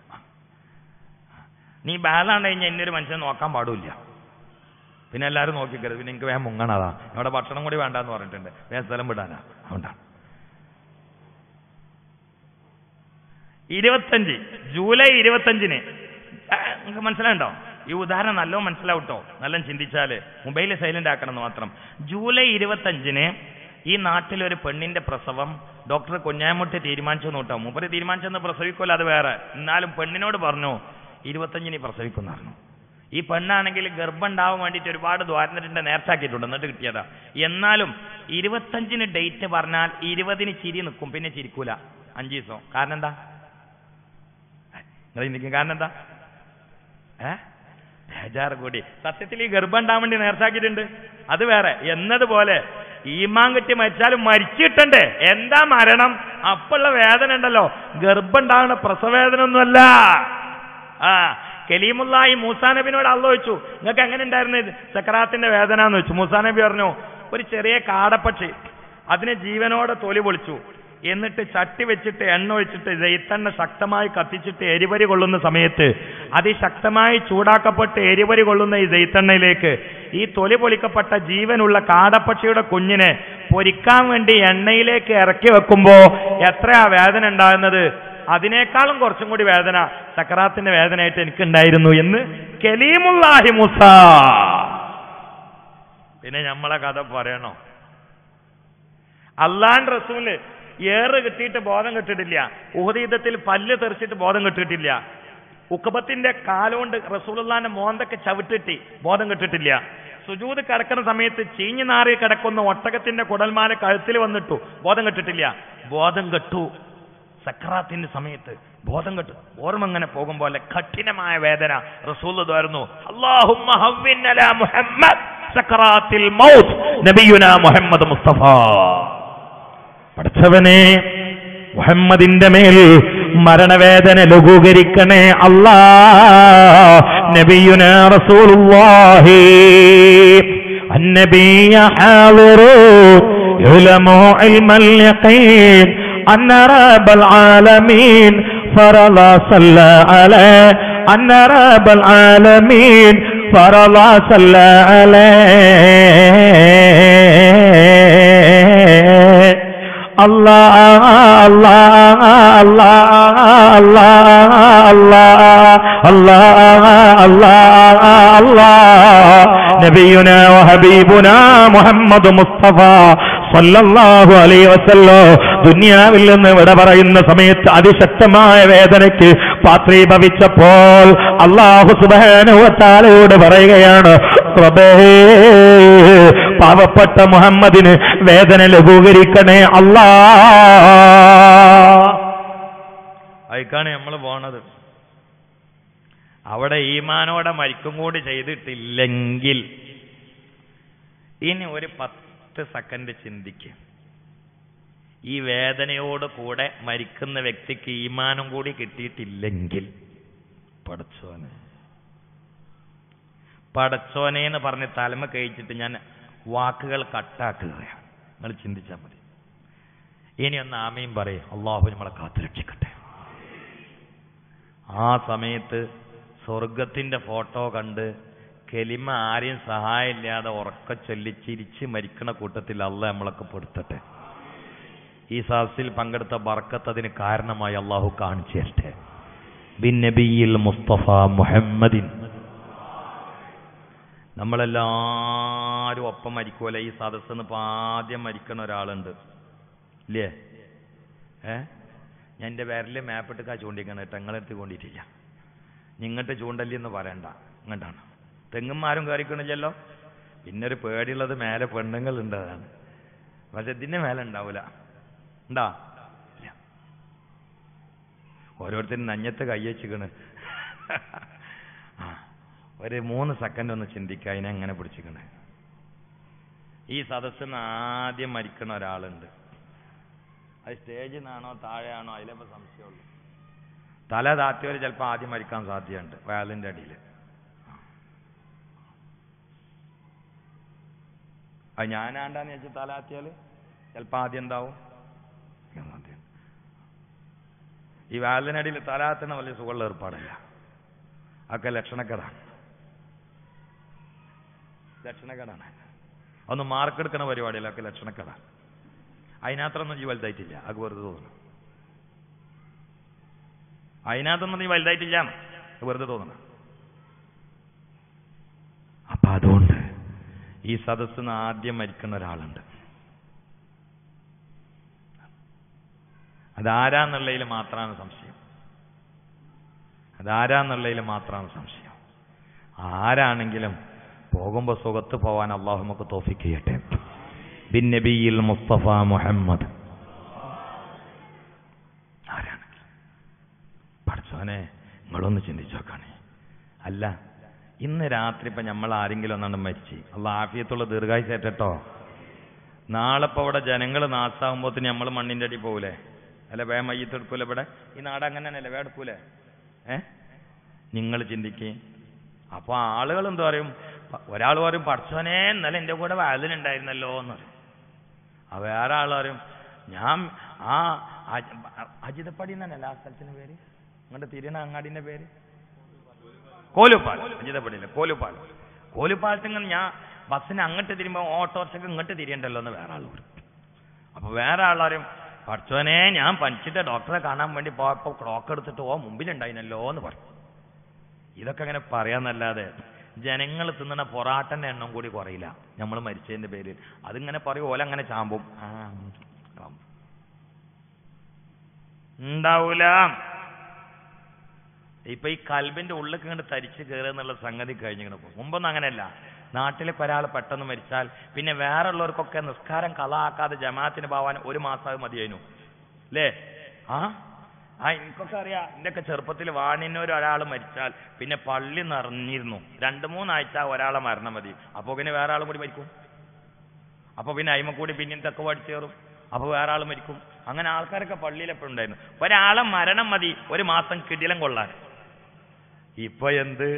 നീ ബാലാണ്ട് കഴിഞ്ഞാൽ ഇന്നൊരു മനുഷ്യനെ നോക്കാൻ പാടില്ല. പിന്നെ എല്ലാവരും നോക്കിക്കരുത്. പിന്നെ എനിക്ക് വേഗം മുങ്ങണതാ, അവിടെ ഭക്ഷണം കൂടി വേണ്ടെന്ന് പറഞ്ഞിട്ടുണ്ട്, വേഗം സ്ഥലം വിടാനാ. അതുകൊണ്ടാണ് ഇരുപത്തഞ്ച് ജൂലൈ ഇരുപത്തഞ്ചിന്. നിങ്ങൾക്ക് മനസ്സിലാണ്ടോ? ഈ ഉദാഹരണം നല്ലോ മനസ്സിലാവട്ടോ, നല്ല ചിന്തിച്ചാല്. മൊബൈൽ സൈലന്റ് ആക്കണം എന്ന് മാത്രം. ജൂലൈ ഇരുപത്തഞ്ചിന് ഈ നാട്ടിലൊരു പെണ്ണിന്റെ പ്രസവം ഡോക്ടർ കുഞ്ഞാമുട്ടി തീരുമാനിച്ചു നോട്ടോ. മൂപ്പര് തീരുമാനിച്ചെന്ന് പ്രസവിക്കുമല്ലോ, അത് വേറെ. എന്നാലും പെണ്ണിനോട് പറഞ്ഞു ഇരുപത്തഞ്ചിന് പ്രസവിക്കുന്ന പറഞ്ഞു. ഈ പെണ്ണാണെങ്കിൽ ഗർഭം ഉണ്ടാവാൻ വേണ്ടിയിട്ട് ഒരുപാട് ദ്വാരത്തിന്റെ നേർച്ചാക്കിയിട്ടുണ്ട്, എന്നിട്ട് കിട്ടിയതാ. എന്നാലും ഇരുപത്തഞ്ചിന് ഡേറ്റ് പറഞ്ഞാൽ ഇരുപതിന് ചിരി നിൽക്കും, പിന്നെ ചിരിക്കൂല അഞ്ചു ദിവസം. കാരണം എന്താ? നിങ്ങൾ ചിന്തിക്കും കാരണം എന്താ? ഏ ബേജാറ് കൂടി. സത്യത്തിൽ ഈ ഗർഭം ഉണ്ടാവാൻ വേണ്ടി നേർച്ചാക്കിയിട്ടുണ്ട്, അത് വേറെ. എന്നതുപോലെ ഈമാൻ കിട്ടി മരിച്ചാലും മരിച്ചിട്ടണ്ടേ. എന്താ മരണം? അപ്പുള്ള വേദന ഉണ്ടല്ലോ, ഗർഭം ഉണ്ടാവുന്ന പ്രസവേദന ഒന്നുമല്ല. ആ കലീമുല്ലാഹി മൂസാ നബിനോട് അള്ളാഹു ചോദിച്ചു, നിങ്ങൾക്ക് എങ്ങനെ ഉണ്ടായിരുന്നത് സക്കറാത്തിന്റെ വേദന എന്ന് വെച്ചു. മൂസാ നബി പറഞ്ഞു, ഒരു ചെറിയ കാടപ്പക്ഷി അതിനെ ജീവനോടെ തൊലി പൊളിച്ചു, എന്നിട്ട് ചട്ടി വെച്ചിട്ട് എണ്ണ ഒഴിച്ചിട്ട് ജെയ്ത്തെണ്ണ ശക്തമായി കത്തിച്ചിട്ട് എരിവരി കൊള്ളുന്ന സമയത്ത് അതിശക്തമായി ചൂടാക്കപ്പെട്ട് എരിവരി കൊള്ളുന്ന ഈ ജെയ്ത്തെണ്ണയിലേക്ക് ഈ തൊലി പൊളിക്കപ്പെട്ട ജീവനുള്ള കാടപ്പക്ഷിയുടെ കുഞ്ഞിനെ പൊരിക്കാൻ വേണ്ടി എണ്ണയിലേക്ക് ഇറക്കി വെക്കുമ്പോ എത്രയാ വേദന ഉണ്ടാകുന്നത്? അതിനേക്കാളും കുറച്ചും കൂടി വേദന സക്കറാത്തിന്റെ വേദനയായിട്ട് എനിക്കുണ്ടായിരുന്നു എന്ന് കലീമുല്ലാഹി മൂസ. പിന്നെ നമ്മളെ കഥ പറയണോ? അള്ളാന്റെ റസൂല് ഏറ് കിട്ടിയിട്ട് ബോധം കിട്ടിയിട്ടില്ല. ഉഹദ് യുദ്ധത്തിൽ പല്ല് തെറിച്ചിട്ട് ബോധം കിട്ടിയിട്ടില്ല. ഉഖബത്തിന്റെ കാലുകൊണ്ട് റസൂലുള്ളാന്റെ മോന്തക്ക് ചവിട്ടിട്ടി ബോധം കിട്ടിയിട്ടില്ല. സുജൂദ് കിടക്കുന്ന സമയത്ത് ചീഞ്ഞു നാറി കിടക്കുന്ന ഒട്ടകത്തിന്റെ കുടൽമാല കഴുത്തിൽ വന്നിട്ടു ബോധം കിട്ടിയിട്ടില്ല. ബോധം കെട്ടു സക്കറാത്തിന്റെ സമയത്ത് ബോധം കെട്ടു. ഓർമ്മ ഇങ്ങനെ പോകുമ്പോലെ കഠിനമായ വേദന. റസൂൽ ദ്വാരുന്നു, അല്ലാഹുമ്മ ഹവ്വിൻ അലാ മുഹമ്മദ് സക്കറാത്തിൽ മൗത്ത് നബിയുനാ മുഹമ്മദ് മുസ്തഫ. പഠിച്ചവനെ, മുഹമ്മദിന്റെ മേൽ മരണവേദന ലഘൂകരിക്കണേ അല്ലാ. നബിയുനാ റസൂലുള്ളാഹി അന്നബിയ ഹാളിറു യുലമു ഇൽമൽ യഖീൻ അന്ന റബ്ബൽ ആലമീൻ ഫറള സല്ല അലൈഹി അന്ന റബ്ബൽ ആലമീൻ ഫറള സല്ല അലൈഹി. അല്ലാഹ് അല്ലാഹ് അല്ലാഹ് അല്ലാഹ് അല്ലാഹ് അല്ലാഹ് അല്ലാഹ് നബിയുനാ വഹബീബുനാ മുഹമ്മദ് മുസ്തഫ സല്ലല്ലാഹു അലൈഹി വസല്ലം ദുനിയാവിൽ നിന്ന് വിട പറയുന്ന സമയത്ത് അതിശക്തമായ വേദനയ്ക്ക് പാത്രീഭവിച്ചപ്പോൾ അല്ലാഹു സുബ്ഹാനഹു വ തആലയോട് പറയുകയാണ്, റബ്ബേ പാവപ്പെട്ട മുഹമ്മദിന് വേദന ലഘൂകരിക്കണേ അല്ലാ. അയക്കാണ് നമ്മൾ പോണത്. അവിടെ ഈമാനോടെ മരിക്കും കൂടി ചെയ്തിട്ടില്ലെങ്കിൽ ഇനി ഒരു പത്ത് സെക്കൻഡ് ചിന്തിക്കുക. ഈ വേദനയോട് കൂടെ മരിക്കുന്ന വ്യക്തിക്ക് ഈമാനും കൂടി കിട്ടിയിട്ടില്ലെങ്കിൽ പടച്ചോനെ പടച്ചോനെ എന്ന് പറഞ്ഞ് തലമ കഴിച്ചിട്ട് ഞാൻ വാക്കുകൾ കട്ടാക്കുകയാണ്. നിങ്ങൾ ചിന്തിച്ചാൽ മതി. ഇനി ഒന്ന് ആമീൻ പറയും, അള്ളാഹു നമ്മളെ കാത്തുരക്ഷിക്കട്ടെ. ആ സമയത്ത് സ്വർഗത്തിന്റെ ഫോട്ടോ കണ്ട് കെലിമ ആരെയും സഹായമില്ലാതെ ഉറക്ക ചൊല്ലി ചിരിച്ച് മരിക്കണ കൂട്ടത്തിൽ അള്ളാഹ് നമ്മളൊക്കെ പെടുത്തട്ടെ. ഈ സദസ്സിൽ പങ്കെടുത്ത ബർക്കത്ത് അതിന് കാരണമായി അള്ളാഹു കാണിച്ചു തരട്ടെ. ബിൻ നബിയിൽ മുസ്തഫ മുഹമ്മദിൻ. നമ്മളെല്ലാരും ഒപ്പം മരിക്കൂല. ഈ സദസ്സിന്ന് ഇപ്പം ആദ്യം മരിക്കണ ഒരാളുണ്ട് ഇല്ലേ? ഏ ഞാൻ എൻ്റെ പേരിൽ മാപ്പിട്ട് ചൂണ്ടിക്കണം കേട്ടോ. നിങ്ങളെടുത്ത് കൊണ്ടിട്ടില്ല. നിങ്ങട്ട് ചൂണ്ടല്ലി എന്ന് പറയണ്ട. ഇങ്ങോട്ടാണ് തെങ്ങന്മാരും കയറിക്കണില്ലല്ലോ. പിന്നെ ഒരു പേടിയുള്ളത് മേലെ പെണ്ണുങ്ങളുണ്ട്, അതാണ്. പക്ഷെ ഇതിന്റെ മേലെ ഉണ്ടാവൂല. ഉണ്ടാ ഇല്ല. ഓരോരുത്തരും നഞ്ഞത്ത് കയ്യച്ചിക്കണ്. ഒരു മൂന്ന് സെക്കൻഡ് ഒന്ന് ചിന്തിക്കുക, അതിനെങ്ങനെ പിടിച്ചിക്കണേ. ഈ സദസ്സിൽ നിന്ന് ആദ്യം മരിക്കണ ഒരാളുണ്ട്. അത് സ്റ്റേജിൽ നിന്നാണോ താഴെയാണോ അതിലിപ്പോൾ സംശയമുള്ളൂ. തല താത്തിയവർ ചിലപ്പോൾ ആദ്യം മരിക്കാൻ സാധ്യതയുണ്ട് വയലിൻ്റെ അടിയിൽ. അത് ഞാനാണ്ടാന്ന് വെച്ചാൽ തല താത്തിയാൽ ചിലപ്പോൾ ആദ്യം എന്താവും. ഈ വയലിനടിയിൽ തല താത്തണ വലിയ സുഖമുള്ള ഏർപ്പാടല്ല. അതൊക്കെ ലക്ഷണക്കേടാണ്, ലക്ഷണക്കേടാണ്. ഒന്ന് മാർക്കെടുക്കണ പരിപാടിയിലൊക്കെ ലക്ഷണക്കേടാണ്. അതിനകത്തൊന്നും നീ വലുതായിട്ടില്ല, അത് വെറുതെ തോന്നണം. അതിനകത്തൊന്നും നീ വലുതായിട്ടില്ല, വെറുതെ തോന്നണം. അപ്പൊ അതുകൊണ്ട് ഈ സദസ്സിന് ആദ്യം മരിക്കുന്ന ഒരാളുണ്ട്. അതാരാന്നുള്ളതിൽ മാത്രമാണ് സംശയം. അതാരാന്നുള്ളതിൽ മാത്രമാണ് സംശയം. ആരാണെങ്കിലും പോകുമ്പോ സുഖത്ത് പോവാൻ അള്ളാഹു നമുക്ക് തൗഫീഖ് ചെയ്യട്ടെ. ബിൻ നബിയിൽ മുസ്തഫ മുഹമ്മദ്. ആരാണെങ്കിലും പഠിച്ചവനെ നിങ്ങളൊന്ന് ചിന്തിച്ചു നോക്കാണേ. അല്ല, ഇന്ന് രാത്രി ഇപ്പൊ നമ്മൾ ആരെങ്കിലും ഒന്നാണ് മരിച്ച്, അള്ളാഹ് ആഫിയത്തുള്ള ദീർഘായുസ്സ് തരട്ടെ. നാളെ ഇപ്പൊ ഇവിടെ ജനങ്ങൾ നാശാകുമ്പോത്തിന് നമ്മൾ മണ്ണിന്റെ അടി പോകൂലേ? അല്ല, വേ മയ്യത്തെടുക്കൂല. ഇവിടെ ഈ നാട് അങ്ങനെ തന്നെയല്ലേ, വേ എടുക്കൂലേ? ഏ നിങ്ങൾ ചിന്തിക്കേ. അപ്പൊ ആളുകൾ എന്താ പറയും? ഒരാൾ പറയും പഠിച്ചവനെ ഇന്നലെ എൻ്റെ കൂടെ വയലിനുണ്ടായിരുന്നല്ലോ എന്ന് പറയും. ആ വേറെ ആൾ പറയും ഞാൻ ആ അജിതപ്പടി എന്നല്ല ആ സ്ഥലത്തിന്റെ പേര്, അങ്ങോട്ട് തിരിയണ അങ്ങാടിന്റെ പേര് കോലുപാൽ. അജിതപ്പടിയില്ല, കോലുപാൽ. കോലുപാലത്തിങ്ങനെ ഞാൻ ബസ്സിന് അങ്ങോട്ട് തിരിയുമ്പോൾ ഓട്ടോറിക്ഷക്ക് ഇങ്ങോട്ട് തിരിയണ്ടല്ലോ എന്ന് വേറെ ആൾ പറയും. അപ്പൊ വേറെ ആളാരും പഠിച്ചവനെ ഞാൻ പനിച്ചിട്ട് ഡോക്ടറെ കാണാൻ വേണ്ടി പോയപ്പോ ക്ലോക്ക് എടുത്തിട്ട് ഓ മുമ്പിലുണ്ടായിരുന്നല്ലോ എന്ന് പറയും. ഇതൊക്കെ അങ്ങനെ പറയാന്നല്ലാതെ ജനങ്ങൾ തിന്നണ പൊറാട്ടന്റെ എണ്ണം കൂടി കുറയില്ല നമ്മൾ മരിച്ചതിന്റെ പേരിൽ. അതിങ്ങനെ പറയും, ഓല അങ്ങനെ ചാമ്പും ഉണ്ടാവൂല. ഇപ്പൊ ഈ കൽബിന്റെ ഉള്ളിൽ ഇങ്ങോട്ട് തരിച്ച് കയറുക എന്നുള്ള സംഗതി കഴിഞ്ഞിങ്ങനെ പോകും. മുമ്പൊന്നും അങ്ങനെയല്ല. നാട്ടിലേക്ക് ഒരാൾ പെട്ടെന്ന് മരിച്ചാൽ പിന്നെ വേറെ ഉള്ളവർക്കൊക്കെ നിസ്കാരം കളാക്കാതെ ജമാഅത്തിന് പോവാൻ ഒരു മാസം മതിയായിരുന്നു അല്ലേ? ആ ആ എനിക്കൊക്കെ അറിയാം. എന്റെയൊക്കെ ചെറുപ്പത്തിൽ വാണിനൊരു ഒരാൾ മരിച്ചാൽ പിന്നെ പള്ളി നിറഞ്ഞിരുന്നു. രണ്ട് മൂന്നാഴ്ച ഒരാളെ മരണം മതി. അപ്പൊ പിന്നെ വേറെ ആളും കൂടി മരിക്കും. അപ്പൊ പിന്നെ അയിമ കൂടി പിന്നെയും തെക്ക് പഠിച്ചു കയറും. അപ്പൊ വേറെ ആൾ മരിക്കും. അങ്ങനെ ആൾക്കാരൊക്കെ പള്ളിയിൽ എപ്പോഴും ഉണ്ടായിരുന്നു. ഒരാളെ മരണം മതി ഒരു മാസം കിടിലം കൊള്ളാൻ. ഇപ്പൊ എന്ത്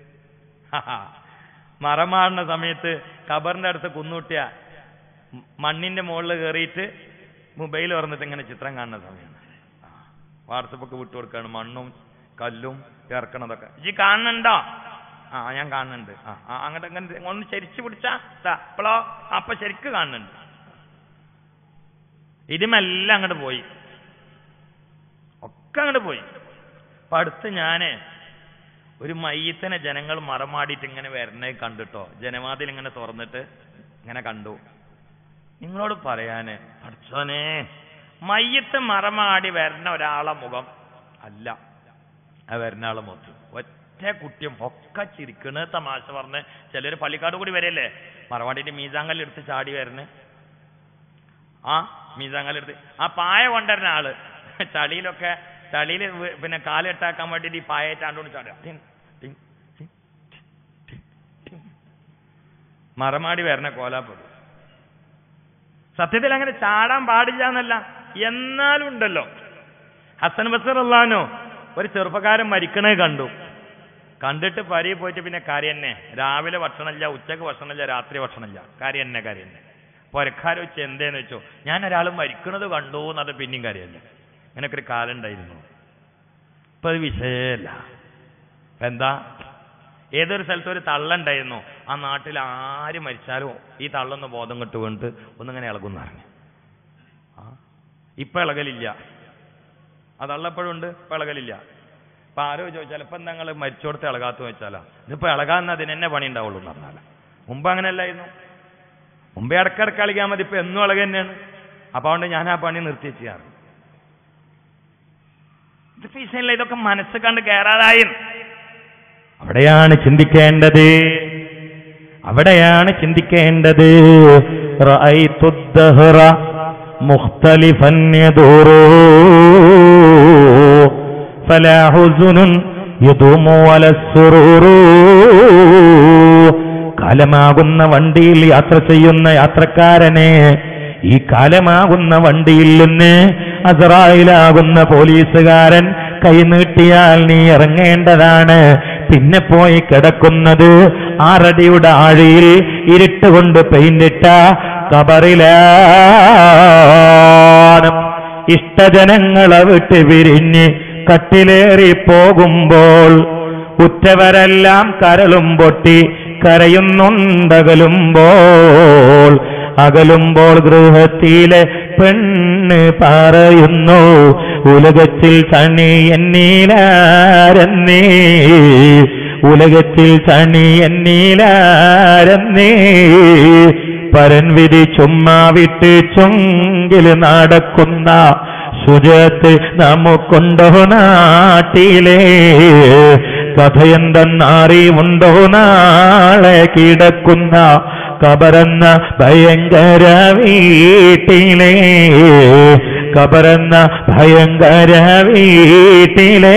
മറമാടുന്ന സമയത്ത് കബറിന്റെ അടുത്ത് കുന്നൂട്ടിയ മണ്ണിന്റെ മുകളിൽ കയറിയിട്ട് മൊബൈൽ തുറന്നിട്ട് ഇങ്ങനെ ചിത്രം കാണുന്ന സമയമാണ്. വാട്സപ്പൊക്കെ വിട്ടു കൊടുക്കാണ് മണ്ണും കല്ലും ഇറക്കണതൊക്കെ. ഈ കാണുന്നുണ്ടോ? ആ ഞാൻ കാണുന്നുണ്ട്. ആ അങ്ങോട്ട് അങ്ങനെ ഒന്ന് ചരിച്ചു പിടിച്ചാ അപ്പോളോ അപ്പൊ ശരിക്ക് കാണുന്നുണ്ട്. ഇതുമെല്ലാം അങ്ങോട്ട് പോയി, ഒക്കെ അങ്ങോട്ട് പോയി. അപ്പൊ അടുത്ത് ഞാന് ഒരു മയ്യത്തിനെ ജനങ്ങൾ മറമാടിയിട്ട് ഇങ്ങനെ വരണേ കണ്ടിട്ടോ, ജനവാതിൽ ഇങ്ങനെ തുറന്നിട്ട് ഇങ്ങനെ കണ്ടു. നിങ്ങളോട് പറയാന് പഠിച്ചോനെ, മയ്യത്ത് മറമാടി വരണ ഒരാളെ മുഖം അല്ല ആ വരുന്ന ആളെ മുഖത്ത് ഒറ്റ കുട്ടിയും ഒക്കെ ചിരിക്കണ്, തമാശ പറഞ്ഞ്. ചിലര് പള്ളിക്കാട് കൂടി വരല്ലേ, മറമാടിന്റെ മീസാങ്കല്ലെടുത്ത് ചാടി വരണേ. ആ മീസാങ്കല്ലെടുത്ത് ആ പായ കൊണ്ടുവരുന്ന ആള് ചളിയിലൊക്കെ ചളിയിൽ പിന്നെ കാലിട്ടാക്കാൻ വേണ്ടിയിട്ട് ഈ പായറ്റാണ്ടോണ്ട് ചാടുക. മറമാടി വരണ കോലാപ്പെടും. സത്യത്തിൽ അങ്ങനെ ചാടാൻ പാടില്ല എന്നല്ല, എന്നാലും ഉണ്ടല്ലോ. ഹസൻ ബസർ അള്ളാനോ ഒരു ചെറുപ്പക്കാരൻ മരിക്കണേ കണ്ടു. കണ്ടിട്ട് പരി പോയിട്ട് പിന്നെ കാര്യം തന്നെ, രാവിലെ ഭക്ഷണമില്ല, ഉച്ചക്ക് ഭക്ഷണമില്ല, രാത്രി ഭക്ഷണമില്ല, കാര്യം തന്നെ കാര്യം തന്നെ. പൊരക്കാരെ വെച്ച് എന്തേന്ന് വെച്ചോ, ഞാൻ ഒരാൾ മരിക്കണത് കണ്ടു എന്നിട്ട് പിന്നെയും കാര്യമല്ല. അങ്ങനെയൊക്കെ ഒരു കാലം ഉണ്ടായിരുന്നു. ഇപ്പൊ അത് വിഷയമല്ല. എന്താ, ഏതൊരു സ്ഥലത്ത് ഒരു തള്ളുണ്ടായിരുന്നു. ആ നാട്ടിൽ ആര് മരിച്ചാലും ഈ തള്ളൊന്ന് ബോധം കെട്ട് വീണിട്ട് ഒന്നിങ്ങനെ ഇളകുന്ന പറഞ്ഞു. ആ ഇപ്പൊ ഇളകലില്ല. ആ തള്ളപ്പോഴും ഉണ്ട്, ഇപ്പൊ ഇളകലില്ല. അപ്പൊ ആരോ ചോദിച്ചാൽ ഇപ്പൊ നിങ്ങൾ മരിച്ചോടത്ത് ഇളകാത്ത വെച്ചാലോ, ഇതിപ്പോ ഇളകാന്ന് അതിന് എന്നെ പണി ഉണ്ടാവുള്ളൂ എന്ന് പറഞ്ഞാല്. മുമ്പ് അങ്ങനെയല്ലായിരുന്നു. മുമ്പേ ഇടക്കിടക്ക് ഇളകിയാൽ മതി, ഇപ്പൊ എന്നും ഇളക തന്നെയാണ്. അപ്പൊ അതുകൊണ്ട് ഞാൻ ആ പണി നിർത്തി വെച്ചാറ്. ഇത് ഫീസല്ല, ഇതൊക്കെ മനസ്സ് കണ്ട് കയറാതായി. അവിടെയാണ് ചിന്തിക്കേണ്ടത്, അവിടെയാണ് ചിന്തിക്കേണ്ടത്. റഅയ്തു الدهر مختلفا يدور ഫലാ ഹുസ്നുൻ യദൂമു വലസ്സുറൂറു. കാലമാകുന്ന വണ്ടിയിൽ യാത്ര ചെയ്യുന്ന യാത്രക്കാരനെ ഈ കാലമാകുന്ന വണ്ടിയിൽ നിന്ന് അസ്രായിലാകുന്ന പോലീസുകാരൻ കൈനീട്ടിയാൽ നീ ഇറങ്ങേണ്ടതാണ്. പിന്നെ പോയി കിടക്കുന്നത് ആറടിയുടെ ആഴിയിൽ ഇരുട്ടുകൊണ്ട് പെയിന്റിട്ട കബറിലാണ്. ഇഷ്ടജനങ്ങളെ വിട്ട് പിരിഞ്ഞ് കട്ടിലേറി പോകുമ്പോൾ ഉറ്റവരെല്ലാം കരളും പൊട്ടി കരയുന്നുണ്ടകലുമ്പോൾ. അകലുമ്പോൾ ഗൃഹത്തിലെ പെണ്ണ് പറയുന്നു ഉലകത്തിൽ തണി എന്നീലാരെന്നേ, ഉലകത്തിൽ തണി എന്നീലാരെന്നേ. പരൻവിധി ചുമ്മാ വിട്ട് ചുങ്കിൽ നടക്കുന്ന സുജത്ത് നമുക്കുണ്ടോ നാട്ടിലെ? കഥയെന്തെന്നറിവുണ്ടോ നാളെ കിടക്കുന്ന കബറെന്ന ഭയങ്കര വീട്ടിലെ? കബറെന്ന ഭയങ്കര വീട്ടിലെ.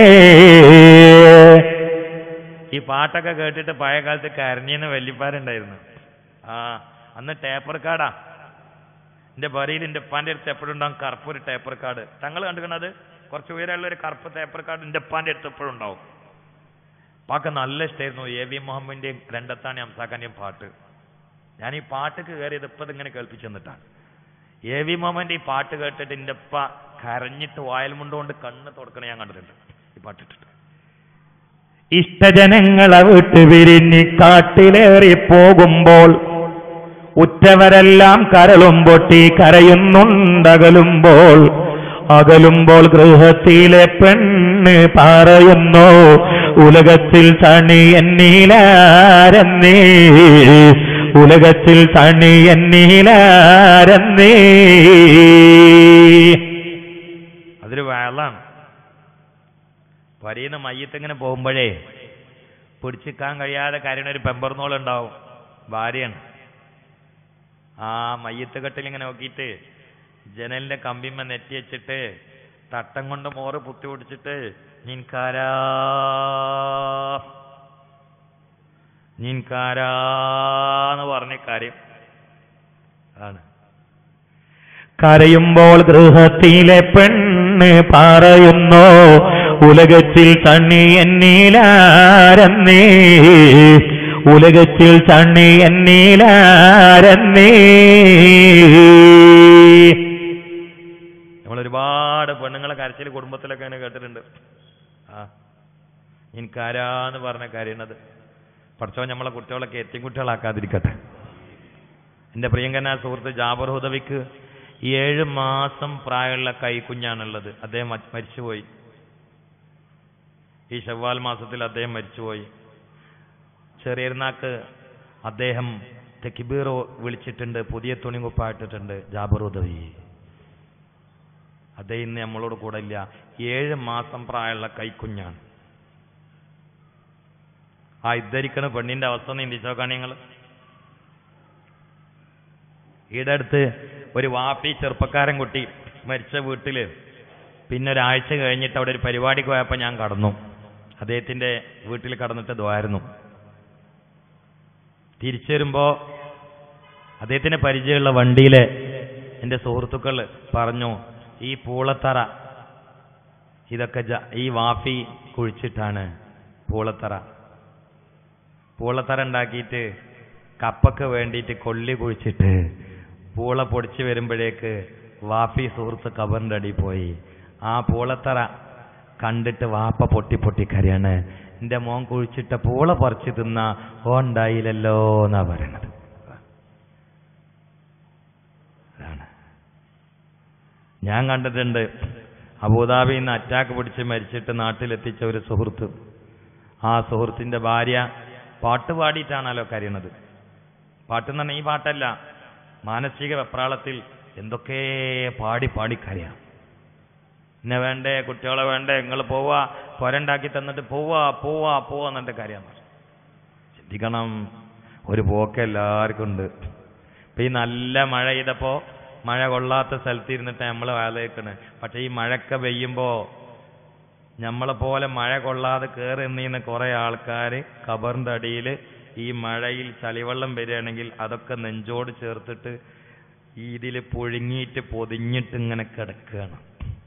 ഈ പാട്ടൊക്കെ കേട്ടിട്ട് പഴയ കാലത്ത് കരഞ്ഞെന്ന് വല്യപ്പാരുണ്ടായിരുന്നു. ആ അന്ന് ടേപ്പർ കാർഡാ. എന്റെ ബറിയിൽ എന്റെ ഉപ്പാന്റെ അടുത്ത് എപ്പോഴും ഉണ്ടാവും കറുപ്പൊരു ടേപ്പർ കാർഡ്. തങ്ങൾ കണ്ടുകണത് കുറച്ച് ഉയരമുള്ള ഒരു കറുപ്പ് ടേപ്പർ കാർഡ് എന്റെ ഉപ്പാന്റെ അടുത്ത് എപ്പോഴും ഉണ്ടാവും. പാക്ക് നല്ല ഇഷ്ടമായിരുന്നു എ വി മുഹമ്മദിന്റെയും രണ്ടത്താണി അംസാഖാന്റെയും പാട്ട്. ഞാൻ ഈ പാട്ടൊക്കെ കയറിയത് ഇപ്പം ഇങ്ങനെ കേൾപ്പിച്ചു തന്നിട്ടാണ്. എ വി മുഹമ്മദിന്റെ ഈ പാട്ട് കേട്ടിട്ട് എന്റെ ഉപ്പ കരഞ്ഞിട്ട് വായൽ മുണ്ടുകൊണ്ട് കണ്ണ് തുറക്കണ ഞാൻ കണ്ടിട്ടുണ്ട് ഈ പാട്ടിട്ടിട്ട്. ഇഷ്ടജനങ്ങളെ വിട്ട് പിരിഞ്ഞ് കാട്ടിലേറി പോകുമ്പോൾ ഉറ്റവരെല്ലാം കരളും പൊട്ടി കരയുന്നുണ്ടകലുമ്പോൾ. അകലുമ്പോൾ ഗൃഹത്തിലെ പെണ്ണ് പറയുന്നു ഉലകത്തിൽ തണി എന്നീലാരെന്നേ, ഉലകത്തിൽ തണി എന്നീലാരെന്നേ. അതൊരു വയലാണ്. വരിയുന്ന മയ്യത്തിങ്ങനെ പോകുമ്പോഴേ പിടിച്ചിക്കാൻ കഴിയാതെ കരയണ ഒരു പെമ്പർന്നോളുണ്ടാവും, ഭാര്യയാണ്. ആ മയ്യത്ത് കെട്ടിലിങ്ങനെ നോക്കിയിട്ട് ജനലിന്റെ കമ്പിമ്മ നെറ്റി വെച്ചിട്ട് തട്ടം കൊണ്ട് മോറ് പുത്തി പിടിച്ചിട്ട് നിൻകാരാ നിൻകാരാന്ന് പറഞ്ഞ കാര്യം ആണ്. കരയുമ്പോൾ ഗൃഹത്തിലെ പെണ്ണ് പറയുന്നു ഉലകത്തിൽ തണ്ണി എന്നീലാരെന്നേ, ഉലകത്തിൽ തണ്ണി എന്നീലാരെന്നേ. നമ്മളൊരുപാട് പെണ്ണുങ്ങളെ കരച്ചിൽ കുടുംബത്തിലൊക്കെ അങ്ങനെ കേട്ടിട്ടുണ്ട്. ആ എനിക്കാരാന്ന് പറഞ്ഞ കാര്യണത്. പഠിച്ചോ നമ്മളെ കുട്ടികളൊക്കെ എത്തിയും കുട്ടികളാക്കാതിരിക്കട്ടെ. എൻ്റെ പ്രിയങ്കരനായ സുഹൃത്ത് ജാബർ ഹുദവിക്ക് ഏഴ് മാസം പ്രായമുള്ള കൈക്കുഞ്ഞാണുള്ളത്. അദ്ദേഹം മരിച്ചുപോയി. ഈ ശവ്വാൽ മാസത്തിൽ അദ്ദേഹം മരിച്ചുപോയി. ചെറിയനാക്ക് അദ്ദേഹം തെക്കിബീർ വിളിച്ചിട്ടുണ്ട്, പുതിയ തുണികുപ്പായിട്ടിട്ടുണ്ട്. ജാബർ ഹുദവി അദ്ദേഹം ഇന്ന് നമ്മളോട് കൂടെ ഇല്ല. ഏഴ് മാസം പ്രായമുള്ള കൈക്കുഞ്ഞാണ്. ആ ഇദ്ധരിക്കണ പെണ്ണിന്റെ അവസ്ഥ നീന്തിച്ചോക്കാണ് നിങ്ങൾ. ഈടെ അടുത്ത് ഒരു വാപ്പി ചെറുപ്പക്കാരൻ കുട്ടി മരിച്ച വീട്ടില് പിന്നെ ഒരാഴ്ച കഴിഞ്ഞിട്ട് അവിടെ ഒരു പരിപാടിക്ക് പോയപ്പോൾ ഞാൻ കടന്നു. അദ്ദേഹത്തിന്റെ വീട്ടിൽ കടന്നിട്ട് ദ്വാരുന്നു. തിരിച്ചു വരുമ്പോ അദ്ദേഹത്തിന് പരിചയമുള്ള വണ്ടിയിലെ എൻ്റെ സുഹൃത്തുക്കൾ പറഞ്ഞു, ഈ പൂളത്തറ ഇതൊക്കെ ഈ വാഫി കുഴിച്ചിട്ടാണ്. പൂളത്തറ പൂളത്തറ ഉണ്ടാക്കിയിട്ട് കപ്പക്ക് വേണ്ടിയിട്ട് കൊള്ളി കുഴിച്ചിട്ട് പൂള പൊടിച്ചു വരുമ്പോഴേക്ക് വാഫി സുഹൃത്ത് കബറിൻ്റെ അടി പോയി. ആ പൂളത്തറ കണ്ടിട്ട് വാപ്പ പൊട്ടി പൊട്ടി കരയാണ്. എൻ്റെ മോൻ കുഴിച്ചിട്ട പൂള പറിച്ചു തിന്ന ഓ ഉണ്ടായില്ലല്ലോ എന്നാ പറയണത്. അതാണ് ഞാൻ കണ്ടിട്ടുണ്ട്. അബുദാബിയിൽ നിന്ന് അറ്റാക്ക് പിടിച്ച് മരിച്ചിട്ട് നാട്ടിലെത്തിച്ച ഒരു സുഹൃത്ത്. ആ സുഹൃത്തിന്റെ ഭാര്യ പാട്ട് പാടിയിട്ടാണല്ലോ കരയണത്. പാട്ടെന്ന് പറഞ്ഞാൽ ഈ പാട്ടല്ല, മാനസിക വെപ്രാളത്തിൽ എന്തൊക്കെ പാടി പാടി കരയാം. എന്നെ വേണ്ടേ, കുട്ടികളെ വേണ്ടേ, നിങ്ങൾ പോവാ, പൊരണ്ടാക്കി തന്നിട്ട് പോവാ പോവാ പോവാ എന്നിട്ട് കരയാൻ. ചിന്തിക്കണം, ഒരു പോക്ക് എല്ലാവർക്കും ഉണ്ട്. ഇപ്പൊ ഈ നല്ല മഴ ചെയ്തപ്പോ മഴ കൊള്ളാത്ത സ്ഥലത്ത് ഇരുന്നിട്ട് നമ്മൾ വേലയിക്കണ്. പക്ഷെ ഈ മഴയൊക്കെ പെയ്യുമ്പോ നമ്മളെ പോലെ മഴ കൊള്ളാതെ കയറി നീന്ന കുറെ ആൾക്കാർ ഖബറിന്റെ അടിയിൽ ഈ മഴയിൽ ചളിവെള്ളം വരികയാണെങ്കിൽ അതൊക്കെ നെഞ്ചോട് ചേർത്തിട്ട് ഇതിൽ പുഴുങ്ങിയിട്ട് പൊതിഞ്ഞിട്ട് ഇങ്ങനെ കിടക്കുകയാണ്.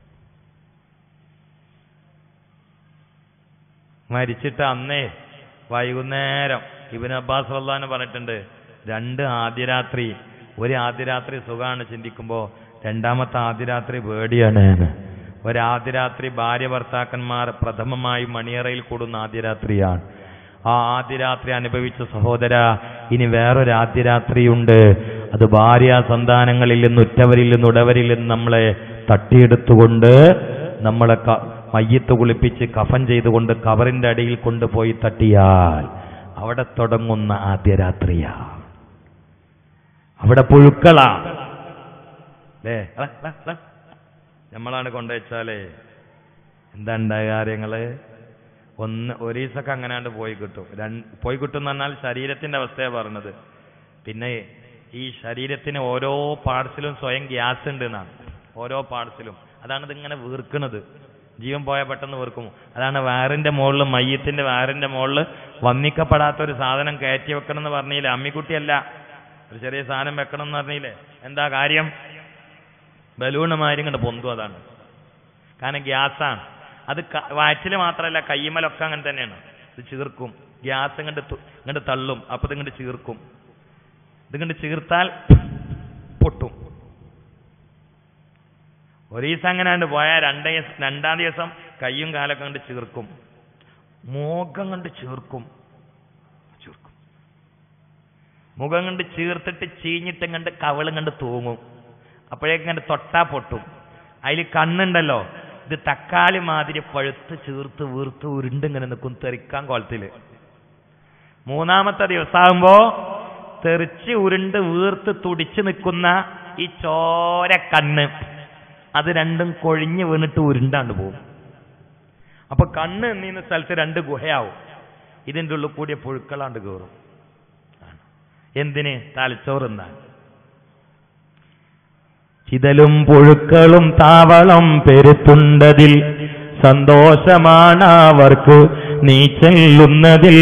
മരിച്ചിട്ട് അന്നേ വൈകുന്നേരം ഇബ്നു അബ്ബാസ് റളിയല്ലാഹു അൻഹു പറഞ്ഞിട്ടുണ്ട്, രണ്ട് ആദ്യരാത്രി, ഒരു ആദ്യരാത്രി സുഖമാണ് ചിന്തിക്കുമ്പോൾ രണ്ടാമത്തെ ആദ്യരാത്രി പേടിയാണ്. ഒരു ആദ്യരാത്രി ഭാര്യ ഭർത്താക്കന്മാർ പ്രഥമമായി മണിയറയിൽ കൂടുന്ന ആദ്യരാത്രിയാണ്. ആ ആദ്യരാത്രി അനുഭവിച്ച സഹോദര, ഇനി വേറൊരു ആദ്യരാത്രിയുണ്ട്. അത് ഭാര്യ സന്താനങ്ങളിൽ നിന്ന്, ഉറ്റവരിൽ നിന്ന്, ഉടവരിൽ നിന്ന് നമ്മളെ തട്ടിയെടുത്തുകൊണ്ട് നമ്മളെ മയ്യത്ത് കുളിപ്പിച്ച് കഫൻ ചെയ്തുകൊണ്ട് കബറിന്റെ അടിയിൽ കൊണ്ടുപോയി തട്ടിയാൽ അവിടെ തുടങ്ങുന്ന ആദ്യരാത്രിയാ. അവിടെ പുഴുക്കളാ. അല്ലേ? നമ്മളാണ് കൊണ്ടുവച്ചാലേ എന്താ ഉണ്ടായ കാര്യങ്ങള്? ഒന്ന് ഒരു ദിവസമൊക്കെ അങ്ങനെയാണ്ട് പോയി കിട്ടും. രണ്ട് പോയി കിട്ടും എന്ന് പറഞ്ഞാൽ ശരീരത്തിന്റെ അവസ്ഥയാണ് പറഞ്ഞത്. പിന്നെ ഈ ശരീരത്തിന് ഓരോ പാർട്സിലും സ്വയം ഗ്യാസ് ഉണ്ട് എന്നാണ്. ഓരോ പാർട്സിലും അതാണ് ഇതിങ്ങനെ വീർക്കണത്. ജീവൻ പോയാൽ പെട്ടെന്ന് വീർക്കും. അതാണ് വയറിന്റെ മുകളിൽ, മയ്യത്തിന്റെ വയറിന്റെ മുകളിൽ വന്നിക്കപ്പെടാത്ത ഒരു സാധനം കയറ്റി വെക്കണം എന്ന് പറഞ്ഞില്ലേ? അമ്മിക്കുട്ടിയല്ല, ഒരു ചെറിയ സാധനം വെക്കണം എന്ന് പറഞ്ഞില്ലേ? എന്താ കാര്യം? ബലൂണുമാരി ഇങ്ങോട്ട് പൊന്തും. അതാണ് കാരണം ഗ്യാസാണ്. അത് വയറ്റിൽ മാത്രമല്ല കയ്യുമ്മലൊക്കെ അങ്ങനെ തന്നെയാണ്. ഇത് ചീർക്കും, ഗ്യാസ് ഇങ്ങോട്ട് ഇങ്ങോട്ട് തള്ളും, അപ്പൊ ഇതിങ്ങോട്ട് ചീർക്കും. ഇതിങ്ങോട്ട് ചീർത്താൽ പൊട്ടും. ഒരു ദിവസം അങ്ങനെയാണ്ട് പോയാൽ രണ്ടേ രണ്ടാം ദിവസം കയ്യും കാലൊക്കെ കണ്ട് ചീർക്കും, മുഖം കണ്ട് ചീർക്കും ചീർക്കും മുഖം കണ്ട് ചീർത്തിട്ട് ചീഞ്ഞിട്ടും കണ്ട് കവളും കണ്ട് തൂങ്ങും. അപ്പോഴേക്കും കണ്ട് തൊട്ടാ പൊട്ടും. അതിൽ കണ്ണുണ്ടല്ലോ, ഇത് തക്കാളി മാതിരി പഴുത്ത് ചീർത്ത് വീർത്ത് ഉരുണ്ടിങ്ങനെ നിൽക്കും, തെറിക്കാൻ കോലത്തില്. മൂന്നാമത്തെ ദിവസമാകുമ്പോ തെറിച്ച് ഉരുണ്ട് വീർത്ത് തുടിച്ച് നിൽക്കുന്ന ഈ ചോര കണ്ണ്, അത് രണ്ടും കൊഴിഞ്ഞ് വീണിട്ട് ഉരുണ്ടാണ്ട് പോകും. അപ്പൊ കണ്ണ് എന്നീന്ന സ്ഥലത്ത് രണ്ട് ഗുഹയാവും. ഇതിൻ്റെ ഉള്ളിൽ കൂടിയ പുഴുക്കളാണ്ട് കയറും. എന്തിന്? തലച്ചോറുന്നാൻ. ചിതലും പുഴുക്കളും താവളം പെരുത്തുണ്ടതിൽ സന്തോഷമാണ് അവർക്ക് നീ ചെല്ലുന്നതിൽ.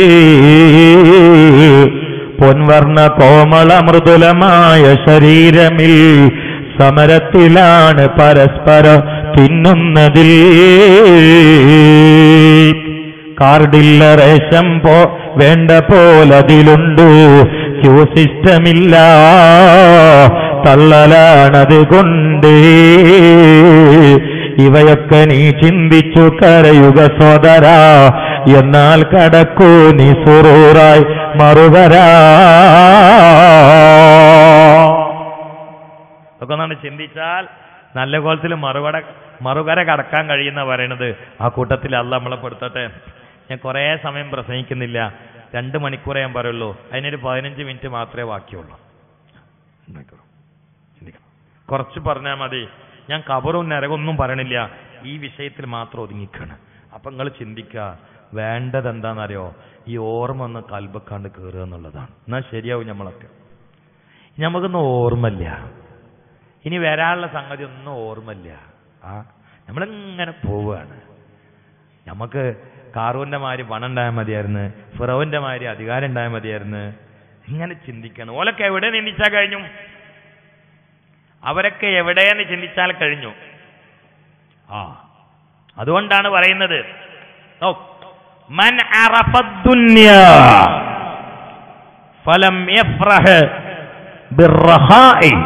പൊൻവർണ്ണ കോമള മൃദുലമായ ശരീരമിൽ സമരത്തിലാണ് പരസ്പരം തിന്നുന്നതിൽ. കാർഡില്ല റേഷം പോ വേണ്ട പോലതിലുണ്ട്, ക്യൂ സിസ്റ്റമില്ല, തള്ളലാണത് കൊണ്ട്. ഇവയൊക്കെ നീ ചിന്തിച്ചു കരയുക സോദര, എന്നാൽ കടക്കൂ നീ സുറൂറായി മറുകരാ. ഒക്കെ ഒന്നാണ് ചിന്തിച്ചാൽ നല്ല കോലത്തിൽ മറുകട മറുകര കടക്കാൻ കഴിയുന്ന പറയണത്. ആ കൂട്ടത്തിൽ അല്ലാഹ് നമ്മളെ പെടുത്തട്ടെ. ഞാൻ കുറേ സമയം പ്രസംഗിക്കുന്നില്ല, രണ്ട് മണിക്കൂറേ ഞാൻ പറയുള്ളൂ. അതിനൊരു പതിനഞ്ച് മിനിറ്റ് മാത്രമേ ബാക്കിയുള്ളൂ. കുറച്ച് പറഞ്ഞാൽ മതി. ഞാൻ കബറും നരകമൊന്നും പറയണില്ല, ഈ വിഷയത്തിൽ മാത്രം ഒതുങ്ങിക്കാണ്. അപ്പൊ നിങ്ങൾ ചിന്തിക്കുക, വേണ്ടത് എന്താണെന്നറിയോ? ഈ ഓർമ്മ ഒന്ന് കൽബക്കാണ്ട് കയറുക എന്നുള്ളതാണ്. എന്നാൽ ശരിയാവും. നമ്മളൊക്കെ നമുക്കൊന്നും ഓർമ്മയില്ല, ഇനി വരാനുള്ള സംഗതി ഒന്നും ഓർമ്മയില്ല. ആ നമ്മളിങ്ങനെ പോവുകയാണ്. നമുക്ക് കാറൂന്റെ മാതിരി പണം ഉണ്ടായാൽ മതിയായിരുന്നു, ഫിറോന്റെ മാതിരി അധികാരം ഉണ്ടായാൽ മതിയായിരുന്നു. ഇങ്ങനെ ചിന്തിക്കണം. ഓലൊക്കെ എവിടെ ചിന്തിച്ചാൽ കഴിഞ്ഞു? അവരൊക്കെ എവിടെയെന്ന് ചിന്തിച്ചാൽ കഴിഞ്ഞു. ആ അതുകൊണ്ടാണ് പറയുന്നത്, മൻ അറഫ ദുനിയാ ഫലം യഫ്റഹ് ബിർറഹാഇ.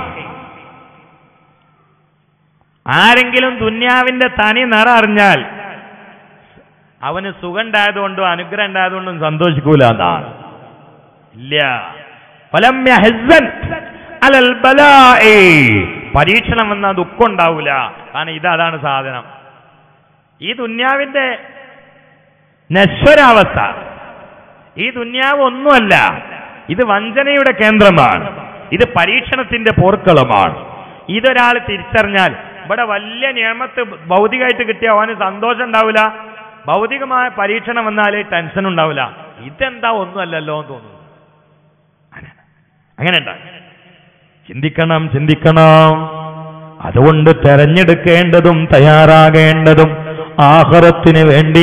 ആരെങ്കിലും ദുന്യാവിന്റെ തനി നിറ അറിഞ്ഞാൽ അവന് സുഖം ഉണ്ടായതുകൊണ്ടും അനുഗ്രഹം ഉണ്ടായതുകൊണ്ടും സന്തോഷിക്കൂല എന്നാണ്. ഇല്ല. ഫലം യഹ്സൻ അലൽ ബലാഇ. പരീക്ഷണം വന്നാൽ ദുഃഖം ഉണ്ടാവൂല. കാരണം ഇതാണ് സാധനം. ഈ ദുന്യാവിന്റെ നശ്വരാവസ്ഥ, ഈ ദുന്യാവ് ഒന്നുമല്ല, ഇത് വഞ്ചനയുടെ കേന്ദ്രമാണ്, ഇത് പരീക്ഷണത്തിന്റെ പോർക്കളമാണ്. ഇതൊരാൾ തിരിച്ചറിഞ്ഞാൽ ഇവിടെ വലിയ നിയമത്ത് ഭൗതികമായിട്ട് കിട്ടിയ അവന് സന്തോഷം ഉണ്ടാവില്ല, ഭൗതികമായ പരീക്ഷണം വന്നാല് ടെൻഷൻ ഉണ്ടാവില്ല. ഇതെന്താ ഒന്നുമല്ലല്ലോ എന്ന് തോന്നുന്നു. അങ്ങനെ ഉണ്ടാകും. ചിന്തിക്കണം ചിന്തിക്കണം. അതുകൊണ്ട് തെരഞ്ഞെടുക്കേണ്ടതും തയ്യാറാകേണ്ടതും ആഖിറത്തിന്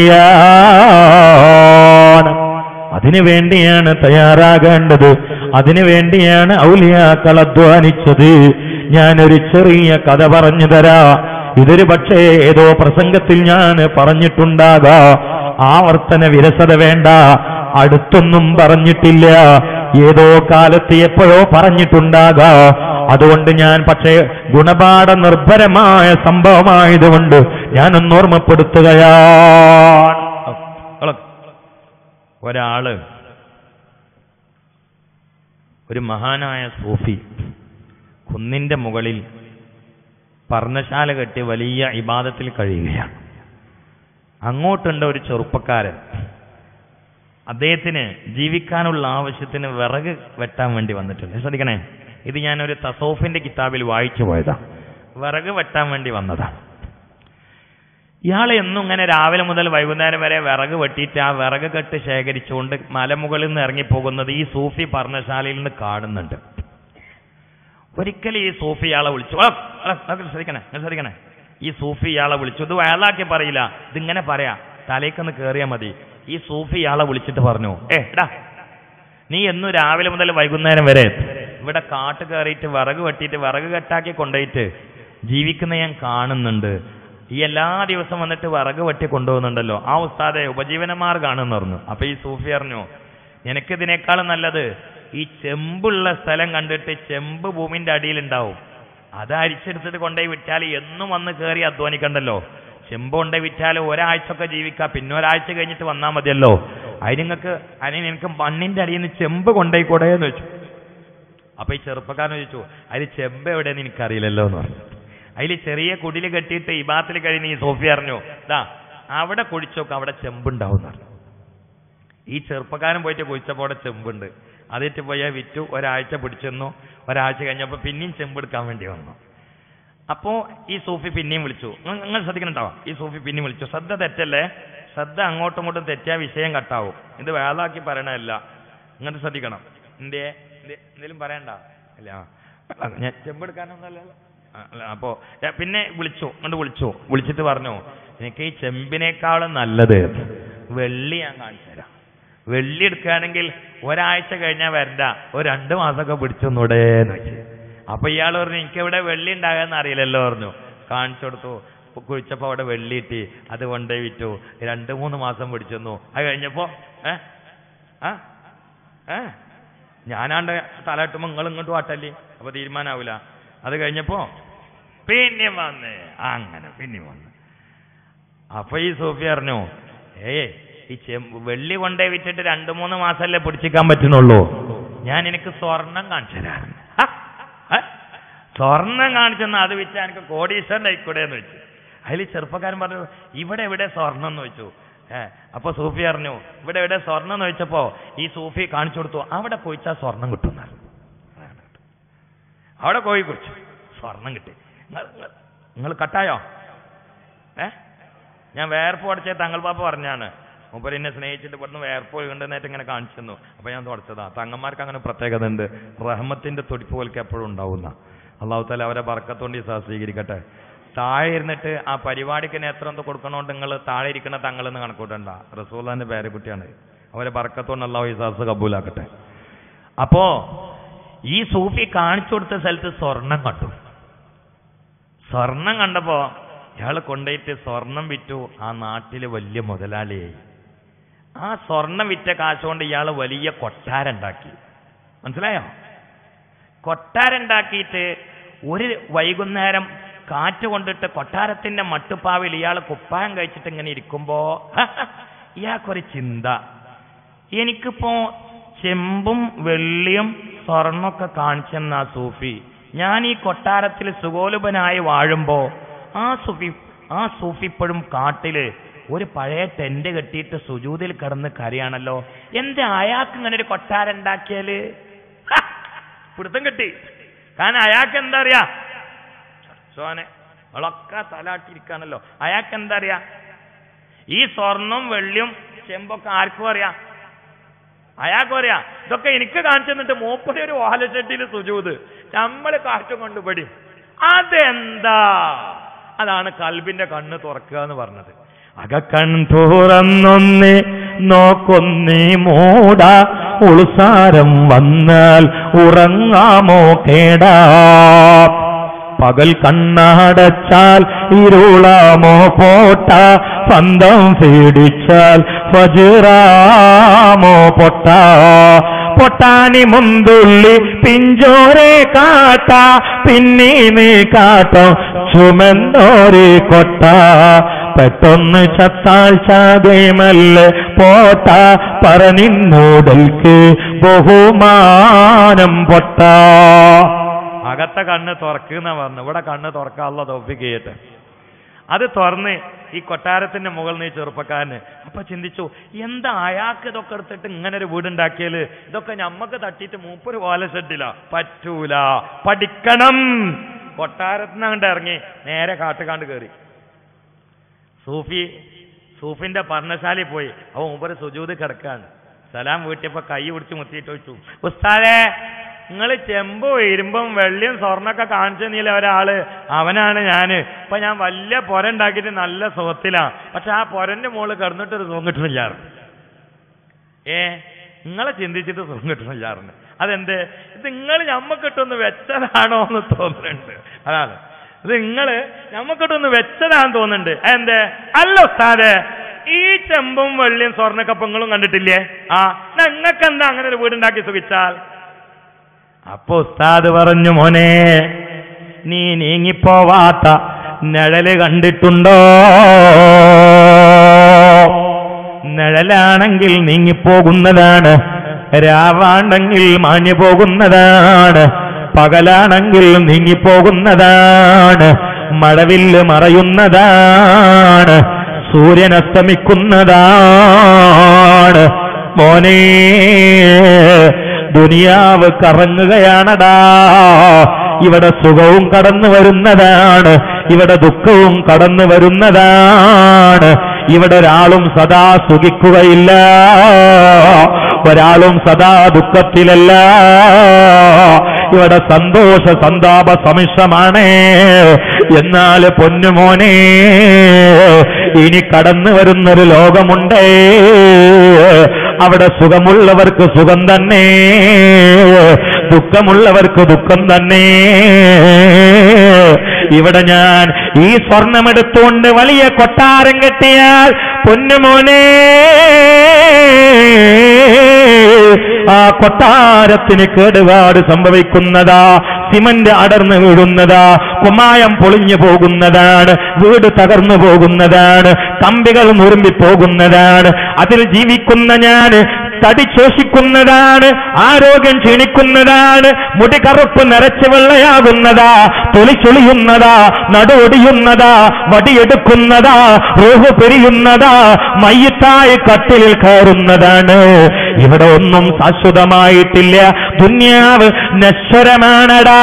വേണ്ടിയാണ്. അതിനു വേണ്ടിയാണ് തയ്യാറാകേണ്ടത്. അതിനു വേണ്ടിയാണ് ഔലിയാക്കൾ അധ്വാനിച്ചത്. ഞാനൊരു ചെറിയ കഥ പറഞ്ഞു തരാ. ഇതൊരു പക്ഷേ ഏതോ പ്രസംഗത്തിൽ ഞാൻ പറഞ്ഞിട്ടുണ്ടാകാം. ആവർത്തന വിരസത വേണ്ട. അടുത്തൊന്നും പറഞ്ഞിട്ടില്ല, ഏതോ കാലത്ത് എപ്പോഴോ പറഞ്ഞിട്ടുണ്ടാകാം. അതുകൊണ്ട് ഞാൻ പക്ഷേ ഗുണപാഠ നിർഭരമായ സംഭവമായതുകൊണ്ട് ഞാനൊന്ന് ഓർമ്മപ്പെടുത്തുകയാണ്. ഒരാള്, ഒരു മഹാനായ സൂഫി കുന്നിന്റെ മുകളിൽ പർണശാല കെട്ടി വലിയ ഇബാദത്തിൽ കഴിയുകയാണ്. അങ്ങോട്ടുണ്ട് ഒരു ചെറുപ്പക്കാരൻ. അദ്ദേഹത്തിന് ജീവിക്കാനുള്ള ആവശ്യത്തിന് വിറക് വെട്ടാൻ വേണ്ടി വന്നിട്ടുണ്ട്. ശ്രദ്ധിക്കണേ, ഇത് ഞാനൊരു തസൗഫിന്റെ കിതാബിൽ വായിച്ചു പോയതാ. വിറക് വെട്ടാൻ വേണ്ടി വന്നതാണ്. ഇയാൾ എന്നും ഇങ്ങനെ രാവിലെ മുതൽ വൈകുന്നേരം വരെ വിറക് വെട്ടിയിട്ട് ആ വിറക് കെട്ട് ശേഖരിച്ചുകൊണ്ട് മലമുകളിൽ നിന്ന് ഇറങ്ങിപ്പോകുന്നത് ഈ സൂഫി പർണശാലയിൽ നിന്ന് കാണുന്നുണ്ട്. ഒരിക്കലും ഈ സൂഫി ഇയാളെ വിളിച്ചു. ശ്രദ്ധിക്കണേ ശ്രദ്ധിക്കണേ ഈ സൂഫി ഇയാളെ വിളിച്ചു. ഇത് വയലാക്കി പറയില്ല, ഇതിങ്ങനെ പറയാ, തലേക്കൊന്ന് കയറിയാൽ മതി. ഈ സൂഫി ഇയാളെ വിളിച്ചിട്ട് പറഞ്ഞു, ഏ എടാ, നീ എന്നും രാവിലെ മുതൽ വൈകുന്നേരം വരെ ഇവിടെ കാട്ട് കയറിയിട്ട് വിറക് വെട്ടിയിട്ട് വിറക് കെട്ടാക്കി കൊണ്ടുപോയിട്ട് ജീവിക്കുന്ന ഞാൻ കാണുന്നുണ്ട്. ഈ എല്ലാ ദിവസം വന്നിട്ട് വിറക് വെട്ടി കൊണ്ടുപോകുന്നുണ്ടല്ലോ, ആ ഉസ്താദെ ഉപജീവനമാർഗാണെന്ന് പറഞ്ഞു. അപ്പൊ ഈ സൂഫി പറഞ്ഞു, എനിക്കിതിനേക്കാളും നല്ലത് ഈ ചെമ്പുള്ള സ്ഥലം കണ്ടിട്ട് ചെമ്പ് ഭൂമിന്റെ അടിയിലുണ്ടാവും, അത് അരിച്ചെടുത്തിട്ട് കൊണ്ടുപോയി വിറ്റാൽ എന്നും വന്ന് കയറി അധ്വാനിക്കണ്ടല്ലോ. ചെമ്പ് കൊണ്ടുപോയി വിറ്റാൽ ഒരാഴ്ച ഒക്കെ ജീവിക്കാം, പിന്നെ ഒരാഴ്ച കഴിഞ്ഞിട്ട് വന്നാൽ മതിയല്ലോ. അതിന് നിങ്ങൾക്ക് അതിന് എനിക്ക് മണ്ണിന്റെ അടിയിൽ നിന്ന് ചെമ്പ് കൊണ്ടുപോയിക്കൂടെ എന്ന് വെച്ചു. അപ്പൊ ഈ ചെറുപ്പക്കാരൻ ചോദിച്ചു, അതിൽ ചെമ്പ് എവിടെയെന്ന് എനിക്കറിയില്ലല്ലോ എന്ന് പറഞ്ഞു. അതിൽ ചെറിയ കുടിൽ കെട്ടിയിട്ട് ഇബാത്തിൽ കഴിഞ്ഞ് ഈ സോഫി അറിഞ്ഞു, ദാ അവിടെ കുഴിച്ചോക്ക്, അവിടെ ചെമ്പുണ്ടാവും എന്ന് പറഞ്ഞു. ഈ ചെറുപ്പക്കാരൻ പോയിട്ട് കുഴിച്ചപ്പോൾ അവിടെ ചെമ്പുണ്ട്. അതിട്ട് പോയാൽ വിറ്റു, ഒരാഴ്ച പിടിച്ചെന്നു. ഒരാഴ്ച കഴിഞ്ഞപ്പോൾ പിന്നെയും ചെമ്പെടുക്കാൻ വേണ്ടി വന്നു. അപ്പോ ഈ സൂഫി പിന്നെയും വിളിച്ചു. നിങ്ങൾ ശ്രദ്ധിക്കണുണ്ടാവും, ഈ സൂഫി പിന്നെയും വിളിച്ചു. ശ്രദ്ധ തെറ്റല്ലേ, ശ്രദ്ധ അങ്ങോട്ടും ഇങ്ങോട്ടും തെറ്റിയ വിഷയം കട്ടാവും. ഇത് വേളാക്കി പറയണല്ല, ഇങ്ങോട്ട് ശ്രദ്ധിക്കണം. എന്തേ എന്തേലും പറയണ്ട അല്ല, ഞാൻ ചെമ്പെടുക്കാനൊന്നല്ലല്ലോ. അപ്പോ പിന്നെ വിളിച്ചു, അങ്ങോട്ട് വിളിച്ചു. വിളിച്ചിട്ട് പറഞ്ഞു, എനിക്ക് ഈ ചെമ്പിനേക്കാളും നല്ലത് വെള്ളി ഞാൻ കാണിച്ചു തരാം. വെള്ളി എടുക്കുകയാണെങ്കിൽ ഒരാഴ്ച കഴിഞ്ഞാൽ വരണ്ട, ഒരു രണ്ട് മാസമൊക്കെ പിടിച്ചൊന്നൂടേന്ന് വെച്ച്. അപ്പൊ ഇയാൾ പറഞ്ഞു, എനിക്ക് എവിടെ വെള്ളി ഉണ്ടാകാന്ന് അറിയില്ലല്ലോ പറഞ്ഞു. കാണിച്ചു കൊടുത്തു. കുഴിച്ചപ്പോ അവിടെ വെള്ളി ഇട്ടി, അത് കൊണ്ടേ വിറ്റു. രണ്ട് മൂന്ന് മാസം പിടിച്ചെന്നു. അത് കഴിഞ്ഞപ്പോ ഏഹ് ആ ഏ ഞാനാണ്ട് തലട്ടുമ്പോ നിങ്ങൾ ഇങ്ങോട്ട് വാട്ടല്ലേ, അപ്പൊ തീരുമാനാവൂല. അത് കഴിഞ്ഞപ്പോ പിന്നെ വന്ന് അങ്ങനെ പിന്നെ വന്ന്. അപ്പൊ ഈ സൂഫി പറഞ്ഞു, ഏയ് ഈ ചെമ്പ് വെള്ളി കൊണ്ടേ വിറ്റിട്ട് രണ്ടു മൂന്ന് മാസമല്ലേ പിടിച്ചിക്കാൻ പറ്റുന്നുള്ളൂ, ഞാൻ എനിക്ക് സ്വർണം കാണിച്ചു തരാറുണ്ട്. സ്വർണം കാണിച്ചെന്ന് അത് വിറ്റാ എനിക്ക് കോടീശ്വരൻ ആയിക്കൂടെ എന്ന് വെച്ചു. അതിൽ ചെറുപ്പക്കാരൻ പറഞ്ഞു, ഇവിടെ എവിടെ സ്വർണം എന്ന് വെച്ചു. ഏഹ് അപ്പൊ സൂഫി പറഞ്ഞു, ഇവിടെ എവിടെ സ്വർണം എന്ന് വെച്ചപ്പോ ഈ സൂഫി കാണിച്ചു കൊടുത്തു, അവിടെ കുഴിച്ചാൽ സ്വർണം കിട്ടും. അവിടെ കോഴി കുഴിച്ചു, സ്വർണം കിട്ടി. നിങ്ങൾ കട്ടായോ? ഏ ഞാൻ വേർപ്പ് പഠിച്ച തങ്ങൾ പാപ്പ പറഞ്ഞാണ്. മൂപ്പര് എന്നെ സ്നേഹിച്ചിട്ട് ഇവിടുന്ന് വേർപ്പ് ഒഴുകണ്ടെന്നായിട്ട് ഇങ്ങനെ കാണിച്ചു തന്നു. അപ്പൊ ഞാൻ തുടച്ചതാ. തങ്ങന്മാർക്ക് അങ്ങനെ പ്രത്യേകത ഉണ്ട്, റഹ്മത്തിന്റെ തുടിപ്പ് പോൽക്ക് എപ്പോഴും ഉണ്ടാവുന്ന. അള്ളാഹു താല അവരെ ബർക്കത്തോണ്ട് ഈ സ്വീകരിക്കട്ടെ. താഴെ ഇരുന്നിട്ട് ആ പരിപാടിക്ക് എത്ര എന്തോ കൊടുക്കണോണ്ട് നിങ്ങൾ താഴെ ഇരിക്കുന്ന തങ്ങളെന്ന് കണക്കൂട്ടണ്ട. റസൂലുള്ളാഹിന്റെ പേരക്കുട്ടിയാണ്. അവരെ ബർക്കത്തോണ്ട് അള്ളാഹു ഈ സാസ് കബൂലാക്കട്ടെ. അപ്പോ ഈ സൂഫി കാണിച്ചു കൊടുത്ത സ്ഥലത്ത് സ്വർണം കണ്ടു. സ്വർണം കണ്ടപ്പോ ഇയാൾ കൊണ്ടുപോയിട്ട് സ്വർണം വിറ്റു. ആ നാട്ടില് വലിയ മുതലാളിയായി. ആ സ്വർണം വിറ്റ കാശുകൊണ്ട് ഇയാൾ വലിയ കൊട്ടാരുണ്ടാക്കി. മനസ്സിലായോ? കൊട്ടാരുണ്ടാക്കിയിട്ട് ഒരു വൈകുന്നേരം കാറ്റ് കൊണ്ടിട്ട് കൊട്ടാരത്തിന്റെ മട്ടുപ്പാവിൽ ഇയാൾ കുപ്പായം കഴിച്ചിട്ട് ഇങ്ങനെ ഇരിക്കുമ്പോ ഇയാൾക്കൊരു ചിന്ത, എനിക്കിപ്പോ ചെമ്പും വെള്ളിയും സ്വർണ്ണമൊക്കെ കാണിച്ചെന്ന ആ സൂഫി, ഞാൻ ഈ കൊട്ടാരത്തിൽ സുഗോലുപനായി വാഴുമ്പോ ആ സൂഫി ആ സൂഫി ഇപ്പോഴും കാട്ടില് ഒരു പഴയ ടെന്റ് കെട്ടിയിട്ട് സുജൂദിൽ കിടന്ന് കരയാണല്ലോ. എന്താ അയാൾക്ക് ഇങ്ങനെ ഒരു കൊട്ടാരം ഉണ്ടാക്കിയാല്? പിടുത്തം കെട്ടി. കാരണം അയാൾക്ക് എന്താ അറിയാ, സോനെ അവളൊക്കെ തലാട്ടിരിക്കാണല്ലോ. അയാൾക്ക് എന്താ അറിയാ, ഈ സ്വർണം വെള്ളിയും ചെമ്പൊക്കെ ആർക്കും അറിയാം, അയാൾക്കും അറിയാം. ഇതൊക്കെ എനിക്ക് കാണിച്ചു തന്നിട്ട് മൂപ്പര് ഒരു വാലച്ചട്ടിയിൽ സുജൂദ്, നമ്മള് കാറ്റും കൊണ്ടുപടി. അതെന്താ? അതാണ് കൽബിന്റെ കണ്ണ് തുറക്കുക എന്ന് പറഞ്ഞത്. അകക്കൺ തുറന്നൊന്ന് നോക്കൊന്നേ മൂട, ഉൾസാരം വന്നാൽ ഉറങ്ങാമോ കേടാ. പകൽ കണ്ണടച്ചാൽ ഇരുളാമോ പോട്ട, പന്തം പീഡിച്ചാൽ ഫജ്റാമോ പൊട്ട. പൊട്ടാനി മുന്തുള്ളി പിഞ്ചോരെ കാട്ട, പിന്നീന്ന് കാട്ടം ചുമന്നോരെ കൊട്ട. പെട്ടെന്ന് ചത്താൽ ചാകേമല്ലേ പോട്ട, പറഞ്ഞിന്നോടൽക്ക് ബഹുമാനം പൊട്ട. അകത്തെ കണ്ണ് തുറക്കുന്ന പറഞ്ഞു, ഇവിടെ കണ്ണ് തുറക്കാനുള്ള തോഫിക്ക് ചെയ്യട്ടെ. അത് തുറന്ന് ഈ കൊട്ടാരത്തിന്റെ മുകളിൽ നിന്ന് ചെറുപ്പക്കാരന് അപ്പൊ ചിന്തിച്ചു, എന്താ അയാൾക്ക് ഇതൊക്കെ എടുത്തിട്ട് ഇങ്ങനെ ഒരു വീടുണ്ടാക്കിയാല് ഇതൊക്കെ ഞമ്മക്ക് തട്ടിയിട്ട് മൂപ്പൊരു ഓല ഷെഡില്ല, പറ്റൂല, പഠിക്കണം. കൊട്ടാരത്തിന് അങ്ങോട്ട് ഇറങ്ങി നേരെ കാട്ടുകാണ്ട് കയറി സൂഫി സൂഫിന്റെ പർണശാലയിൽ പോയി. അവ മൂപ്പര് സുജൂദ് കിടക്കാണ്. സലാം വീട്ടിയപ്പോ കൈ പിടിച്ച് മുത്തിയിട്ട് ചോദിച്ചു, ഉസ്താദേ നിങ്ങൾ ചെമ്പും ഇരുമ്പും വെള്ളിയും സ്വർണ്ണൊക്കെ കാണിച്ചു തന്നില്ല ഒരാള്, അവനാണ് ഞാന്. ഇപ്പൊ ഞാൻ വലിയ പൊര ഉണ്ടാക്കിയിട്ട് നല്ല സുഖത്തിലാണ്, പക്ഷെ ആ പൊരന്റെ മുകളിൽ കിടന്നിട്ടൊരു സുഖം കിട്ടണില്ലാറ്. ഏ നിങ്ങളെ ചിന്തിച്ചിട്ട് സുഖം കിട്ടണില്ലാറുണ്ട്. അതെന്ത്? ഇത് നിങ്ങൾ ഞമ്മക്കിട്ടൊന്ന് വെച്ചതാണോ എന്ന് തോന്നുന്നുണ്ട്. അതാണ് ഇത്, നിങ്ങള് ഞമ്മക്കിട്ടൊന്ന് വെച്ചതാണെന്ന് തോന്നുന്നുണ്ട്. അതെന്തേ? അല്ല ഉസ്താദേ, ഈ ചെമ്പും വെള്ളിയും സ്വർണ്ണക്കപ്പങ്ങളും കണ്ടിട്ടില്ലേ? ആ നിങ്ങൾക്ക് എന്താ അങ്ങനെ ഒരു വീടുണ്ടാക്കി സുഖിച്ചാൽ? അപ്പൊ ഉസ്താദ് പറഞ്ഞു, മോനെ നീ നീങ്ങിപ്പോവാത്ത നിഴല് കണ്ടിട്ടുണ്ടോ? നിഴലാണെങ്കിൽ നീങ്ങിപ്പോകുന്നതാണ്, രാവാണെങ്കിൽ മാഞ്ഞു പോകുന്നതാണ്, പകലാണെങ്കിൽ നീങ്ങിപ്പോകുന്നതാണ്, മഴവില്ല് മറയുന്നതാണ്, സൂര്യൻ അസ്തമിക്കുന്നതാണ്. മോനെ ദുനിയാവ് കറങ്ങുകയാണടാ. ഇവിടെ സുഖവും കടന്നു വരുന്നതാണ്, ഇവിടെ ദുഃഖവും കടന്നു വരുന്നതാണ്. ഇവിടെ ഒരാളും സദാ സുഖിക്കുകയില്ല, ഒരാളും സദാ ദുഃഖത്തിലല്ല. ഇവിടെ സന്തോഷ സന്താപ സമിശ്രമാണ്. എന്നാൽ പൊന്നുമോനെ, ഇനി കടന്നു വരുന്നൊരു ലോകമുണ്ട്. അവിടെ സുഖമുള്ളവർക്ക് സുഖം തന്നെ, ദുഃഖമുള്ളവർക്ക് ദുഃഖം തന്നെ. ഇവിടെ ഞാൻ ഈ സ്വർണമെടുത്തുകൊണ്ട് വലിയ കൊട്ടാരം കെട്ടിയാൽ പൊന്നുമോനെ, ആ കൊട്ടാരത്തിന് കേടുപാട് സംഭവിക്കുന്നതാ, സിമന്റ് അടർന്നു വീഴുന്നതാ, കുമ്മായം പൊളിഞ്ഞു പോകുന്നതാണ്, വീട് തകർന്നു പോകുന്നതാണ്, കമ്പികൾ നുറുമ്പിപ്പോകുന്നതാണ്. അതിൽ ജീവിക്കുന്ന ഞാൻ തടി ശോഷിക്കുന്നതാണ്, ആരോഗ്യം ക്ഷീണിക്കുന്നതാണ്, മുടി കറുപ്പ് നിറച്ച് വെള്ളയാകുന്നതാ, തൊലി ചൊളിയുന്നതാ, നടുവൊടിയുന്നതാ, വടിയെടുക്കുന്നതാ, റൂഹ് പെരിയുന്നതാ, മയ്യത്തായി കട്ടിലിൽ കയറുന്നതാണ്. ഇവിടെ ഒന്നും ശാശ്വതമായിട്ടില്ല. ദുന്യാവ് നശ്വരമാണടാ,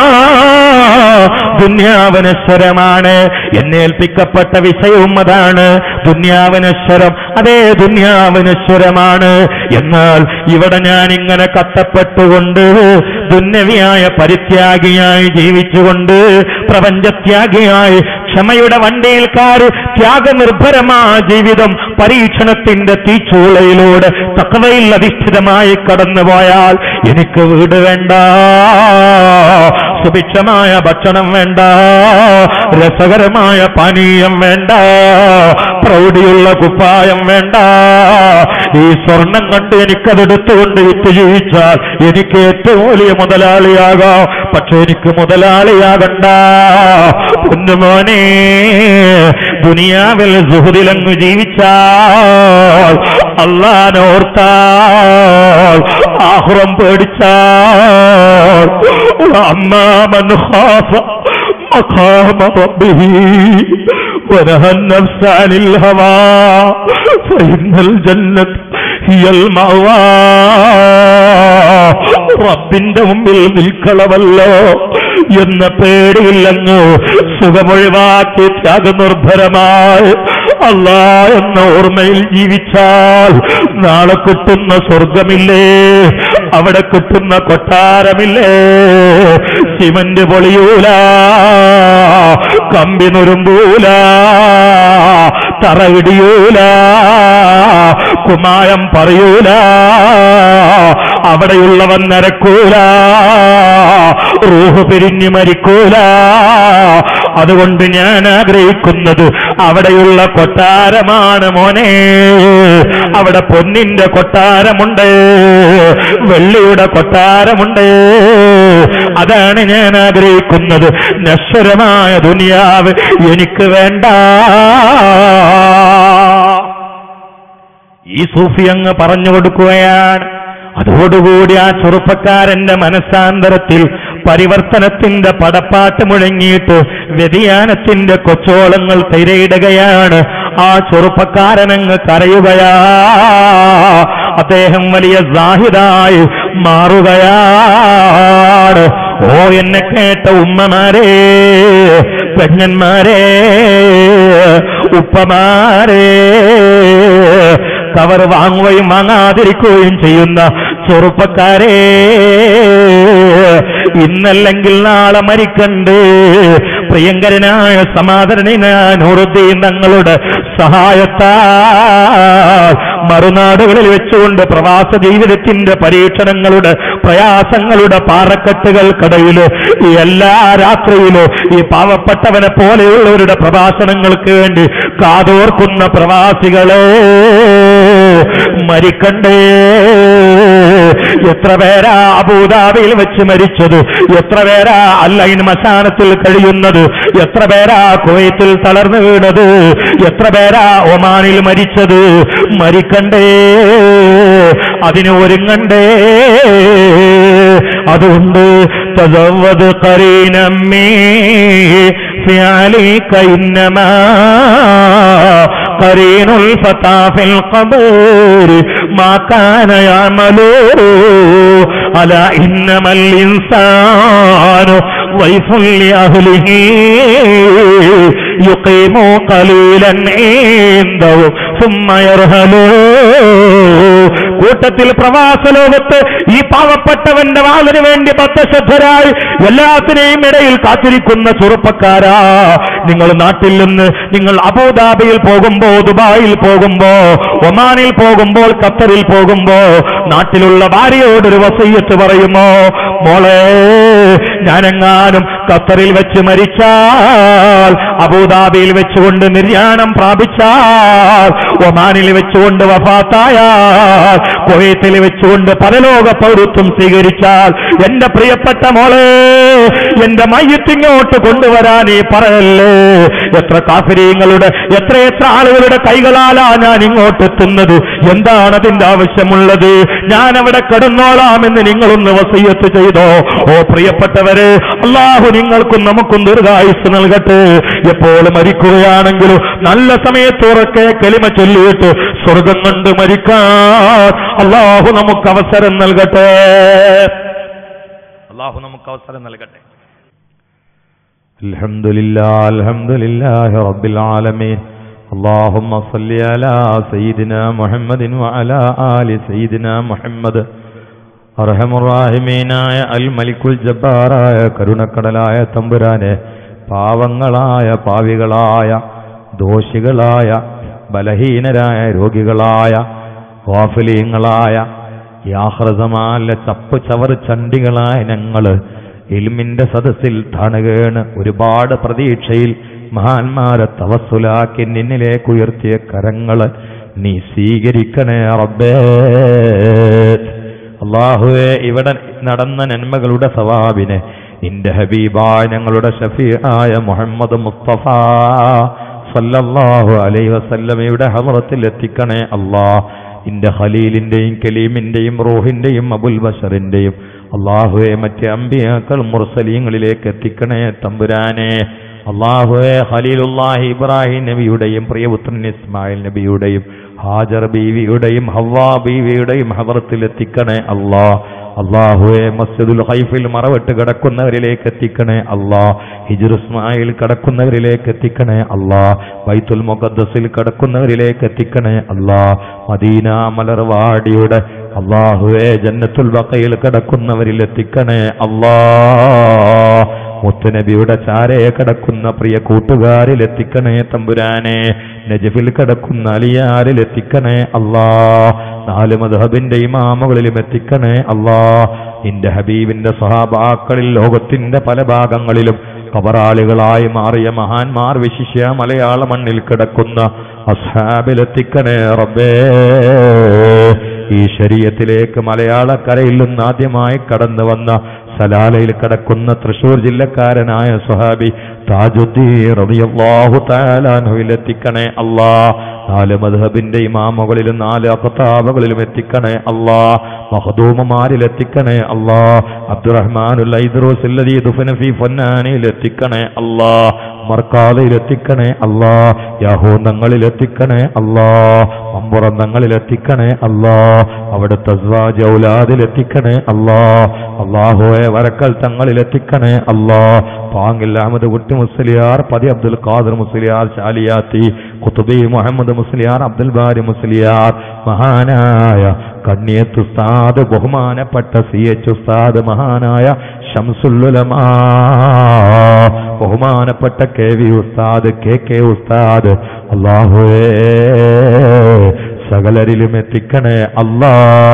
ദുന്യാവ് നശ്വരമാണ്. എന്നേൽപ്പിക്കപ്പെട്ട വിഷയവും അതാണ്, ദുന്യാവ് നശ്വരം. അതേ, ദുന്യാവ് നശ്വരമാണ്. എന്നാൽ ഇവിടെ ഞാൻ ഇങ്ങനെ കഷ്ടപ്പെട്ടുകൊണ്ട് ദുന്യവിയായ പരിത്യാഗിയായി ജീവിച്ചുകൊണ്ട് പ്രപഞ്ചത്യാഗിയായി ക്ഷമയുടെ വണ്ടിയിൽ കാര് ത്യാഗനിർഭരമായ ജീവിതം പരീക്ഷണത്തിന്റെ തീച്ചൂളയിലൂടെ തഖ്വയിൽ അധിഷ്ഠിതമായി കടന്നുപോയാൽ എനിക്ക് വീട് വേണ്ട, സുഭിക്ഷമായ ഭക്ഷണം വേണ്ട, രസകരമായ പാനീയം വേണ്ട, പ്രൗഢിയുള്ള കുപ്പായം വേണ്ട. ഈ സ്വർണം കണ്ട് എനിക്കതെടുത്തുകൊണ്ട് വിറ്റ് ജീവിച്ചാൽ എനിക്ക് ഏറ്റവും വലിയ മുതലാളിയാകാം. പക്ഷെ എനിക്ക് മുതലാളിയാകണ്ട പൊന്നുമോനെ. ദുനിയാവിൽ സുഹൃതിലങ്ങ് ജീവിച്ചാൽ, അല്ലാഹനെ ഓർത്താൽ, ആഖിറം പേടിച്ചാൽ, അമ്മാ മൻ ഖാഫ മഖാമ റബ്ബിഹി വനഹ النفس عن الهوى فإن الجنة هي المأوى. റബ്ബിന്റെ മുമ്പിൽ നിൽക്കണമല്ലോ എന്ന പേടിയില്ലങ്ങ് സുഖമൊഴിവാക്കി ത്യാഗനിർഭരമായി അല്ലാ എന്ന ഓർമ്മയിൽ ജീവിച്ചാൽ നാളെ കിട്ടുന്ന സ്വർഗമില്ലേ, അവിടെ കിട്ടുന്ന കൊട്ടാരമില്ലേ. സിമന്റ് പൊളിയൂല, കമ്പി നുരുമ്പൂല, തറയിടിയൂല, കുമായം പറയൂല, അവിടെയുള്ളവൻ നരക്കൂല, റൂഹ് പിരിഞ്ഞു മരിക്കൂല. അതുകൊണ്ട് ഞാൻ ആഗ്രഹിക്കുന്നത് അവിടെയുള്ള കൊട്ടാരമാണ് മോനെ. അവിടെ പൊന്നിന്റെ കൊട്ടാരമുണ്ട്, വെള്ളിയുടെ കൊട്ടാരമുണ്ട്. അതാണ് ഞാൻ ആഗ്രഹിക്കുന്നത്. നശ്വരമായ ദുനിയാവ് എനിക്ക് വേണ്ട. ഈ സൂഫി അങ്ങ് പറഞ്ഞു കൊടുക്കുകയാണ്. അതോടുകൂടി ആ ചെറുപ്പക്കാരന്റെ മനസ്സാന്തരത്തിൽ പരിവർത്തനത്തിന്റെ പടപ്പാട്ട് മുഴങ്ങിയിട്ട് വ്യതിയാനത്തിന്റെ കൊച്ചോളങ്ങൾ തിരയിടുകയാണ്. ആ ചെറുപ്പക്കാരനങ്ങ് കരയുകയാ. അദ്ദേഹം വലിയ സാഹിദായി മാറുകയാണ്. ഓ എന്നെ കേട്ട ഉമ്മമാരെ, പെണ്ണന്മാരെ, ഉപ്പമാരെ, കവർ വാങ്ങുകയും വാങ്ങാതിരിക്കുകയും ചെയ്യുന്ന ചെറുപ്പക്കാരെ, ഇന്നല്ലെങ്കിൽ നാളെ മരിക്കണ്ട്. പ്രിയങ്കരനായ സമാദരണീയനായ നൂറുദ്ദീൻ തങ്ങളുടെ സഹായത്താൽ മറുനാടുകളിൽ വെച്ചുകൊണ്ട് പ്രവാസ ജീവിതത്തിന്റെ പരീക്ഷണങ്ങളുടെ പ്രയാസങ്ങളുടെ പാറക്കെട്ടുകൾക്കിടയിൽ എല്ലാ രാത്രിയിലും ഈ പാവപ്പെട്ടവനെ പോലെയുള്ളവരുടെ പ്രഭാഷണങ്ങൾക്ക് വേണ്ടി കാതോർക്കുന്ന പ്രവാസികളെ, മരിക്കണ്ടേ. എത്ര പേരാ അബൂദാബിയിൽ വെച്ച് മരിച്ചത്, എത്ര പേരാ അല്ലൈൻ മശാനത്തിൽ കഴിയുന്നത്, എത്ര പേരാ കുവൈത്തിൽ തളർന്നു വീണത്, എത്ര പേരാ ഒമാനിൽ മരിച്ചത്. മരിക്കണ്ടേ, അതിന് ഒരുങ്ങണ്ടേ. അതുകൊണ്ട് തസവ്വദ് ഖരീനമ്മീ ഫിഅലിക ഇന്നമാ قرين الفتى في القبر ما كان يعمل ألا إنما الإنسان ضيف لأهله يقيم قليلا عنده ثم يرهل. കൂട്ടത്തിൽ പ്രവാസ ലോകത്ത് ഈ പാവപ്പെട്ടവന്റെ വാളിന് വേണ്ടി ബദ്ധശ്രദ്ധരായി എല്ലാത്തിനെയും ഇടയിൽ കാത്തിരിക്കുന്ന ചെറുപ്പക്കാരാ, നിങ്ങൾ നാട്ടിൽ നിന്ന് നിങ്ങൾ അബൂദാബിയിൽ പോകുമ്പോ, ദുബായിൽ പോകുമ്പോ, ഒമാനിൽ പോകുമ്പോൾ, ഖത്തറിൽ പോകുമ്പോ നാട്ടിലുള്ള ഭാര്യയോടൊരു വസയ്യത്ത് പറയുമോ? മോളെ, ഞാനെങ്ങാനും ഖത്തറിൽ വെച്ച് മരിച്ചാൽ, അബൂദാബിയിൽ വെച്ചുകൊണ്ട് നിര്യാണം പ്രാപിച്ചാൽ, ഒമാനിൽ വെച്ചുകൊണ്ട് വഫാത്തായാൽ, കുവൈത്തിൽ വെച്ചുകൊണ്ട് പരലോക പൗരത്വം സ്വീകരിച്ചാൽ, എന്റെ പ്രിയപ്പെട്ട മോളെ, എന്റെ മയ്യത്തിങ്ങോട്ട് കൊണ്ടുവരാൻ ഈ പറയല്ലേ. എത്ര കാഫിരീങ്ങളുടെ, എത്രയെത്ര ആളുകളുടെ കൈകളാലാ ഞാൻ ഇങ്ങോട്ട് എത്തുന്നത്. എന്താണ് അതിന്റെ ആവശ്യമുള്ളത്? ഞാൻ അവിടെ കിടന്നോളാമെന്ന് നിങ്ങളൊന്ന് വസിയ്യത്ത് ചെയ്തോ? ഓ പ്രിയപ്പെട്ടവരെ, അല്ലാഹു നിങ്ങൾക്കും നമുക്കും ദീർഘായുസ്സ് നൽകട്ടെ. എപ്പോൾ മരിക്കുകയാണെങ്കിലും നല്ല സമയത്ത് ഉറക്കെ കലിമ ചൊല്ലിയിട്ട് സ്വർഗം കൊണ്ട് മരിക്കാൻ അല്ലാഹു നമുക്ക് അവസരം നൽകട്ടെ. അല്ലാഹു നമുക്ക് അവസരം നൽകട്ടെ. അൽഹംദുലില്ലാഹ് അൽഹംദുലില്ലാഹി റബ്ബിൽ ആലമീൻ. اللهم صل على سيدنا محمد وعلى آل سيدنا محمد. അർഹമുറാഹിമീനായ അൽ മലിക്കുൽ ജബ്ബാറായ കരുണക്കടലായ തമ്പുരാനെ, പാവങ്ങളായ പാവികളായ ദോഷികളായ ബലഹീനരായ രോഗികളായ ഗാഫിലീങ്ങളായ യാഹ്റസമാല ചപ്പ് ചവർ ചണ്ടികളായ ഞങ്ങള് ഇൽമിന്റെ സദസ്സിൽ തണുകേണ് ഒരുപാട് പ്രതീക്ഷയിൽ മഹാന്മാരെ തവസ്സുലാക്കി നിന്നിലേക്ക് ഉയർത്തിയ കരങ്ങള് നീ സ്വീകരിക്കണേ റബ്ബേ. അല്ലാഹുവേ, ഇവിടെ നടന്ന നന്മകളുടെ സവാബിനെ നിന്റെ ഹബീബായ ഞങ്ങളുടെ ഷഫീആയ മുഹമ്മദ് മുസ്തഫ സല്ലല്ലാഹു അലൈഹി വസല്ലമയുടെ ഹളറത്തിൽ എത്തിക്കണേ അല്ലാഹ്. നിന്റെ ഖലീലിന്റെയും കലീമിന്റെയും റൂഹിന്റെയും അബുൽ ബശറിന്റെയും അല്ലാഹുവേ മറ്റ് അംബിയാക്കൾ മുർസലീങ്ങളിലേക്ക് എത്തിക്കണേ തമ്പുരാനെ. അല്ലാഹുവേ, ഖലീലുല്ലാഹി ഇബ്രാഹിം നബിയുടെയും പ്രിയപുത്രൻ ഇസ്മായിൽ നബിയുടെയും ഹാജർ ബീവിയുടെയും ഹവ്വാ ബീവിയുടെയും ഹദറത്തിൽ എത്തിക്കണേ അല്ലാഹ്. അല്ലാഹുവേ, മസ്ജിദുൽ ഖൈഫിൽ മറവിട്ട് കിടക്കുന്നവരിലേക്ക് എത്തിക്കണേ അല്ലാഹ്. ഹിജ്ർ ഇസ്മായിൽ കിടക്കുന്നവരിലേക്ക് എത്തിക്കണേ അല്ലാഹ്. ബൈത്തുൽ മുഖദ്ദസിൽ കിടക്കുന്നവരിലേക്ക് എത്തിക്കണേ അല്ലാഹ്. മദീന മലർവാടിയുടെ അല്ലാഹുവേ ജന്നത്തുൽ ബഖയിൽ കിടക്കുന്നവരിൽ എത്തിക്കണേ അല്ലാഹ്. മുത്തുനബിയുടെ ചാരയെ കിടക്കുന്ന പ്രിയ കൂട്ടുകാരിൽ എത്തിക്കണേ തമ്പുരാനെ. നജഫിൽ കിടക്കുന്ന അലിയാരിൽ എത്തിക്കണേ അല്ലാ. നാല് മദ്ഹബിന്റെ ഇമാമുകളിലും എത്തിക്കണേ അല്ലാ. നിന്റെ ഹബീബിന്റെ സ്വഹാബാക്കളിൽ ലോകത്തിന്റെ പല ഭാഗങ്ങളിലും ഖബറാളികളായി മാറിയ മഹാന്മാർ വിശിഷ്യ മലയാള മണ്ണിൽ കിടക്കുന്ന അസ്ഹാബിലെത്തിക്കണേ റബ്ബേ. ഈ ശരീഅത്തിലേക്ക് മലയാളക്കരയിൽ നിന്ന് ആദ്യമായി കടന്നു വന്ന സലാലയിൽ കിടക്കുന്ന തൃശൂർ ജില്ലക്കാരനായ സ്വഹാബി താജുദ്ദീൻ റളിയല്ലാഹു തആല അൻഹുവിൽ എത്തിക്കണേ അല്ലാ. നാല് മദ്ഹബിന്റെ ഇമാമുകളിലും നാല് അഖ്താബുകളിലും എത്തിക്കണേ അല്ലാ. മഖ്ദൂമമാരിൽ എത്തിക്കണേ അല്ലാ. അബ്ദുറഹ്മാനുൽ ഐദ്റൂസ് അല്ലദീ ദുഫന ഫീ ഫന്നാനിൽ എത്തിക്കണേ അല്ലാ. മർക്കാലയിൽ എത്തിക്കണേ അല്ലാ. യാഹൂദങ്ങളിൽ എത്തിക്കണേ അല്ലാ. മമ്പുറന്നങ്ങളിൽ എത്തിക്കണേ അല്ലാ. അവിടുത്തെ അസ്വാജ് ഔലാദിൽ എത്തിക്കണേ അല്ലാ. അല്ലാഹുവേ വരക്കൽ തങ്ങളിൽ എത്തിക്കണേ അല്ലാ. പാങ്ങിൽ അഹമ്മദ് കുട്ടി മുസ്ലിയാർ, പതി അബ്ദുൽ ഖാദർ മുസ്ലിയാർ, ശാലിയാത്തി ഖുതുബി മുഹമ്മദ് മുസ്ലിയാർ, അബ്ദുൽ ബാരി മുസ്ലിയാർ, മഹാനായ കണ്ണിയത്ത് ഉസ്താദ്, ബഹുമാനപ്പെട്ട സി എച്ച് ഉസ്താദ്, മഹാനായ ശംസുൽ ഉലമാ, ബഹുമാനപ്പെട്ട കെ വി ഉസ്താദ്, കെ കെ ഉസ്താദ്, അല്ലാഹുവേ സകലരിലും എത്തിക്കണേ അല്ലാ.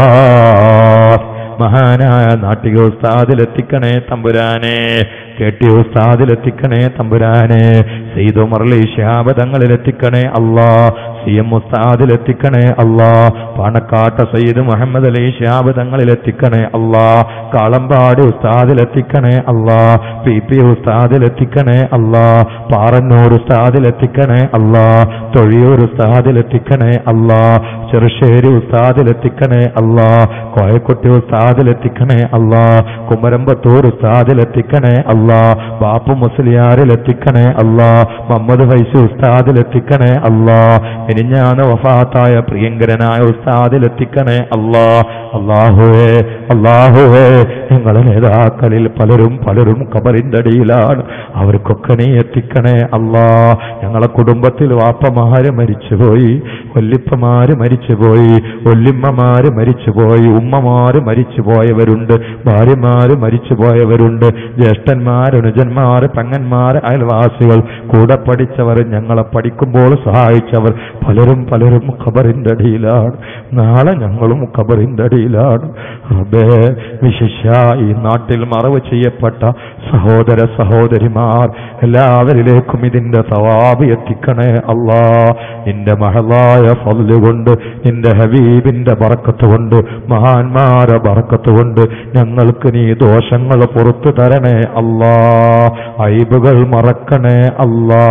മഹാനായ നാട്ടിക ഉസ്താദിലെത്തിക്കണേ തമ്പുരാനെ. കേട്ടി ഉസ്താദിലെത്തിക്കണേ തമ്പുരാനെ. സയ്യിദ് ഉമർ അലി ശിഹാബ് തങ്ങളിലെത്തിക്കണേ അല്ലാ. സി എം ഉസ്താദിലെത്തിക്കണേ അല്ലാ. പാണക്കാട്ട സയ്യിദ് മുഹമ്മദ് അലി ശിഹാബ് തങ്ങളിലെത്തിക്കണേ അല്ലാ. കാളമ്പാടി ഉസ്താദിലെത്തിക്കണേ അല്ലാ. പി പി ഉസ്താദിലെത്തിക്കണേ അല്ലാ. പാറന്നൂർ ഉസ്താദിലെത്തിക്കണേ അല്ലാ. തൊഴിയൂർ ഉസ്താദിലെത്തിക്കണേ അല്ലാ. ചെറുശ്ശേരി ഉസ്താദിലെത്തിക്കണേ അല്ലാ. കോയക്കുട്ടി ഉസ്താദിലെത്തിക്കണേ അല്ലാ. കുമരമ്പത്തൂർ ഉസ്താദിലെത്തിക്കണേ അല്ലാ. ബാപ്പു മുസ്ലിയാരിലെത്തിക്കണേ അല്ലാ. മുഹമ്മദ് ഫൈസി ഉസ്താദിലെത്തിക്കണേ അല്ലാ. ഇനിഞ്ഞാണ് വഫാത്തായ പ്രിയങ്കരനായ ഉസ്താദിലെത്തിക്കണേ അല്ലാ. അല്ലാഹുവേ അല്ലാഹുവേ ഞങ്ങളെ നേതാക്കളിൽ പലരും പലരും ഖബറിന്റെ അടിയിലാണ്. അവർക്കൊക്കെ നീ എത്തിക്കണേ അല്ലാ. ഞങ്ങളെ കുടുംബത്തിൽ വാപ്പമാര് മരിച്ചുപോയി, വല്ലിപ്പമാര് മരിച്ചുപോയി, വല്ലിമ്മമാര് മരിച്ചുപോയി, ഉമ്മമാര് മരിച്ചുപോയവരുണ്ട്, ഭാര്യമാര് മരിച്ചുപോയവരുണ്ട്, ജ്യേഷ്ഠന്മാർ, അനുജന്മാർ, പെങ്ങന്മാർ, അയൽവാസികൾ, കൂടെ പഠിച്ചവർ, ഞങ്ങളെ പഠിക്കുമ്പോൾ സഹായിച്ചവർ പലരും പലരും ഖബറിന്റെ അടിയിലാണ്. നാളെ ഞങ്ങളും ഖബറിന്റെ അടിയിലാണ്. റബ്ബേ വിശിഷ്യ ഈ നാട്ടിൽ മറവ് ചെയ്യപ്പെട്ട സഹോദര സഹോദരിമാർ എല്ലാവരിലേക്കും ഇതിന്റെ സവാബ് എത്തിക്കണേ അല്ലാ. നിന്റെ മഹളായ ഫദ്ല് കൊണ്ട്, നിന്റെ ഹബീബിന്റെ ബറക്കത്ത് കൊണ്ട്, മഹാന്മാരെ ബറക്കത്ത് കൊണ്ട് ഞങ്ങൾക്ക് നീ ദോഷങ്ങൾ പുറത്തു തരണേ അല്ലാ. ഐബുകൾ മറക്കണേ അല്ലാ.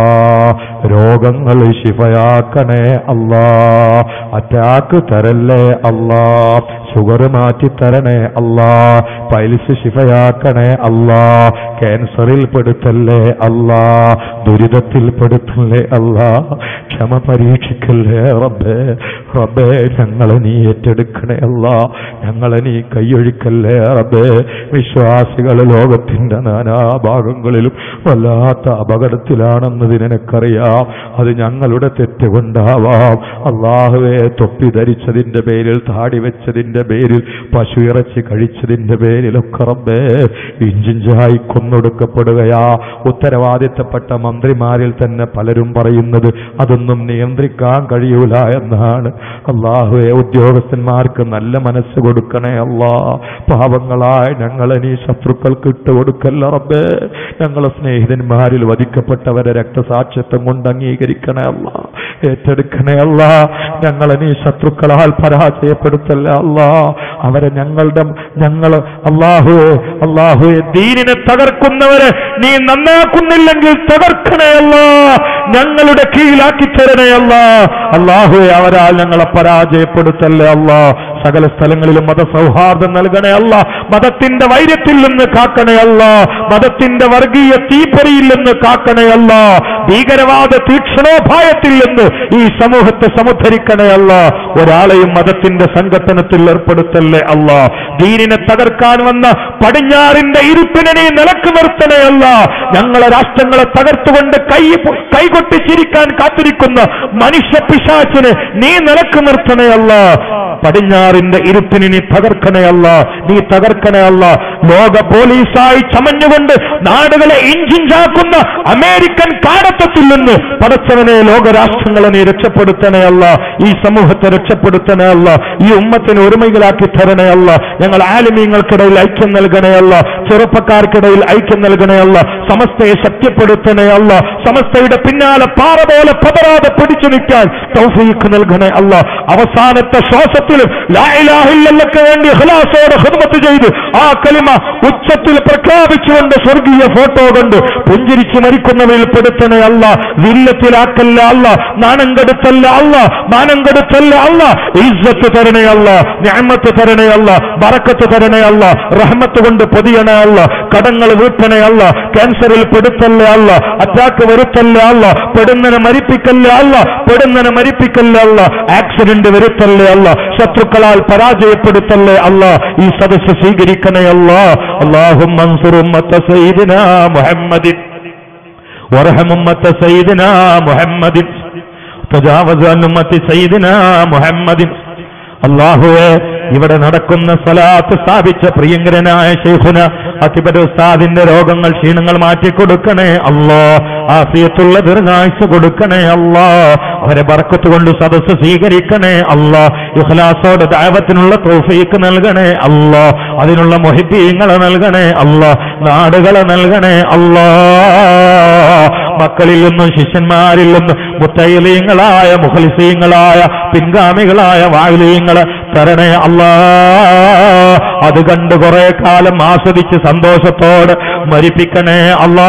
രോഗങ്ങൾ ശിഫയാക്കണേ അല്ലാ. അറ്റാക്ക് തരല്ലേ അല്ലാ. ഷുഗർ മാറ്റി തരണേ അല്ലാ. പൈൽസ് ശിഫയാക്കണേ അല്ലാ. ക്യാൻസറിൽ പെടുത്തല്ലേ അല്ലാ. ദുരിതത്തിൽ പെടുത്തല്ലേ അല്ലാ. ക്ഷമ പരീക്ഷിക്കല്ലേ റബ്ബേ. റബ്ബേ ഞങ്ങളെ നീ ഏറ്റെടുക്കണേ അല്ലാ. ഞങ്ങളെ നീ കൈയൊഴിക്കല്ലേ റബ്ബേ. വിശ്വാസികൾ ലോകത്തിന്റെ നാനാഭാഗങ്ങളിലും വല്ലാത്ത അപകടത്തിലാണെന്നത് നിനക്കറിയാം. അത് ഞങ്ങളുടെ തെറ്റുകൊണ്ടാവാം. അല്ലാഹുവേ തൊപ്പി ധരിച്ചതിന്റെ പേരിൽ, താടി വെച്ചതിന്റെ പേരിൽ, പശു ഇറച്ചി കഴിച്ചതിന്റെ പേരിലൊക്കെ റബ്ബേ ഇഞ്ചിഞ്ചായി കൊന്നൊടുക്കപ്പെടുകയാ. ഉത്തരവാദിത്തപ്പെട്ട മന്ത്രിമാരിൽ തന്നെ പലരും പറയുന്നത് അതൊന്നും നിയന്ത്രിക്കാൻ കഴിയൂല എന്നാണ്. അല്ലാഹുവേ ഉദ്യോഗസ്ഥന്മാർക്ക് നല്ല മനസ്സ് കൊടുക്കണേ അല്ലാ. പാവങ്ങളായ ഞങ്ങളെ നീ ശത്രുക്കൾക്ക് ഇട്ടുകൊടുക്കല്ല റബ്ബേ. ഞങ്ങളെ സ്നേഹിതന്മാരിൽ വധിക്കപ്പെട്ടവരെ രക്തസാക്ഷിത്വം കൊണ്ട് അംഗീകരിക്കണേ അല്ലാ. ഏറ്റെടുക്കണേ അല്ലാ. ഞങ്ങളെ നീ ശത്രുക്കളാൽ പരാജയപ്പെടുത്തല്ല അല്ലാ. അവരെ ഞങ്ങളുടെ ഞങ്ങൾ അല്ലാഹുവേ അല്ലാഹുവേ ദീനിനെ തകർക്കുന്നവരെ നീ നന്നാക്കുന്നില്ലെങ്കിൽ തകർക്കണേ അല്ലാ. ഞങ്ങളുടെ കീഴിലാക്കി തരണേ അല്ലാ. അല്ലാഹുവേ അവരാൽ ഞങ്ങളെ പരാജയപ്പെടുത്തല്ലേ അല്ലാ. സകല സ്ഥലങ്ങളിലും മതസൗഹാർദ്ദം നൽകണേ അല്ലാ. മതത്തിന്റെ വൈര്യത്തിൽ നിന്ന് കാക്കണേ അല്ലാ. മതത്തിന്റെ വർഗീയ തീപ്പൊരിയിൽ നിന്ന് കാക്കണേ അല്ലാ. ഭീകരവാദ തീക്ഷണോപായത്തിൽ നിന്ന് ഈ സമൂഹത്തെ സമുദ്ധരിക്കണേ അല്ലാ. ഒരാളെയും മതത്തിന്റെ സംഘട്ടനത്തിൽ ഏർപ്പെടുത്തല്ലേ അല്ലാ. ദീനിനെ തകർക്കാൻ വന്ന പടിഞ്ഞാറിന്റെ ഇരുപ്പിനെ നീ നിലക്ക് നിർത്തണേ അല്ലാ. ഞങ്ങളെ രാഷ്ട്രങ്ങളെ തകർത്തുകൊണ്ട് കൈ കൈകൊട്ടി ചിരിക്കാൻ കാത്തിരിക്കുന്ന മനുഷ്യ പിശാചിനെ നീ നിലക്ക് നിർത്തണേ അല്ലാ. പടിഞ്ഞാറിന്റെ ഇരുപ്പിനെ നീ തകർക്കണേ അല്ലാ. നീ തകർക്കണേ അല്ലാ. ലോക പോലീസായി ചമഞ്ഞുകൊണ്ട് നാടുകളെ ഇഞ്ചിഞ്ചാക്കുന്ന അമേരിക്കൻ കാടത്തത്തിൽ നിന്ന് പടച്ചവനെ ലോകരാഷ്ട്രങ്ങളെ നീ രക്ഷപ്പെടുത്തണേ അല്ല, ഈ സമൂഹത്തെ രക്ഷപ്പെടുത്തണേ അല്ല, ഈ ഉമ്മത്തിനെ ഒരുമയിലാക്കി തരണേ അല്ല. ഞങ്ങൾ ആലിമീങ്ങൾക്കിടയിൽ ഐക്യം നൽകണേ അല്ല, ചെറുപ്പക്കാർക്കിടയിൽ ഐക്യം നൽകണേ അല്ല, സമസ്തയെ ശക്തിപ്പെടുത്തണേ അല്ല, സമസ്തയുടെ പിന്നാലെ പാറ പോലെ പതറാതെ പിടിച്ചു നിൽക്കാൻ തൗഫീഖ് നൽകണേ അല്ല. അവസാനത്തെ ശ്വാസത്തിലും ലാ ഇലാഹ ഇല്ലല്ലാഹ്ക്ക് വേണ്ടി ഇഖ്ലാസോടെ ഖിദ്മത്ത് ചെയ്ത് ആ കലിമ ഉച്ചത്തിൽ പ്രഖ്യാപിച്ചുകൊണ്ട് സ്വർഗീയ ഫോട്ടോ കൊണ്ട് പുഞ്ചിരിച്ചു മരിക്കുന്നവരിൽ പെടുത്തണേ അല്ല. വില്ലത്തിലാക്കല്ല അല്ല, നാണം കെടുത്തല്ല അല്ല, മാനം കെടുത്തല്ല അല്ല, ഇസ്സത്ത് തരണേ അല്ല, നിഅമത്ത് തരണേ അല്ല, ബറക്കത്ത് തരണേ അല്ല, റഹ്മത്ത് കൊണ്ട് പൊതിയണേ അല്ല, കടങ്ങൾ വീട്ടണേ അല്ല, ക്യാൻസറിൽ പെടുത്തല്ലേ അല്ല, അറ്റാക്ക് വരുത്തല്ലേ അല്ല, പെടുന്നനെ മരിപ്പിക്കല്ലേ അല്ല, പെടുന്നനെ മരിപ്പിക്കല്ലേ അല്ല, ആക്സിഡന്റ് വരുത്തല്ലേ അല്ല, ശത്രുക്കളാൽ പരാജയപ്പെടുത്തല്ലേ അല്ല. ഈ സദസ്സ് സ്വീകരിക്കണേ അല്ല. അല്ലാഹുമ്മ അൻസുർ ഉമ്മത്ത സയ്യിദിനാ മുഹമ്മദിൻ വറഹം ഉമ്മത്ത സയ്യിദിനാ മുഹമ്മദിൻ തജാവസ് അൻ ഉമ്മത്തി സയ്യിദിനാ മുഹമ്മദിൻ. അല്ലാഹുവേ, ഇവിടെ നടക്കുന്ന സ്വലാത്ത് സ്ഥാപിച്ച പ്രിയങ്കരനായ ശൈഖുന അത്തിബർ ഉസ്താദിന്റെ രോഗങ്ങൾ ക്ഷീണങ്ങൾ മാറ്റിക്കൊടുക്കണേ അല്ലാ, ആഫിയത്തുള്ള ദീർഘായുസ്സ് കൊടുക്കണേ അല്ലാ, അവരെ ബർക്കത്ത് കൊണ്ട് സദസ്സ് സ്വീകരിക്കണേ അല്ലാ, ഇഖ്ലാസോടെ ദഅവത്തിനുള്ള തൗഫീഖ് നൽകണേ അല്ലാ, അതിനുള്ള മുഹിബ്ബീങ്ങളെ നൽകണേ അല്ലാ, നാടുകളെ നൽകണേ അല്ലാ, മക്കളിൽ നിന്നും ശിഷ്യന്മാരിൽ നിന്നും മുത്തൈലീങ്ങളായ മുഖ്ലിസീങ്ങളായ പിൻഗാമികളായ വായിലീങ്ങളെ തരണേ അല്ലാ. അത് കണ്ട് കുറെ കാലം ആസ്വദിച്ച് സന്തോഷത്തോടെ മരിപ്പിക്കണേ അല്ലാ.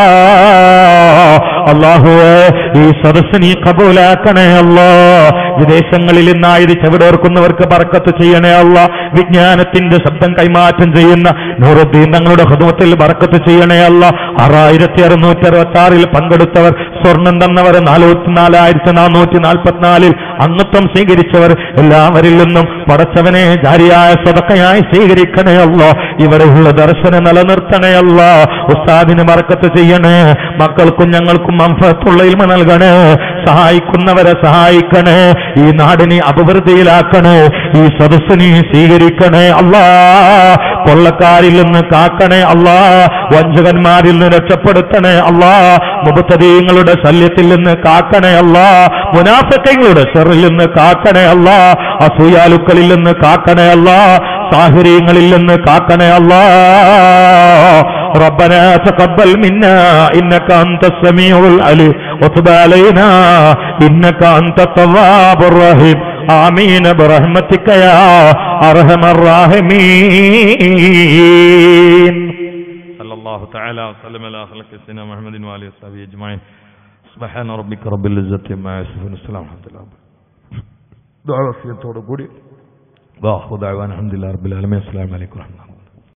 അല്ലാഹുവേ, ഈ സദസ്സ് നീ കബൂലാക്കണേ അല്ലാ. വിദേശങ്ങളിൽ നിന്നായത് ചെവിടോർക്കുന്നവർക്ക് ബർക്കത്ത് ചെയ്യണേ അല്ലാ. വിജ്ഞാനത്തിന്റെ ശബ്ദം കൈമാറ്റം ചെയ്യുന്ന നൂറുദ്ദീൻ തങ്ങളുടെ ഖിദ്മത്തിൽ ബർക്കത്ത് ചെയ്യണേ അല്ലാ. ആറായിരത്തി അറുന്നൂറ്റി അറുപത്തി ആറിൽ പങ്കെടുത്തവർ, സ്വർണം തന്നവർ നാൽപ്പത്തി നാലായിരത്തി നാനൂറ്റി നാൽപ്പത്തിനാലിൽ അംഗത്വം സ്വീകരിച്ചവർ എല്ലാവരിൽ നിന്നും പടച്ചവനെ ജാരിയായ സദഖയായി സ്വീകരിക്കണേ അല്ലാ. ഇവിടെയുള്ള ദർശനം നിലനിർത്തണേ അല്ലാ. ഉസ്താദിന് ബർക്കത്ത് ചെയ്യണേ, മക്കൾക്കും ഞങ്ങൾക്കും മൻഫഅത്തുള്ള ഇൽമ നൽകണേ, സഹായിക്കുന്നവരെ സഹായിക്കണേ, ഈ നാടിനെ അഭിവൃദ്ധിയിലാക്കണേ, ഈ സദസ്സിനെ സ്വീകരിക്കണേ അല്ലാ. കൊള്ളക്കാരിൽ നിന്ന് കാക്കണേ അല്ലാ, വഞ്ചകന്മാരിൽ നിന്ന് രക്ഷപ്പെടുത്തണേ അല്ലാ, മുബ്തദീങ്ങളുടെ ശല്യത്തിൽ നിന്ന് കാക്കണേ അല്ലാ, മുനാഫിഖീങ്ങളുടെ ശർറിൽ നിന്ന് കാക്കണേ അല്ലാ, അസൂയാലുക്കളിൽ നിന്ന് കാക്കണേ അല്ലാ, സാഹിരീങ്ങളിൽ നിന്ന് കാക്കണേ അല്ലാ. ربنا تقبل منا إنك أنت السميع العليم وتب علينا إنك أنت التواب الرحيم آمين برحمتك يا أرحم الراحمين. صلى الله تعالى وسلم على خلق سيدنا محمد وآله وصحبه أجمعين. سبحان ربك رب العزة عما يصفون السلام عليكم دعوة في التوبة واخذ دعوانا الحمد لله رب العالمين. السلام عليكم ورحمة الله.